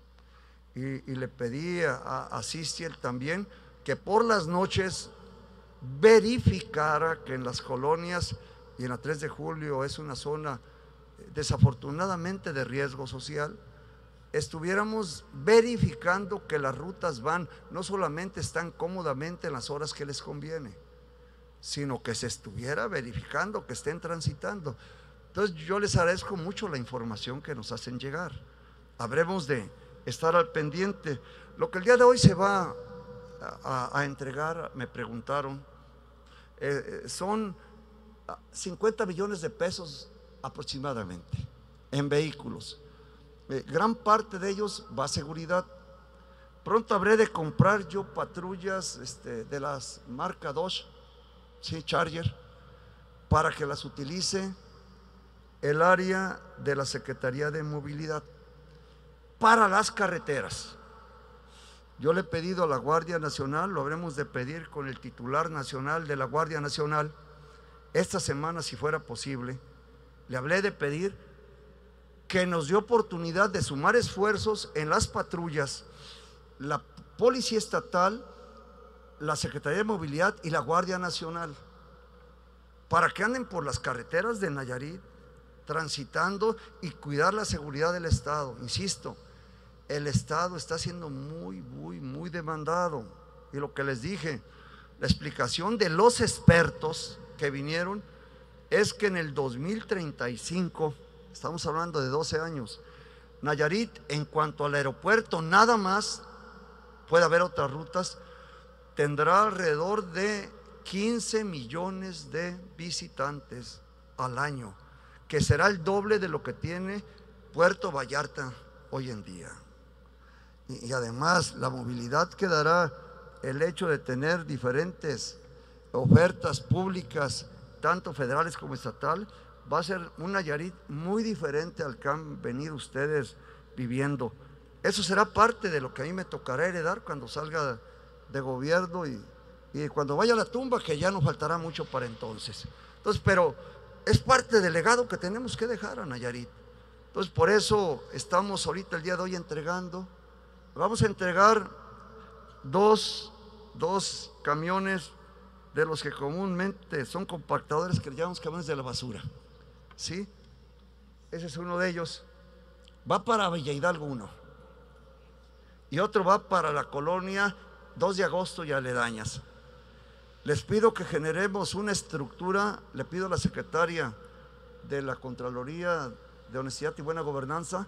Y, y le pedí a, a Cistiel también que por las noches verificara que en las colonias, y en la tres de julio es una zona desafortunadamente de riesgo social, estuviéramos verificando que las rutas van, no solamente están cómodamente en las horas que les conviene, sino que se estuviera verificando que estén transitando. Entonces yo les agradezco mucho la información que nos hacen llegar. Habremos de estar al pendiente. Lo que el día de hoy se va a, a, a entregar, me preguntaron, eh, son cincuenta millones de pesos aproximadamente en vehículos. Eh, gran parte de ellos va a seguridad. Pronto habré de comprar yo patrullas este, de las marca Dodge, sí, Charger, para que las utilice el área de la Secretaría de Movilidad para las carreteras. Yo le he pedido a la Guardia Nacional, lo habremos de pedir con el titular nacional de la Guardia Nacional, esta semana si fuera posible, le hablé de pedir que nos dio oportunidad de sumar esfuerzos en las patrullas, la Policía Estatal, la Secretaría de Movilidad y la Guardia Nacional, para que anden por las carreteras de Nayarit, transitando y cuidar la seguridad del Estado. Insisto, el Estado está siendo muy, muy, muy demandado. Y lo que les dije, la explicación de los expertos que vinieron es que en el dos mil treinta y cinco, estamos hablando de doce años, Nayarit, en cuanto al aeropuerto, nada más, puede haber otras rutas, tendrá alrededor de quince millones de visitantes al año, que será el doble de lo que tiene Puerto Vallarta hoy en día. Y, y además la movilidad que dará el hecho de tener diferentes ofertas públicas, tanto federales como estatal, va a ser un Nayarit muy diferente al que han venido ustedes viviendo. Eso será parte de lo que a mí me tocará heredar cuando salga de gobierno y, y cuando vaya a la tumba, que ya no faltará mucho para entonces. Entonces, pero es parte del legado que tenemos que dejar a Nayarit. Entonces, por eso estamos ahorita el día de hoy entregando, vamos a entregar dos, dos camiones de los que comúnmente son compactadores, que le llamamos camiones de la basura, ¿sí? Ese es uno de ellos. Va para Villa Hidalgo uno, y otro va para la colonia dos de agosto y aledañas. Les pido que generemos una estructura, le pido a la secretaria de la Contraloría de Honestidad y Buena Gobernanza,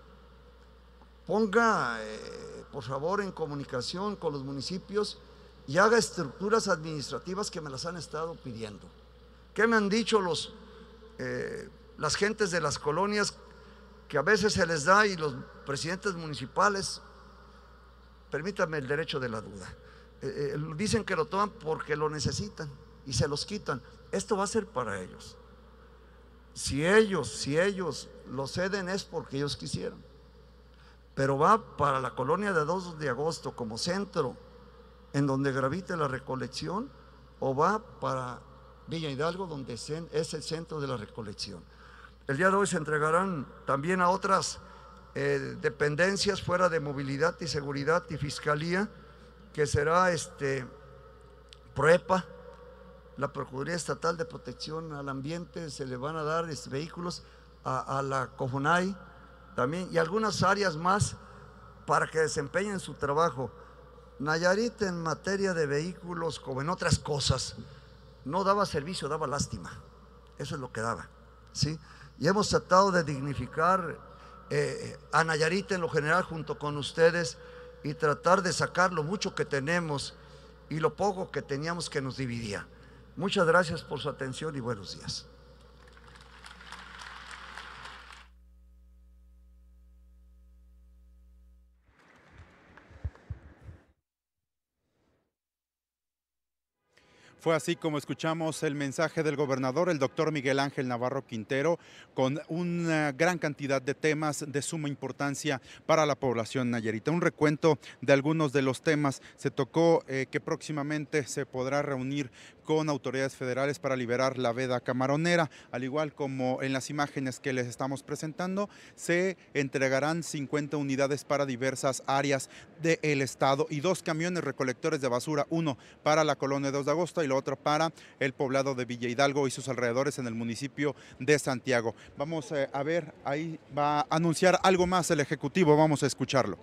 ponga, eh, por favor, en comunicación con los municipios y haga estructuras administrativas que me las han estado pidiendo. ¿Qué me han dicho los, eh, las gentes de las colonias? Que a veces se les da, y los presidentes municipales, permítanme el derecho de la duda, eh, eh, dicen que lo toman porque lo necesitan y se los quitan. Esto va a ser para ellos. Si ellos, si ellos lo ceden es porque ellos quisieron, pero va para la colonia de dos de agosto como centro en donde gravite la recolección, o va para Villa Hidalgo, donde es el centro de la recolección. El día de hoy se entregarán también a otras eh, dependencias fuera de movilidad y seguridad y fiscalía, que será este PROEPA, la Procuraduría Estatal de Protección al Ambiente. Se le van a dar este, vehículos a, a la COFONAI también, y algunas áreas más para que desempeñen su trabajo. Nayarit, en materia de vehículos, como en otras cosas, no daba servicio, daba lástima. Eso es lo que daba, ¿sí? Y hemos tratado de dignificar eh, a Nayarit en lo general junto con ustedes, y tratar de sacar lo mucho que tenemos y lo poco que teníamos que nos dividía. Muchas gracias por su atención y buenos días. Fue así como escuchamos el mensaje del gobernador, el doctor Miguel Ángel Navarro Quintero, con una gran cantidad de temas de suma importancia para la población nayarita. Un recuento de algunos de los temas. Se tocó eh, que próximamente se podrá reunir con autoridades federales para liberar la veda camaronera, al igual como en las imágenes que les estamos presentando, se entregarán cincuenta unidades para diversas áreas del estado y dos camiones recolectores de basura, uno para la colonia dos de agosto y lo otro para el poblado de Villa Hidalgo y sus alrededores en el municipio de Santiago. Vamos eh, a ver, ahí va a anunciar algo más el Ejecutivo, vamos a escucharlo.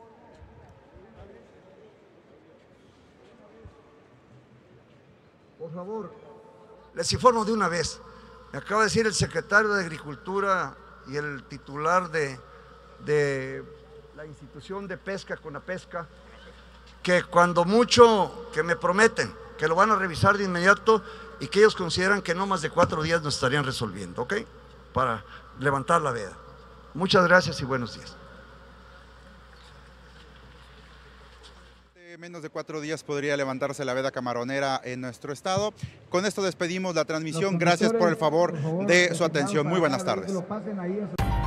Por favor, les informo de una vez. Me acaba de decir el secretario de Agricultura y el titular de, de la institución de pesca, Conapesca, que cuando mucho que me prometen que lo van a revisar de inmediato y que ellos consideran que no más de cuatro días nos estarían resolviendo, ¿ok? Para levantar la veda. Muchas gracias y buenos días. Menos de cuatro días podría levantarse la veda camaronera en nuestro estado. Con esto despedimos la transmisión. Gracias por el favor de su atención. Muy buenas tardes.